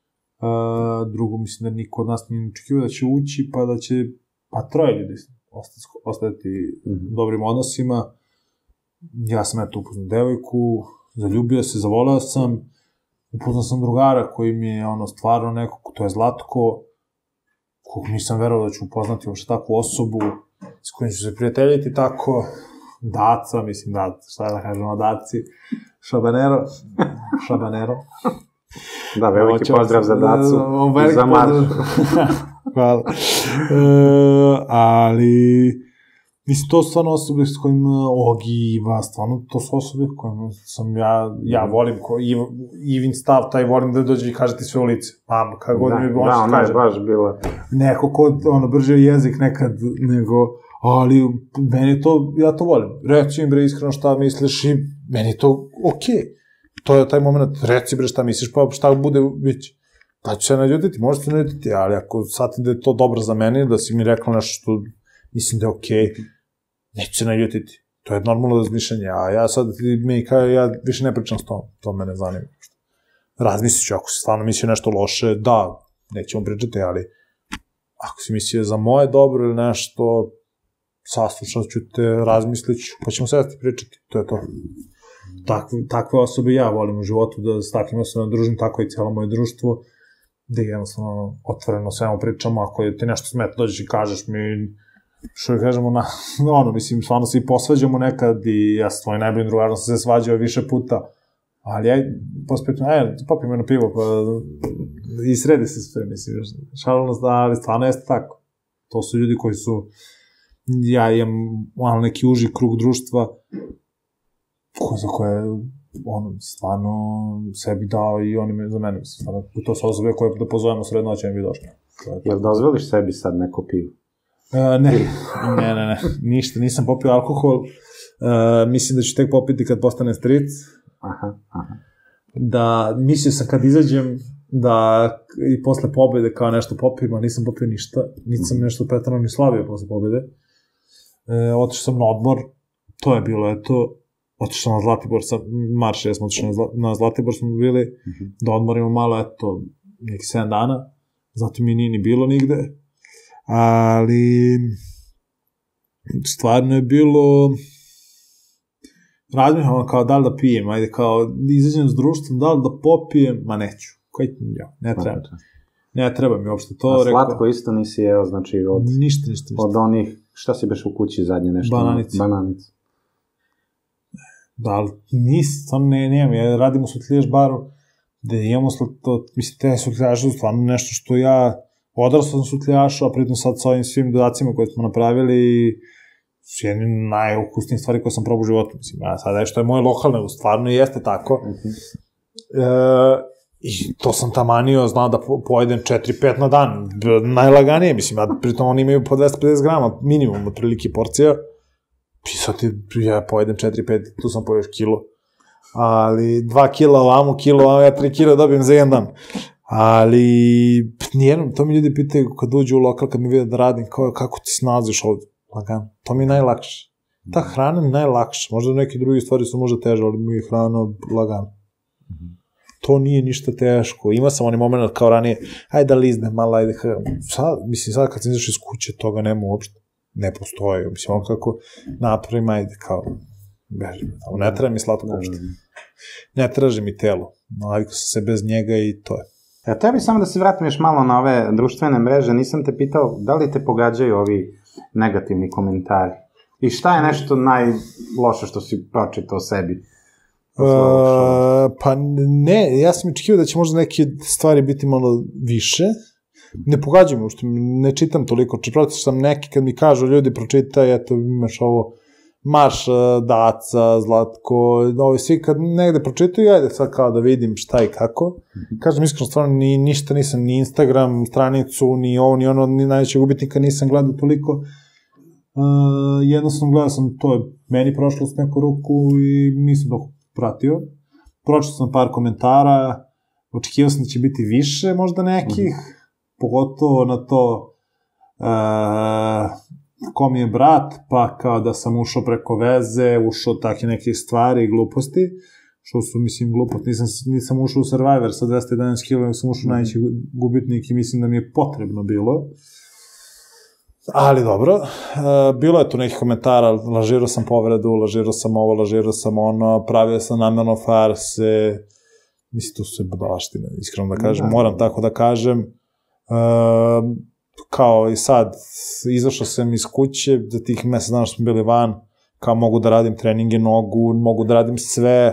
Uh, drugo, mislim da niko od nas nije očekivao da će ući, pa da će, pa troje ljudi ostati mm-hmm. dobrim odnosima. Ja sam eto upoznao devojku, zaljubio se, zavolao sam, upoznao sam drugara koji mi je ono stvarno neko, to je Zlatko, kog nisam verovao da ću upoznati uopšte takvu osobu, s kojim ću se prijateljiti tako. Daca, mislim, da, šta da kažemo o Daci, Šabanero, Šabanero. Da, veliki pozdrav za Dacu i za Maršu. Hvala. E, ali, mislim, to su stvarno osobe s kojima Ogi, Iva, stvarno, to su osobe kojima sam ja, ja volim, ko, Iv, Ivin stav, taj volim da dođe i kaže ti sve u lice. Mamo, kako god mi on što kaže. Da, ona je baš bila. Neko ko, ono, brže jezik nekad, nego, ali meni to, ja to volim. Reci im, bre, iskreno šta misliš i meni je to okej. Okay. To je taj moment, reci, bre, šta misliš, pa šta bude biće. Da ću se naljutiti, možete se naljutiti, ali ako shvatim da je to dobro za mene, da si mi rekla nešto što mislim da je okej, okay, neću se naljutiti. To je normalno razmišljanje, a ja sad, mi kao, ja više ne pričam s tom, to mene zanima. Razmislit ću, ako si stvarno mislio nešto loše, da, nećemo pričati, ali ako si mislio za moje dobro ili nešto, saslušat ću te, razmislit ću, pa ćemo sedati pričati, to je to. Takve, takve osobe ja volim u životu, da s takvim osobama družim, tako i cijelo moje društvo, gde jednostavno otvoreno svemu pričamo, ako ti nešto smeta, dođeš i kažeš mi, što je kažemo, na, ono, mislim, stvarno se i posvađamo nekad i ja s tvojim najboljim drugarom sam se svađao više puta, ali aj, pospetno, aj, popim jedno pivo, pa i sredi se sve, mislim, šalno, ali stvarno jeste tako. To su ljudi koji su, ja imam ono neki uži krug društva, ko za koje ono, stvarno, sebi dao i oni me za mene, mislim, stvarno, to su osobe koje da pozovemo sred noći, ne bi došli. Jel dozvoliš sebi sad neko pivo? Ne, ne, ne, ne, ništa, nisam popio alkohol, mislim da ću tek popiti kad postane stric. Aha, aha. Da, mislio sam kad izađem da i posle pobede kao nešto popijem, a nisam popio ništa, niti sam nešto pretrano ni slavio posle pobede. E, otišao sam na odmor, to je bilo, eto, otišao na Zlatibor, sa marša, jesmo otišli na, Zla, na Zlatibor, smo bili, uh-huh. da odmorimo malo, eto, neki sedam dana, zato mi nije ni bilo nigde, ali stvarno je bilo, razmišljam kao da li da pijem, ajde, kao izađem s društvom, da li da popijem, ma neću, koji, ja, ne treba, ne treba mi uopšte to. A slatko rekao, isto nisi jeo, znači od, ništa, ništa, ništa. Od onih, šta si beš u kući zadnje nešto? Bananice. Bananice. Da, ali nisam, ne, nemam, ja radim u slatlijaš baru, gde imamo slatlijaš, mislim, te slatlijaše su stvarno nešto što ja odrastao sam slatlijašu, a pritom sad sa ovim svim dodacima koje smo napravili, su jedni najukusnijih stvari koje sam probao u životu, mislim, ja sada je što je moje lokalne, stvarno jeste tako. Uh-huh. E, i to sam tamanio, znao da pojedem četiri pet na dan, najlaganije, mislim, a pritom oni imaju po dvesta pedeset grama, minimum, otprilike porcija, i sad ti, ja pojedem četiri pet, tu sam poješ kilo, ali dva kila ovamo, kilo ovamo, ja tri kila dobijem za jedan dan, ali nijednom, to mi ljudi pitaju kad uđu u lokal, kad mi vide da radim, kao, kako ti snalaziš ovde, lagano, to mi je najlakše, ta hrana je najlakša, možda neke druge stvari su možda teže, ali mi je hrana lagano. To nije ništa teško. Ima sam onaj moment kao ranije, ajde da liznem malo, ajde, sad, mislim, sad kad sam izašao iz kuće, toga nema uopšte, ne postoje, mislim, on kako napravim, ajde, kao, bežim, ne treba mi slatko uopšte, ne traži mi telo, navikao sam se bez njega i to je. Ja tebi samo da se vratim još malo na ove društvene mreže, nisam te pitao da li te pogađaju ovi negativni komentari i šta je nešto najloše što si pročitao o sebi? Uh, pa ne, ja sam očekivao da će možda neke stvari biti malo više, ne pogađam uopšte, ne čitam toliko, pročitao sam neki kad mi kažu ljudi pročitaj, eto imaš ovo Marš, Daca, Zlatko, ovi svi kad negde pročitaju, ajde sad kao da vidim šta i kako, kažem iskreno stvarno ni, ništa nisam, ni Instagram stranicu, ni ovo, ni ono, ni najvećeg ubitnika nisam gledao toliko, uh, jednostavno gledao sam, to je meni prošlo s neku ruku i nisam dok pratio. Pročitao sam par komentara, očekivao sam da će biti više možda nekih, mm. pogotovo na to uh, ko mi je brat, pa kao da sam ušao preko veze, ušao takve neke stvari i gluposti, što su, mislim, gluposti, nisam, nisam ušao u Survivor sa dvesta jedanaest kilograma, sam ušao mm. najveći gubitnik i mislim da mi je potrebno bilo. Ali dobro, uh, bilo je tu nekih komentara, lažirao sam povredu, lažirao sam ovo, lažirao sam ono, pravio sam namerno farse, mislim, tu su sve budalaštine, iskreno da kažem, da. Moram tako da kažem, uh, kao i sad, izašao sam iz kuće, za tih mesec dana što smo bili van, kao mogu da radim treninge nogu, mogu da radim sve,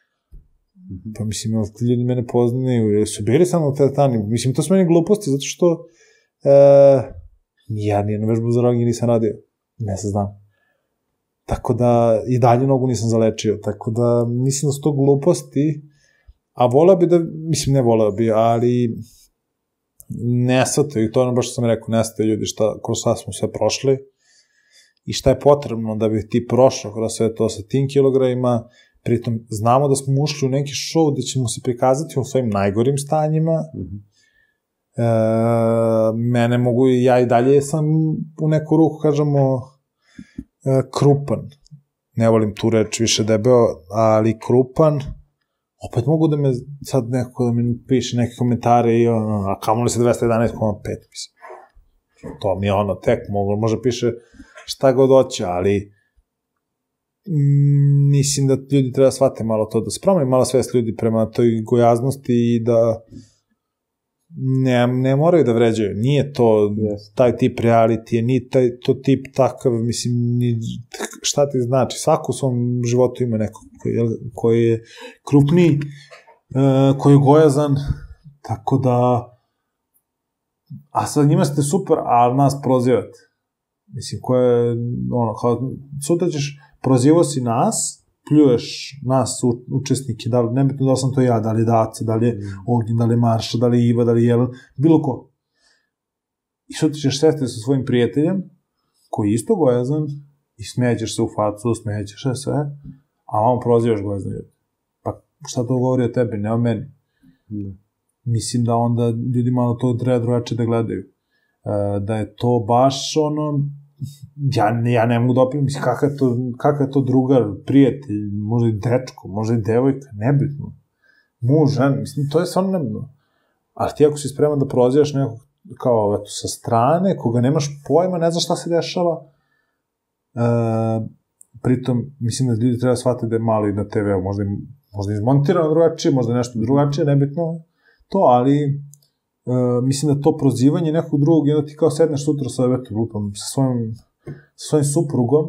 pa mislim, ljudi mene poznaju, su bili samo u teretani, mislim, to su meni gluposti, zato što, uh, ja nijednu vežbu za rogi nisam radio, mesec dana. Tako da, i dalje nogu nisam zalečio, tako da, mislim da su to gluposti, a voleo bi da, mislim, ne voleo bi, ali nesvataju, to je ono baš što sam rekao, nesvataju ljudi šta, kroz šta smo sve prošli i šta je potrebno da bi ti prošao kroz sve to sa tim kilogramima, pritom znamo da smo ušli u neki show gde ćemo se prikazati u svojim najgorim stanjima, mm-hmm. E, mene mogu, ja i dalje sam u neku ruku, kažemo, e, krupan. Ne volim tu reč više debeo, ali krupan. Opet mogu da me sad neko da mi piše neke komentare i ono, a kamo li se dvesta jedanaest zarez pet, mislim. To mi je ono, tek mogu, može piše šta god hoće, ali mm, mislim da ljudi treba shvate malo to, da se promeni malo svest ljudi prema toj gojaznosti i da ne, ne moraju da vređaju, nije to yes. taj tip reality, nije taj, to tip takav, mislim, ni, šta ti znači, svako u svom životu ima neko koji, koji je krupniji, uh, koji je gojazan, tako da, a sad njima ste super, a nas prozivate, mislim, koje, ono, kao, sutra ćeš, prozivo si nas, pljuješ nas učesnike, da li, nebitno da sam to ja, da li je Dace, da li je Ognjen, da li je Marša, da li je Iva, da li je Jelen, bilo ko. I što ti ćeš sesti sa svojim prijateljem, koji je isto gojazan, i smećeš se u facu, smećeš se sve, a vam prozivaš gojazan ljudi. Pa šta to govori o tebi, ne o meni? Mm. Mislim da onda ljudi malo to treba drugačije da gledaju. E, da je to baš ono, ja, ja ne mogu da opijem, mislim, kakav je to, kakav je to drugar, prijatelj, možda i dečko, možda i devojka, nebitno. Muž, žen, mislim, to je stvarno nebitno. Ali ti ako si spreman da prozivaš nekog kao, eto, sa strane, koga nemaš pojma, ne znaš šta se dešava, e, pritom, mislim da ljudi treba shvatiti da je malo i na te veu, možda, možda izmontirano drugačije, možda nešto drugačije, nebitno to, ali Uh, mislim da to prozivanje nekog drugog i onda ti kao sedneš sutra sa, eto, lupam, sa svojim, sa svojim suprugom,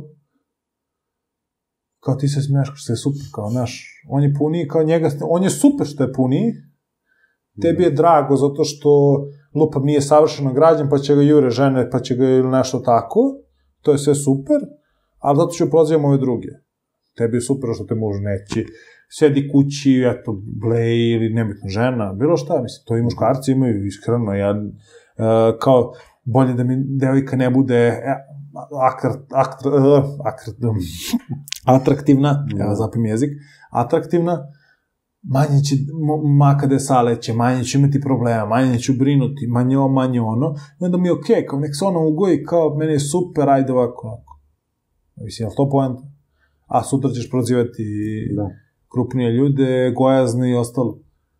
kao ti se smiješ što je super, kao, znaš, on je puniji, kao njega, on je super što je puniji, tebi je drago zato što lupam nije savršeno građen, pa će ga jure žene, pa će ga ili nešto tako, to je sve super, ali zato ću prozivam ove druge. Tebi je super što te muž neće, sedi kući, eto, blej ili nebitno žena, bilo šta, mislim, to i muškarci imaju, iskreno, ja, uh, kao, bolje da mi devojka ne bude akrat, akrat, akrat, atraktivna, ja zapim jezik, atraktivna, manje će maka da saleće, manje će imati problema, manje ću brinuti, manje ovo, manje ono, i onda mi je okej, okay, kao nek se ono ugoji, kao, meni je super, ajde ovako, ovako. Mislim, je li to poenta? A sutra ćeš prozivati da. Krupnije ljude, gojazne i ostalo.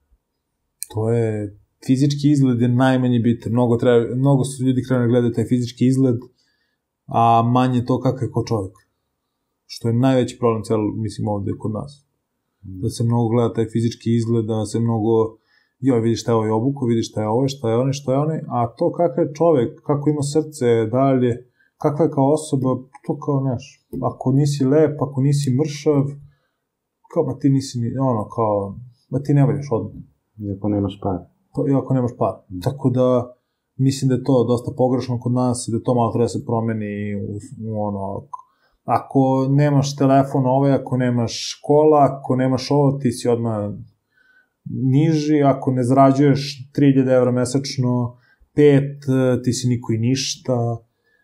To je, fizički izgled je najmanje bitan. Mnogo, treba, mnogo su ljudi krenuli gledati taj fizički izgled, a manje to kakav je ko čovjek. Što je najveći problem cijelo, mislim, ovde kod nas. Da se mnogo gleda taj fizički izgled, da se mnogo, joj, vidiš šta je ovaj obuko, vidiš šta je ovaj, šta je one, šta je one, a to kakav je čovjek, kako ima srce, dalje, kakva je kao osoba, to kao, znaš, ako nisi lep, ako nisi mršav, kao, ma ti nisi, ono, kao, ma ti ne valjaš odmah. Iako nemaš par. Pa, iako nemaš par. Mm. Tako da, mislim da je to dosta pogrešno kod nas i da to malo treba se promeni u, u ono, ako nemaš telefon ovaj, ako nemaš škola, ako nemaš ovo, ti si odmah niži, ako ne zarađuješ tri hiljade evra mesečno, pet, ti si niko i ništa,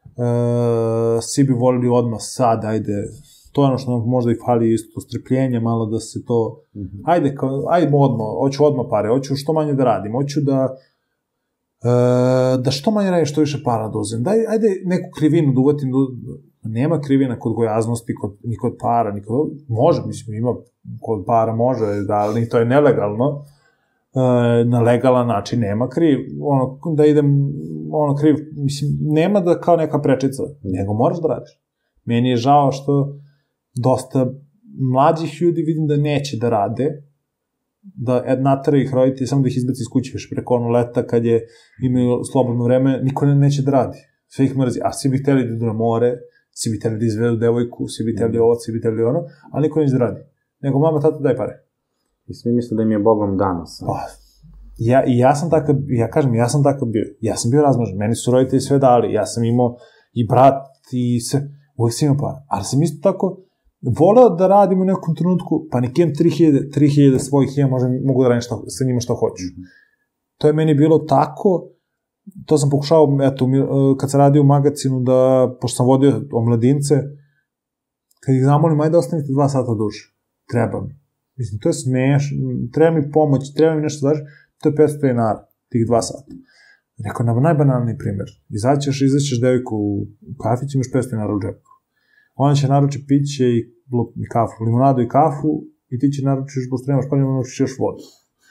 e, svi bi volili odmah sad, ajde, to je ono što nam možda i fali isto, strpljenje, malo da se to, mm-hmm. ajde, kao, ajde odmah, hoću odmah pare, hoću što manje da radim, hoću da, e, da što manje radim, što više para da uzem, daj, ajde neku krivinu da uvatim, da, nema krivina kod gojaznosti, kod, ni kod para, ni kod, može, mislim, ima, kod para može, da, ali to je nelegalno, e, na legalan način nema kriv, ono, da idem, ono, kriv, mislim, nema da kao neka prečica, nego moraš da radiš. Meni je žao što dosta mlađih ljudi vidim da neće da rade, da natara ih roditi, samo da ih izbaci iz kuće više preko ono leta kad je imaju slobodno vreme, niko ne, neće da radi, sve ih mrzi, a svi bi hteli da idu na more, svi bi hteli da izvedu devojku, svi bi hteli ovo, svi bi hteli ono, ali niko neće da radi. Nego mama, tata, daj pare. I svi misle da im je Bogom danas. Pa, ja, i ja sam takav, ja kažem, ja sam takav bio, ja sam bio razmažen, meni su roditelji sve dali, ja sam imao i brat i sve, uvijek sam imao para, ali sam isto tako voleo da radim u nekom trenutku, pa nek imam tri hiljade svojih, ja možda mogu da radim šta, sa njima šta hoću. Mm-hmm. To je meni bilo tako, to sam pokušao, eto, kad sam radio u magazinu, da, pošto sam vodio omladince, kad ih zamolim, ajde ostanite dva sata duže, treba mi. Mislim, to je smeš, treba mi pomoć, treba mi nešto daži, to je petsto dinara, tih dva sata. Rekao, na najbanalniji primjer, izaćeš, izaćeš devojku u kafić, imaš petsto dinara u džepu. Ona će naruči piće i, i kafu, limonadu i kafu, i ti će naručiš, pošto nemaš pa naručiš još vodu.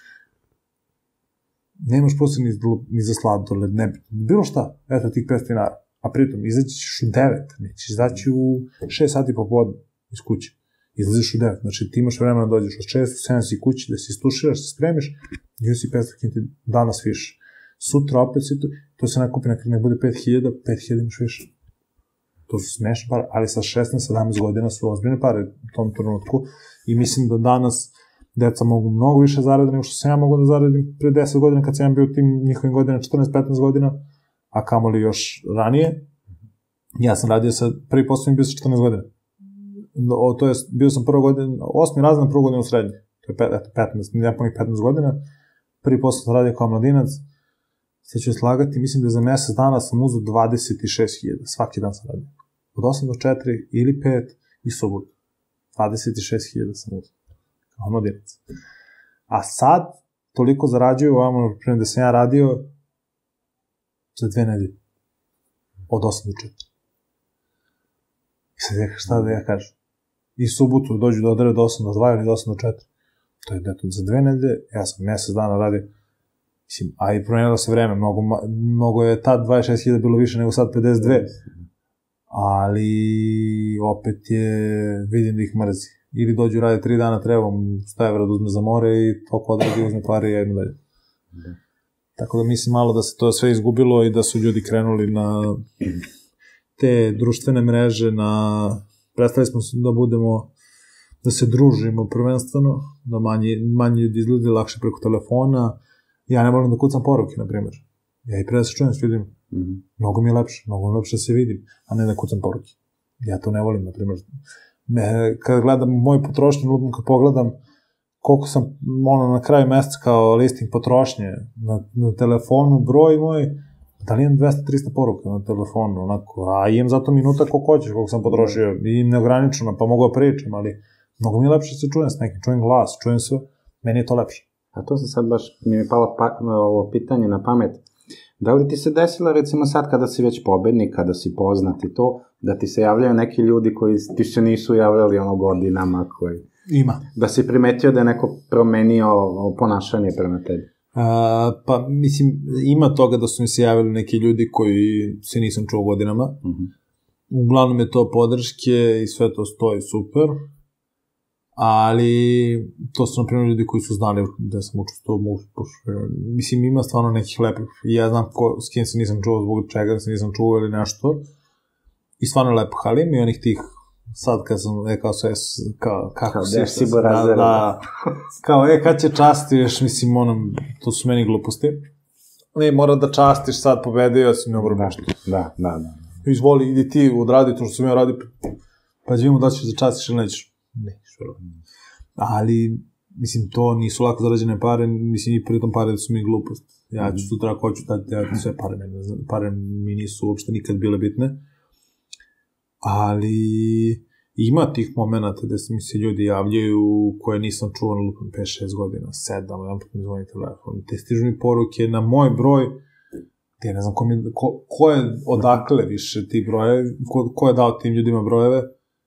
Nemaš posle ni, ni za sladoled, ne, bilo šta, eto tih petsto dinara. A pritom, izaćeš u devet, nećeš izaći u šest sati popodne iz kuće. Izlaziš u devet, znači ti imaš vremena da dođeš od šest, u sedam si kući, da se istuširaš, da se spremiš, i još si petsto kinti danas više. Sutra opet si to, to se nakupi, nekada ne bude pet hiljada, pet hiljada imaš više. To su smešne pare, ali sa šesnaest sedamnaest godina su ozbiljne pare u tom trenutku i mislim da danas deca mogu mnogo više zaraditi nego što sam ja mogu da zaradim pre deset godina kad sam ja bio u tim njihovim godina, četrnaest petnaest godina, a kamoli još ranije. Ja sam radio sa, prvi posao mi bio sa četrnaest godina. o, to je, bio sam prvo godin, osmi razred, prvo godinu u srednji. To je pet, eto, petnaest, ja punih petnaest godina. Prvi posao sam radio kao mladinac. Sad ću slagati, mislim da je za mesec dana sam uzeo dvadeset šest hiljada. Svaki dan sam radio. Od osam do četiri ili pet i subotu. dvadeset šest hiljada sam uzeo. Kao mladinac. A sad, toliko zarađuju, ovamo, prema da sam ja radio, za dve nedelje. Od osam do četiri. I sad ja, šta da ja kažem? I subotu dođu do odre do osam do dva ili do osam do četiri. To je deto za dve nedelje, ja sam mesec dana radio. Mislim, a i promenilo se vreme, mnogo, mnogo je tad dvadeset šest hiljada bilo više nego sad pedeset dve. Ali opet je, vidim da ih mrzi. Ili dođu radi tri dana, trebam sto evra da uzme za more i toliko odradi uzme pare i ja idem dalje. Tako da mislim malo da se to sve izgubilo i da su ljudi krenuli na te društvene mreže, na... Prestali smo da budemo, da se družimo prvenstveno, da manje, manje ljudi izgledi lakše preko telefona. Ja ne volim da kucam poruke, na primjer. Ja i pre da se čujem s ljudima. Mm-hmm. Mnogo mi je lepše, mnogo mi je lepše da se vidim, a ne da kucam poruke. Ja to ne volim, na primjer. Me, kad gledam moj potrošnje, lupno kad pogledam koliko sam ono, na kraju meseca kao listing potrošnje na, na telefonu, broj moj, da li imam dvesta trista poruka na telefonu, onako, a imam zato minuta koliko hoćeš, koliko sam potrošio, i neograničeno, pa mogu da pričam, ali mnogo mi je lepše se čujem s nekim, čujem glas, čujem sve, meni je to lepše. A to se sad baš, mi je palo pa, ovo pitanje na pamet, da li ti se desilo recimo sad kada si već pobednik, kada si poznat i to, da ti se javljaju neki ljudi koji ti se nisu javljali ono godinama, koji... Ima. Da si primetio da je neko promenio ponašanje prema tebi? A, pa, mislim, ima toga da su mi se javili neki ljudi koji se nisam čuo godinama. Uh-huh. Uglavnom je to podrške i sve to stoji super. Ali to su, na primjer, ljudi koji su znali da sam učestvovao. Mislim, ima stvarno nekih lepih. I ja znam ko, s kim se nisam čuo, zbog čega se nisam čuo ili nešto. I stvarno lepo halim i onih tih sad kad sam, e, kao sve, kao, kako kao si, si da, da, kao, e, kad će častiš, mislim, onom, to su meni gluposti. Ne, mora da častiš, sad pobedio si, ne obro nešto. Da, da, da. Izvoli, idi ti, odradi to što sam ja radio, pa ćemo da ćeš da častiš ili nećeš. Ne, što je. Ali, mislim, to nisu lako zarađene pare, mislim, i pritom pare su mi glupost. Ja ću sutra, ako hoću dati, ja sve pare, pare mi nisu uopšte nikad bile bitne. Ali ima tih momenta gde se mi se ljudi javljaju koje nisam čuo na lupom pet šest godina, sedam, jedan put mi zvoni telefon, te stižu mi poruke na moj broj, te ne znam ko, mi, ko, ko je odakle više ti broje, ko, ko je dao tim ljudima brojeve,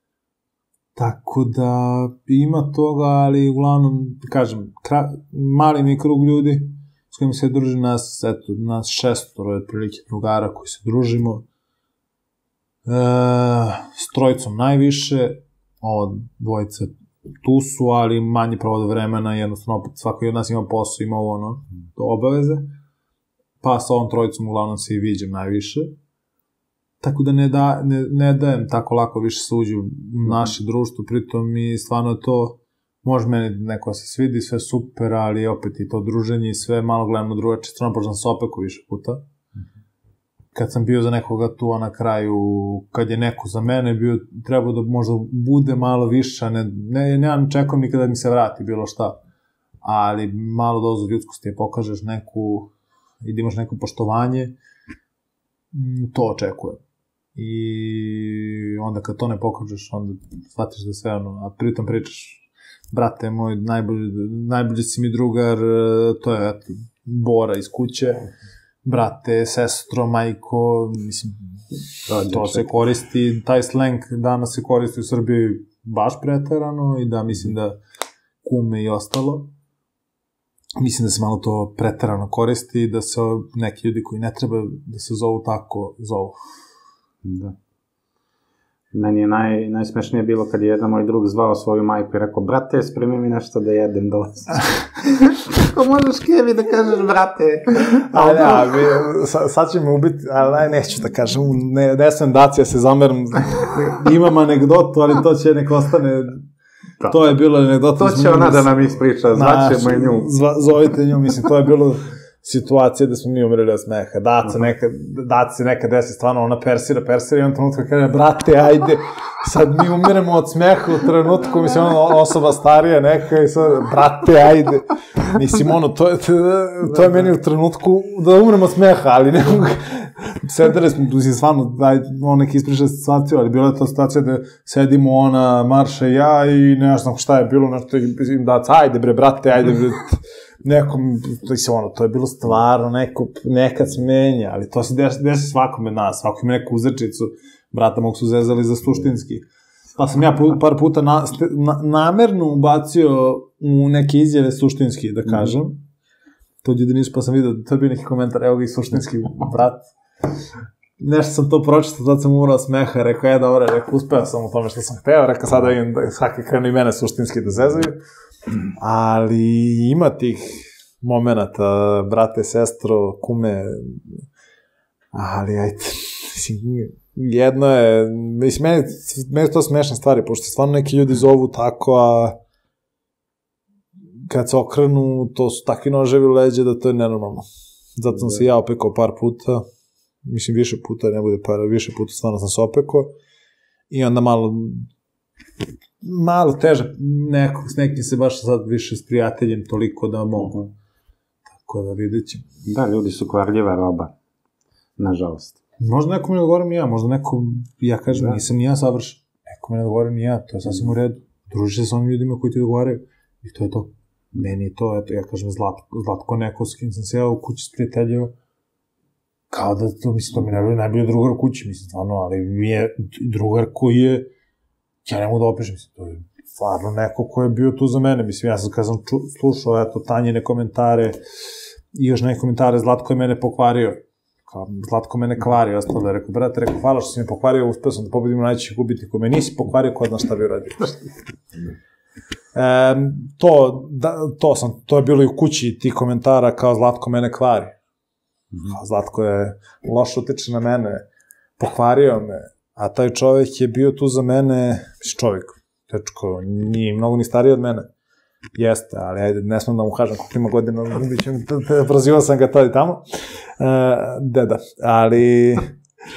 tako da ima toga, ali uglavnom, kažem, kra, mali mi krug ljudi s kojim se druži nas, eto, nas šestoro je otprilike drugara koji se družimo. E, s trojicom najviše, ovo dvojice tu su, ali manje provode vremena, jednostavno opet svako od nas ima posao, ima ovo ono, obaveze, pa sa ovom trojicom uglavnom se i viđem najviše, tako da ne, da, ne, ne dajem tako lako više se uđu u naše društvo, pritom i stvarno to, može meni neko se svidi, sve super, ali opet i to druženje i sve malo gledam na drugačije strane, pošto sam se opeko više puta. Kad sam bio za nekoga tu, a na kraju, kad je neko za mene bio, trebao da možda bude malo više, ne, ne, ne čekam nikada da mi se vrati bilo šta, ali malo dozu ljudskosti je pokažeš neku, i da imaš neko poštovanje, to očekujem. I onda kad to ne pokažeš, onda shvatiš da sve ono, a pritom pričaš, brate moj, najbolji, najbolji si mi drugar, to je eto, Bora iz kuće, brate, sestro, majko, mislim, to se koristi, taj slang danas se koristi u Srbiji baš preterano i da mislim da kume i ostalo, mislim da se malo to preterano koristi, da se neki ljudi koji ne treba da se zovu tako, zovu. Da. Meni je naj, najsmešnije bilo kad je jedan moj drug zvao svoju majku i rekao, brate, spremi mi nešto da jedem dolazi. Kako možeš Kevi da kažeš, brate? Ali, ja, sad će me ubiti, ali neću da kažem, ne, ne sam dacija se zameram, imam anegdotu, ali to će nek ostane, da. To je bilo anegdota. To će ona da nam ispriča, zvaćemo i nju. Zva, zovite nju, mislim, to je bilo situacije da smo mi umirali od smeha. Daca neka, daca se neka desi, stvarno ona persira, persira i on trenutku kaže, brate, ajde, sad mi umiremo od smeha u trenutku, mislim, ona osoba starija neka i sad, brate, ajde. Mislim, ono, to je, to je meni u trenutku da umremo od smeha, ali ne mogu... Sedeli smo, mislim, stvarno, ono neki ispričali situaciju, ali bila je to situacija da sedimo ona, Marša i ja i ne znam šta je bilo, nešto im daca, ajde bre, brate, ajde bre, nekom, mislim, ono, to je bilo stvarno, neko, nekad smenja, ali to se desi, desi svakome nas, svako ima neku uzrečicu, brata mog su zezali za suštinski. Pa sam ja par puta na, na, namerno ubacio u neke izjave suštinski, da kažem. Mm. To ljudi nisu, pa sam vidio, to je bio neki komentar, evo ga i suštinski, brat. Nešto sam to pročitao, tad sam umrao smeha, rekao, je, dobro, rekao, uspeo sam u tome što sam hteo, rekao, sada vidim da svaki krenu i mene suštinski da zezaju. Ali ima tih momenata, brate, sestro, kume, ali ajte, mislim, jedno je, mislim, meni, meni to smešne stvari, pošto stvarno neki ljudi zovu tako, a kad se okrenu, to su takvi noževi u leđe da to je nenormalno. Zato sam se ja opekao par puta, mislim više puta, ne bude par, više puta stvarno sam se opekao i onda malo malo teže, neko, s nekim se baš sad više s prijateljem toliko da mogu. Tako da vidjet ćemo. Da, ljudi su kvarljiva roba, nažalost. Možda neko mi ne odgovorim ja, možda neko, ja kažem, da. Nisam ni ja savršen. Neko mi ne odgovorim ni ja, to je sasvim u redu. Druži se s onim ljudima koji ti odgovaraju i to je to. Meni je to, eto, ja kažem, Zlatko, Zlatko neko s kim sam se ja u kući s prijateljio, kao da to, mislim, to mi najbolji, najbolji drugar u kući, mislim, stvarno, ali mi je drugar koji je, ja ne mogu da opišem, mislim, to je stvarno neko ko je bio tu za mene, mislim, ja sam kad sam ču, slušao, eto, Tanjine komentare i još neke komentare, Zlatko je mene pokvario, kao, Zlatko mene kvari, ostalo je, rekao, brate, rekao, hvala što si me pokvario, uspeo sam da pobedim najčešćih gubitnika, me nisi pokvario, ko zna šta bi uradio. E, to, da, to sam, to je bilo i u kući ti komentara kao Zlatko mene kvari. Mm-hmm. Zlatko je loš utiče na mene, pokvario me, a taj čovek je bio tu za mene, čovek, tečko, nije mnogo ni stariji od mene, jeste, ali ajde, ne smem da mu kažem koliko ima godina, prozivao sam ga to i tamo, e, deda, ali e,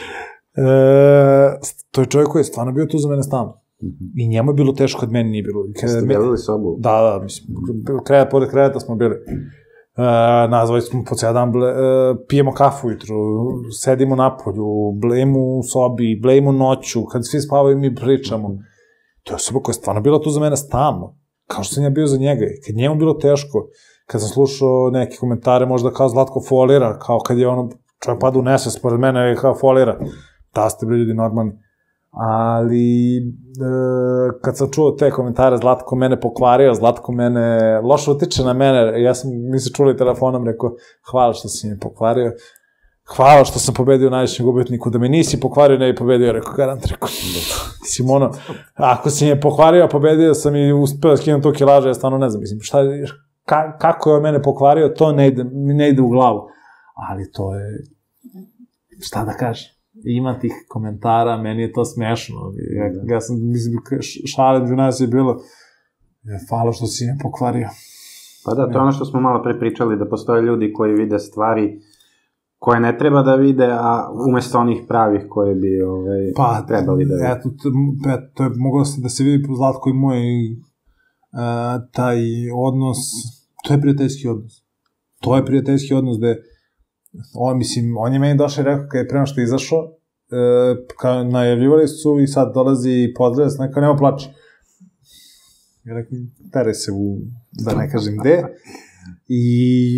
to je čovek koji je stvarno bio tu za mene stalno. Mm-hmm. I njemu je bilo teško, kad meni nije bilo. Ste delili sobu? Da, da, mislim, krevet pored kreveta smo bili. Uh, nazvali smo po cijel dan, ble, uh, pijemo kafu ujutru, sedimo napolju, blejimo u sobi, blejimo noću, kad svi spavaju mi pričamo. Mm-hmm. To je osoba koja je stvarno bila tu za mene stalno, kao što sam ja bio za njega. I kad njemu bilo teško, kad sam slušao neke komentare, možda kao Zlatko folira, kao kad je ono, čovjek pada u nesvest pored mene i kao folira. Da ste bili ljudi normalni. Ali, e, kad sam čuo te komentare, Zlatko mene pokvario, Zlatko mene loše utiče na mene, ja sam, mi se čuli telefonom, rekao, hvala što si me pokvario, hvala što sam pobedio najvećem gubitniku, da me nisi pokvario, ne bi pobedio, rekao, garant, rekao, mislim, ono, ako si me pokvario, a pobedio sam i uspeo da skinem tu kilažu, ja stvarno ne znam, mislim, šta, ka, kako je mene pokvario, to ne ide, ne ide u glavu, ali to je, šta da kažem. Ima tih komentara, meni je to smešno. Ja, ja sam, mislim, šale među nas je bilo, hvala što si me pokvario. Pa da, to je ono što smo malo pre pričali, da postoje ljudi koji vide stvari koje ne treba da vide, a umesto onih pravih koje bi ovaj, pa, trebali da vide. Eto, to, to je moglo da se vidi po Zlatko i moj uh, taj odnos, to je prijateljski odnos. To je prijateljski odnos gde on, mislim, on je meni došao i rekao kada je prema što je izašao, e, kao najavljivali su i sad dolazi i pozdravlja se, neka nema plaća. Ja rekao, tere se u, da ne kažem gde, i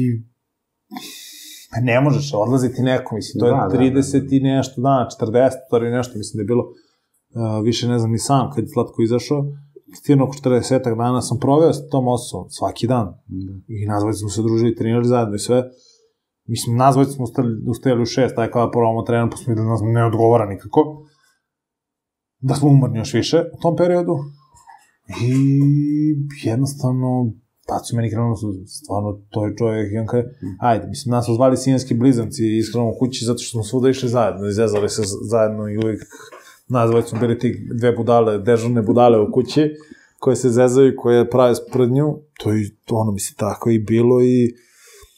ne možeš odlaziti neko, mislim, to je da, trideset da, da. I nešto dana, četrdeset, to je nešto, mislim da je bilo, uh, više ne znam ni sam, kad je Zlatko izašao, stirno oko četrdesetak dana sam proveo s tom osobom, svaki dan, mm. i nazvali smo se družili, trenirali zajedno i sve. Mislim, nazvali smo ustajali u šest, taj kao da probamo trener, pa smo videli da nas ne odgovara nikako. Da smo umorni još više u tom periodu. I jednostavno, pa su meni krenulo su, stvarno, to je čovjek, i on kaže, ajde, mislim, nas su zvali sijenski blizanci iskreno u kući, zato što smo svuda išli zajedno, izvezali se zajedno i uvijek nazvali smo bili ti dve budale, dežurne budale u kući, koje se zezaju, koje prave sprednju, to je ono, mislim, tako i bilo i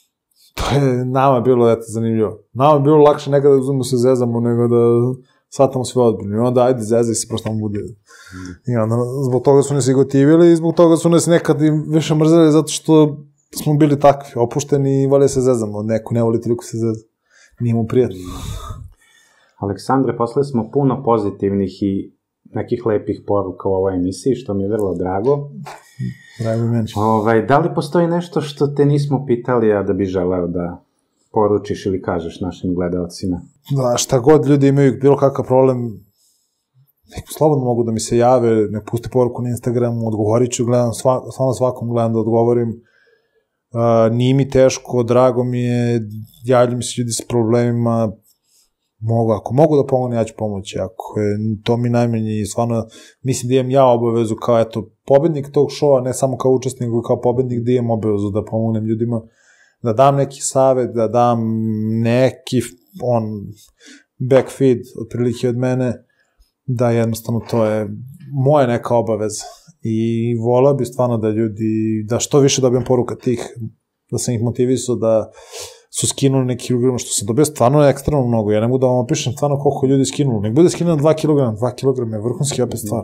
To je nama bilo, eto, zanimljivo. Nama je bilo lakše nekada da uzmemo se zezamo nego da shvatamo sve odbrinu. I onda, ajde, zezaj se, prosto nam bude. I onda, zbog toga su nas i gotivili i zbog toga su nas nekad i više mrzeli zato što smo bili takvi, opušteni i volje se zezamo. Neko ne voli toliko se zezamo. Nije mu prijatno. Aleksandre, poslali smo puno pozitivnih i nekih lepih poruka u ovoj emisiji, što mi je vrlo drago. Drago meni. Ovaj, da li postoji nešto što te nismo pitali, a da bi želeo da poručiš ili kažeš našim gledalcima? Da, šta god ljudi imaju bilo kakav problem, neko slobodno mogu da mi se jave, ne puste poruku na Instagramu, odgovorit ću, gledam, stvarno svakom gledam da odgovorim. Uh, nije mi teško, drago mi je, javljaju mi se ljudi s problemima, mogu, ako mogu da pomogu, ja ću pomoći, ako je to mi najmanje i stvarno mislim da imam ja obavezu kao, eto, pobednik tog šova, ne samo kao učesnik, nego kao pobednik da imam obavezu da pomognem ljudima, da dam neki savet, da dam neki on backfeed otprilike od mene, da jednostavno to je moja neka obaveza i volao bi stvarno da ljudi, da što više dobijem poruka tih, da sam ih motivisao da su skinuli neki kilograma, što sam dobio stvarno ekstremno mnogo, ja ne mogu da vam opišem stvarno koliko ljudi skinuli, nek bude skinuo dva kilograma, dva kilograma je vrhunski opet stvar.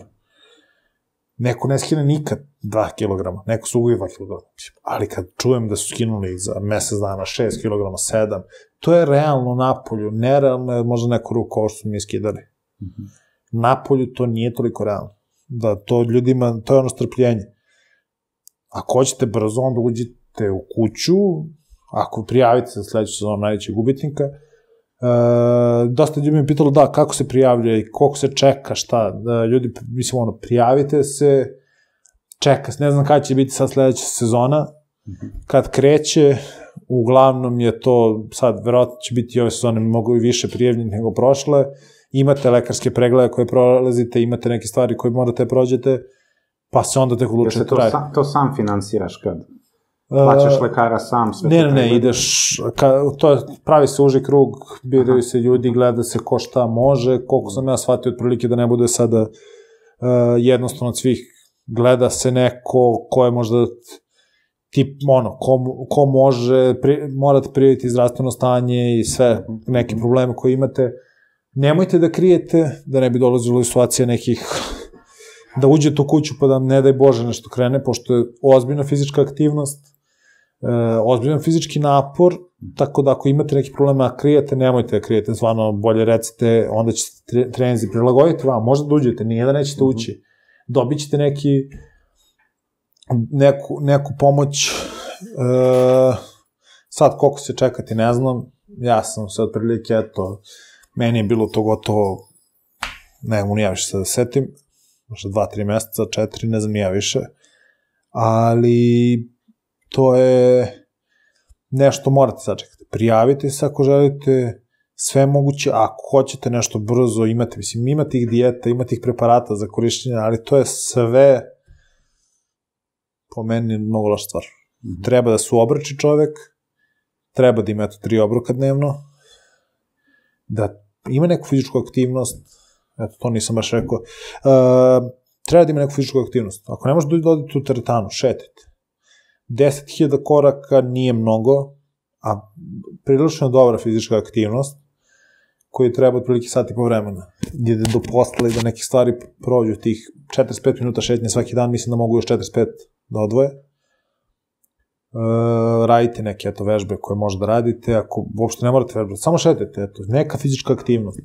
Neko ne skine nikad dva kilograma, neko su uvijek dva kilograma, ali kad čujem da su skinuli za mesec dana šest kilograma, sedam, to je realno napolju, nerealno je možda neku ruku ovo što su mi skidali. Napolju to nije toliko realno, da to ljudima, to je ono strpljenje. Ako hoćete brzo, onda uđite u kuću, ako prijavite se sledeću sezonu najvećeg gubitnika, e, dosta ljudi mi je pitalo da, kako se prijavlja i koliko se čeka, šta, da, ljudi, mislim, ono, prijavite se, čeka se, ne znam kada će biti sad sledeća sezona, kad kreće, uglavnom je to, sad, verovatno će biti ove sezone mnogo i više prijavljenih nego prošle, imate lekarske preglede koje prolazite, imate neke stvari koje morate prođete, pa se onda tek odlučite trajati. To, to sam finansiraš kad? Plaćaš lekara sam, sve ne, ne, ne, ideš, ka, to pravi se uži krug, biraju se ljudi, gleda se ko šta može, koliko sam ja shvatio otprilike da ne bude sada uh, jednostavno od svih, gleda se neko ko je možda tip, ono, ko, ko može, pri, morate prijaviti zdravstveno stanje i sve neke probleme koje imate. Nemojte da krijete, da ne bi dolazilo u situacije nekih, da uđete u kuću pa da ne daj Bože nešto krene, pošto je ozbiljna fizička aktivnost, e, ozbiljan fizički napor, tako da ako imate neki problema a krijete, nemojte da krijete, zvano bolje recite, onda ćete treninzi prilagoditi vam, možda da uđete, nije da nećete ući, dobit ćete neki, neku, neku pomoć, e, sad koliko se čekati ne znam, ja sam se otprilike, eto, meni je bilo to gotovo, ne mogu ni ja više se da setim, možda dva, tri meseca, četiri, ne znam ni ja više, ali to je nešto morate sačekati. Prijavite se ako želite, sve moguće, ako hoćete nešto brzo, imate, mislim, ima tih dijeta, ima tih preparata za korišćenje, ali to je sve po meni mnogo loša stvar. Mm-hmm. Treba da se uobrači čovek, treba da ima eto tri obroka dnevno, da ima neku fizičku aktivnost, eto, to nisam baš rekao, uh, treba da ima neku fizičku aktivnost. Ako ne možete da odete u teretanu, šetajte. deset hiljada koraka nije mnogo, a prilično dobra fizička aktivnost, koji treba otprilike sat i po vremena. Ide do posla i da neke stvari prođu tih četrdeset pet minuta šetnje svaki dan, mislim da mogu još četrdeset pet da odvoje. Uh, radite neke eto, vežbe koje možete da radite, ako uopšte ne morate vežbati, samo šetajte, eto, neka fizička aktivnost.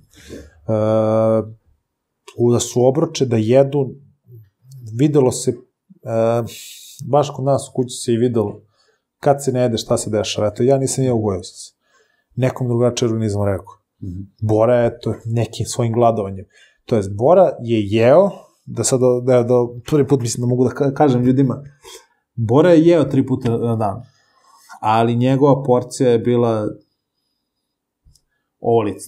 Uh, da su obroče, da jedu, videlo se, uh, baš kod nas u kući se i videlo, kad se ne jede, šta se dešava, eto, ja nisam jeo, ugojio sam se. Nekom drugačiji organizam rekao. Mm-hmm. Bora, eto, nekim svojim gladovanjem. To jest, Bora je jeo, da sad, da, da, prvi put mislim da mogu da kažem ljudima, Bora je jeo tri puta na dan, ali njegova porcija je bila ovolica.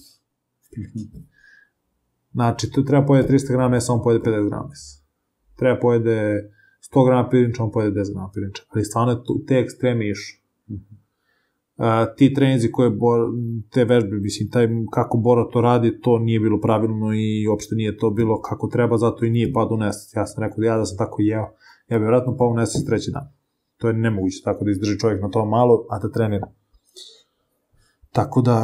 Znači, tu treba pojede tristo grama mesa, on pojede pedeset grama mesa. Treba pojede sto grama pirinča, on pojede deset grama pirinča. Ali stvarno je tu, te ekstreme išu. Uh, ti treninzi koje Bor, te vežbe, mislim, taj, kako Bora to radi, to nije bilo pravilno i uopšte nije to bilo kako treba, zato i nije pad u nesec. Ja sam rekao da ja da sam tako jeo, ja bih vjerojatno pao u nesec treći dan. To je nemoguće tako da izdrži čovjek na to malo, a da trenira. Tako da,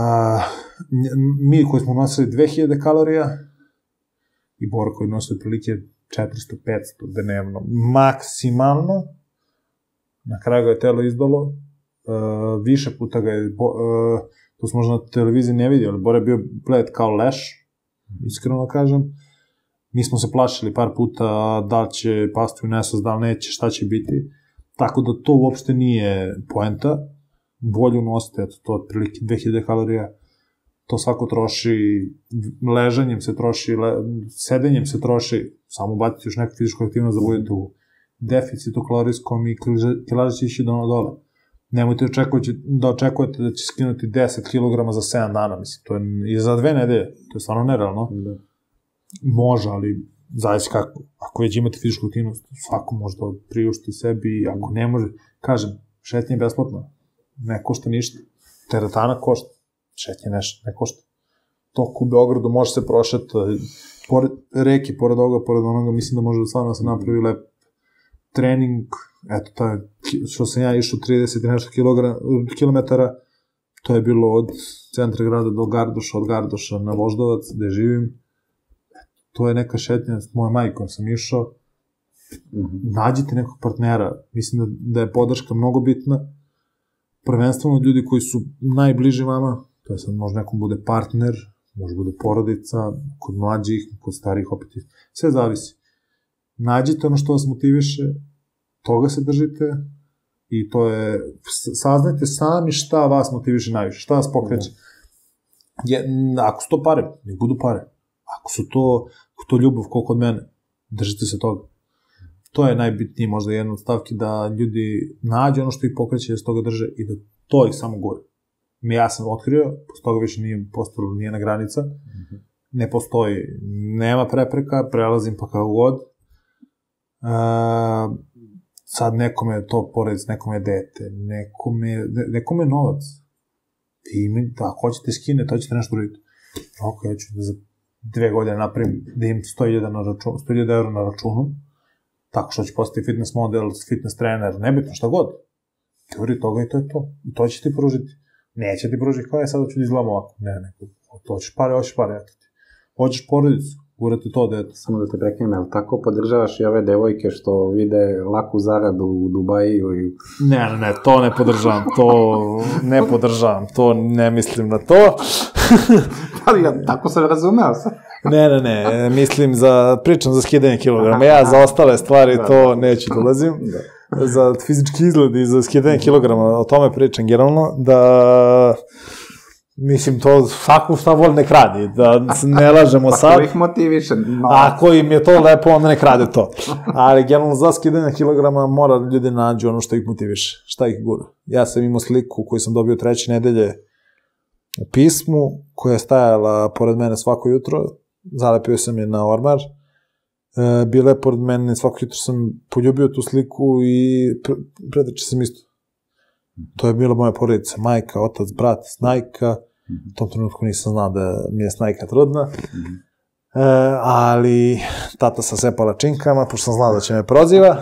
mi koji smo nosili dve hiljade kalorija i Bora koji nosili prilike četiristo do petsto dnevno, maksimalno, na kraju ga je telo izdalo, uh, više puta ga je, uh, to smo možda na televiziji ne vidjeli, Bora je bio bled kao leš, iskreno kažem, mi smo se plašili par puta da li će pasti u nesvest, da li neće, šta će biti, tako da to uopšte nije poenta, bolju nosite, eto, to otprilike dve hiljade kalorija, to svako troši, ležanjem se troši, le, sedenjem se troši, samo baciti još neku fizičku aktivnost da budete u deficitu kalorijskom i kilaža će ići do dole. Nemojte očekujete, da očekujete da će skinuti deset kilograma za sedam dana, mislim, to je i za dve nedelje, to je stvarno nerealno. Da. Može, ali zavisno kako, ako već imate fizičku aktivnost, svako može da priušti sebi, ako ne može, kažem, šetnje je besplatno, ne košta ništa, teretana košta, šetnje nešto, ne košta. Tok u Beogradu može se prošeti, pored reke, pored ovoga, pored onoga, mislim da može stvarno da se napravi lep trening, eto, taj, što sam ja išao trideset i nešto kilometara, to je bilo od centra grada do Gardoša, od Gardoša na Voždovac, gde živim, to je neka šetnja s mojom majkom sam išao, nađite nekog partnera, mislim da, da je podrška mnogo bitna, prvenstveno ljudi koji su najbliži vama, to je sad možda nekom bude partner, može bude porodica, kod mlađih, kod starih opet, sve zavisi. Nađite ono što vas motiviše, toga se držite i to je, saznajte sami šta vas motiviše najviše, šta vas pokreće. Je, ako su to pare, nek budu pare. Ako su to, ako to ljubav kao kod mene, držite se toga. To je najbitnije možda jedna od stavki da ljudi nađu ono što ih pokreće, da se toga drže i da to ih samo gore. Ja sam otkrio, posle toga više nije postala nijena granica, mm-hmm. ne postoji, nema prepreka, prelazim pa kao god. Uh, sad nekome je to porodic, nekome je dete, nekome, nekome je novac. I mi, da, ako hoćete skine, to ćete nešto raditi. Ok, ja ću da za dve godine napravim da im sto hiljada na računu, sto hiljada eura na računu, tako što ću postati fitness model, fitness trener, nebitno šta god. Teori toga i to je to. I to će ti pružiti. Neće ti pružiti kao je sada ću da izgledam ovako. Ne, ne, to ćeš pare, hoćeš pare, eto ti. Hoćeš porodicu, urate to, dete. Samo da te prekinem, ali tako podržavaš i ove devojke što vide laku zaradu u Dubaju i... Ne, ne, ne, to ne podržavam, to ne podržavam, to ne mislim na to. Ali ja tako sam razumeo sam. Ne, ne, ne, mislim za, pričam za skidanje kilograma, ja za ostale stvari to neću dolazim. Za fizički izgled i za skidanje kilograma, o tome pričam generalno, da... Mislim, to svako šta voli nek radi, da ne lažemo sad. Ako ih motiviše. No. Ako im je to lepo, onda nek rade to. Ali generalno za skidanje kilograma mora ljudi nađu ono što ih motiviše, šta ih gura. Ja sam imao sliku koju sam dobio treće nedelje u pismu, koja je stajala pored mene svako jutro, zalepio sam je na ormar, e, bila je pored mene, svako jutro sam poljubio tu sliku i predače sam isto. To je bila moja porodica, majka, otac, brat, snajka. U tom trenutku nisam znao da mi je snajka trudna. Mm-hmm. E, ali tata sa sve palačinkama, pošto sam znao da će me proziva.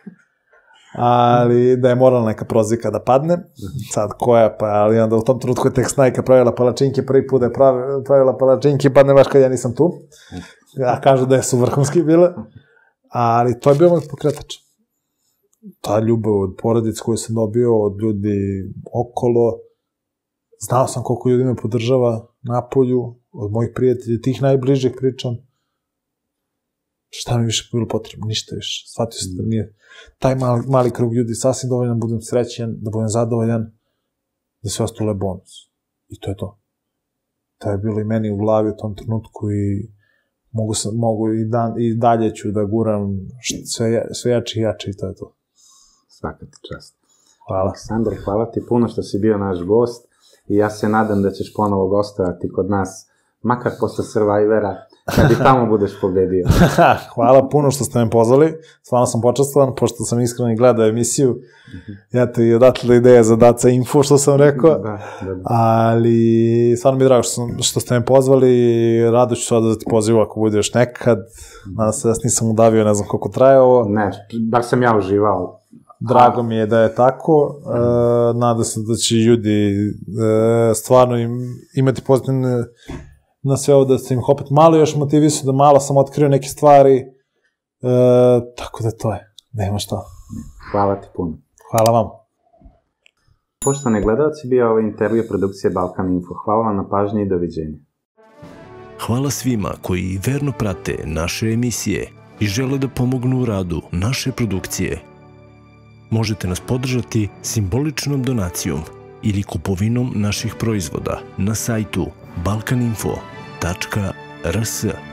Ali da je morala neka prozivka da padne. Sad koja, pa, ali onda u tom trenutku je tek snajka pravila palačinke, prvi put da je pravila palačinke, padne baš kad ja nisam tu. Ja kažu da su vrhunski bile. Ali to je bio moj pokretač. Ta ljubav od porodice koju sam dobio, od ljudi okolo, znao sam koliko ljudi me podržava napolju, od mojih prijatelja, tih najbližih pričam. Šta mi više bilo potrebno? Ništa više. Shvatio sam da nije taj mali, mali krug ljudi sasvim dovoljno da budem srećen, da budem zadovoljan, da sve ostalo je bonus. I to je to. To je bilo i meni u glavi u tom trenutku i mogu, sam, mogu i, dan, i dalje ću da guram sve, sve jače i jače i to je to. Svaka ti čast. Hvala. Aleksandar, hvala ti puno što si bio naš gost i ja se nadam da ćeš ponovo gostovati kod nas, makar posle Survivora, kad i tamo budeš pobedio. Hvala puno što ste me pozvali, stvarno sam počastvovan, pošto sam iskreno i gledao emisiju, ja te i odatle ideja za Daca Info, što sam rekao, da, da, da. Ali stvarno mi je drago što, sam, što ste me pozvali, rado ću se odazvati pozivu ako bude još nekad, nadam se da nisam udavio, ne znam koliko traje ovo. Ne, bar sam ja uživao. Drago mi je da je tako. E, nadam se da će ljudi e, stvarno im, imati pozitivne na sve ovo, da ste im opet malo još motivisu, da malo sam otkrio neke stvari. E, tako da to je. Nema šta. Hvala ti puno. Hvala vam. Poštovani gledalci, bio ovo intervju produkcije Balkan Info. Hvala vam na pažnji i doviđenja. Hvala svima koji verno prate naše emisije i žele da pomognu u radu naše produkcije. Možete nas podržati simboličnom donacijom ili kupovinom naših proizvoda na sajtu balkaninfo tačka r s.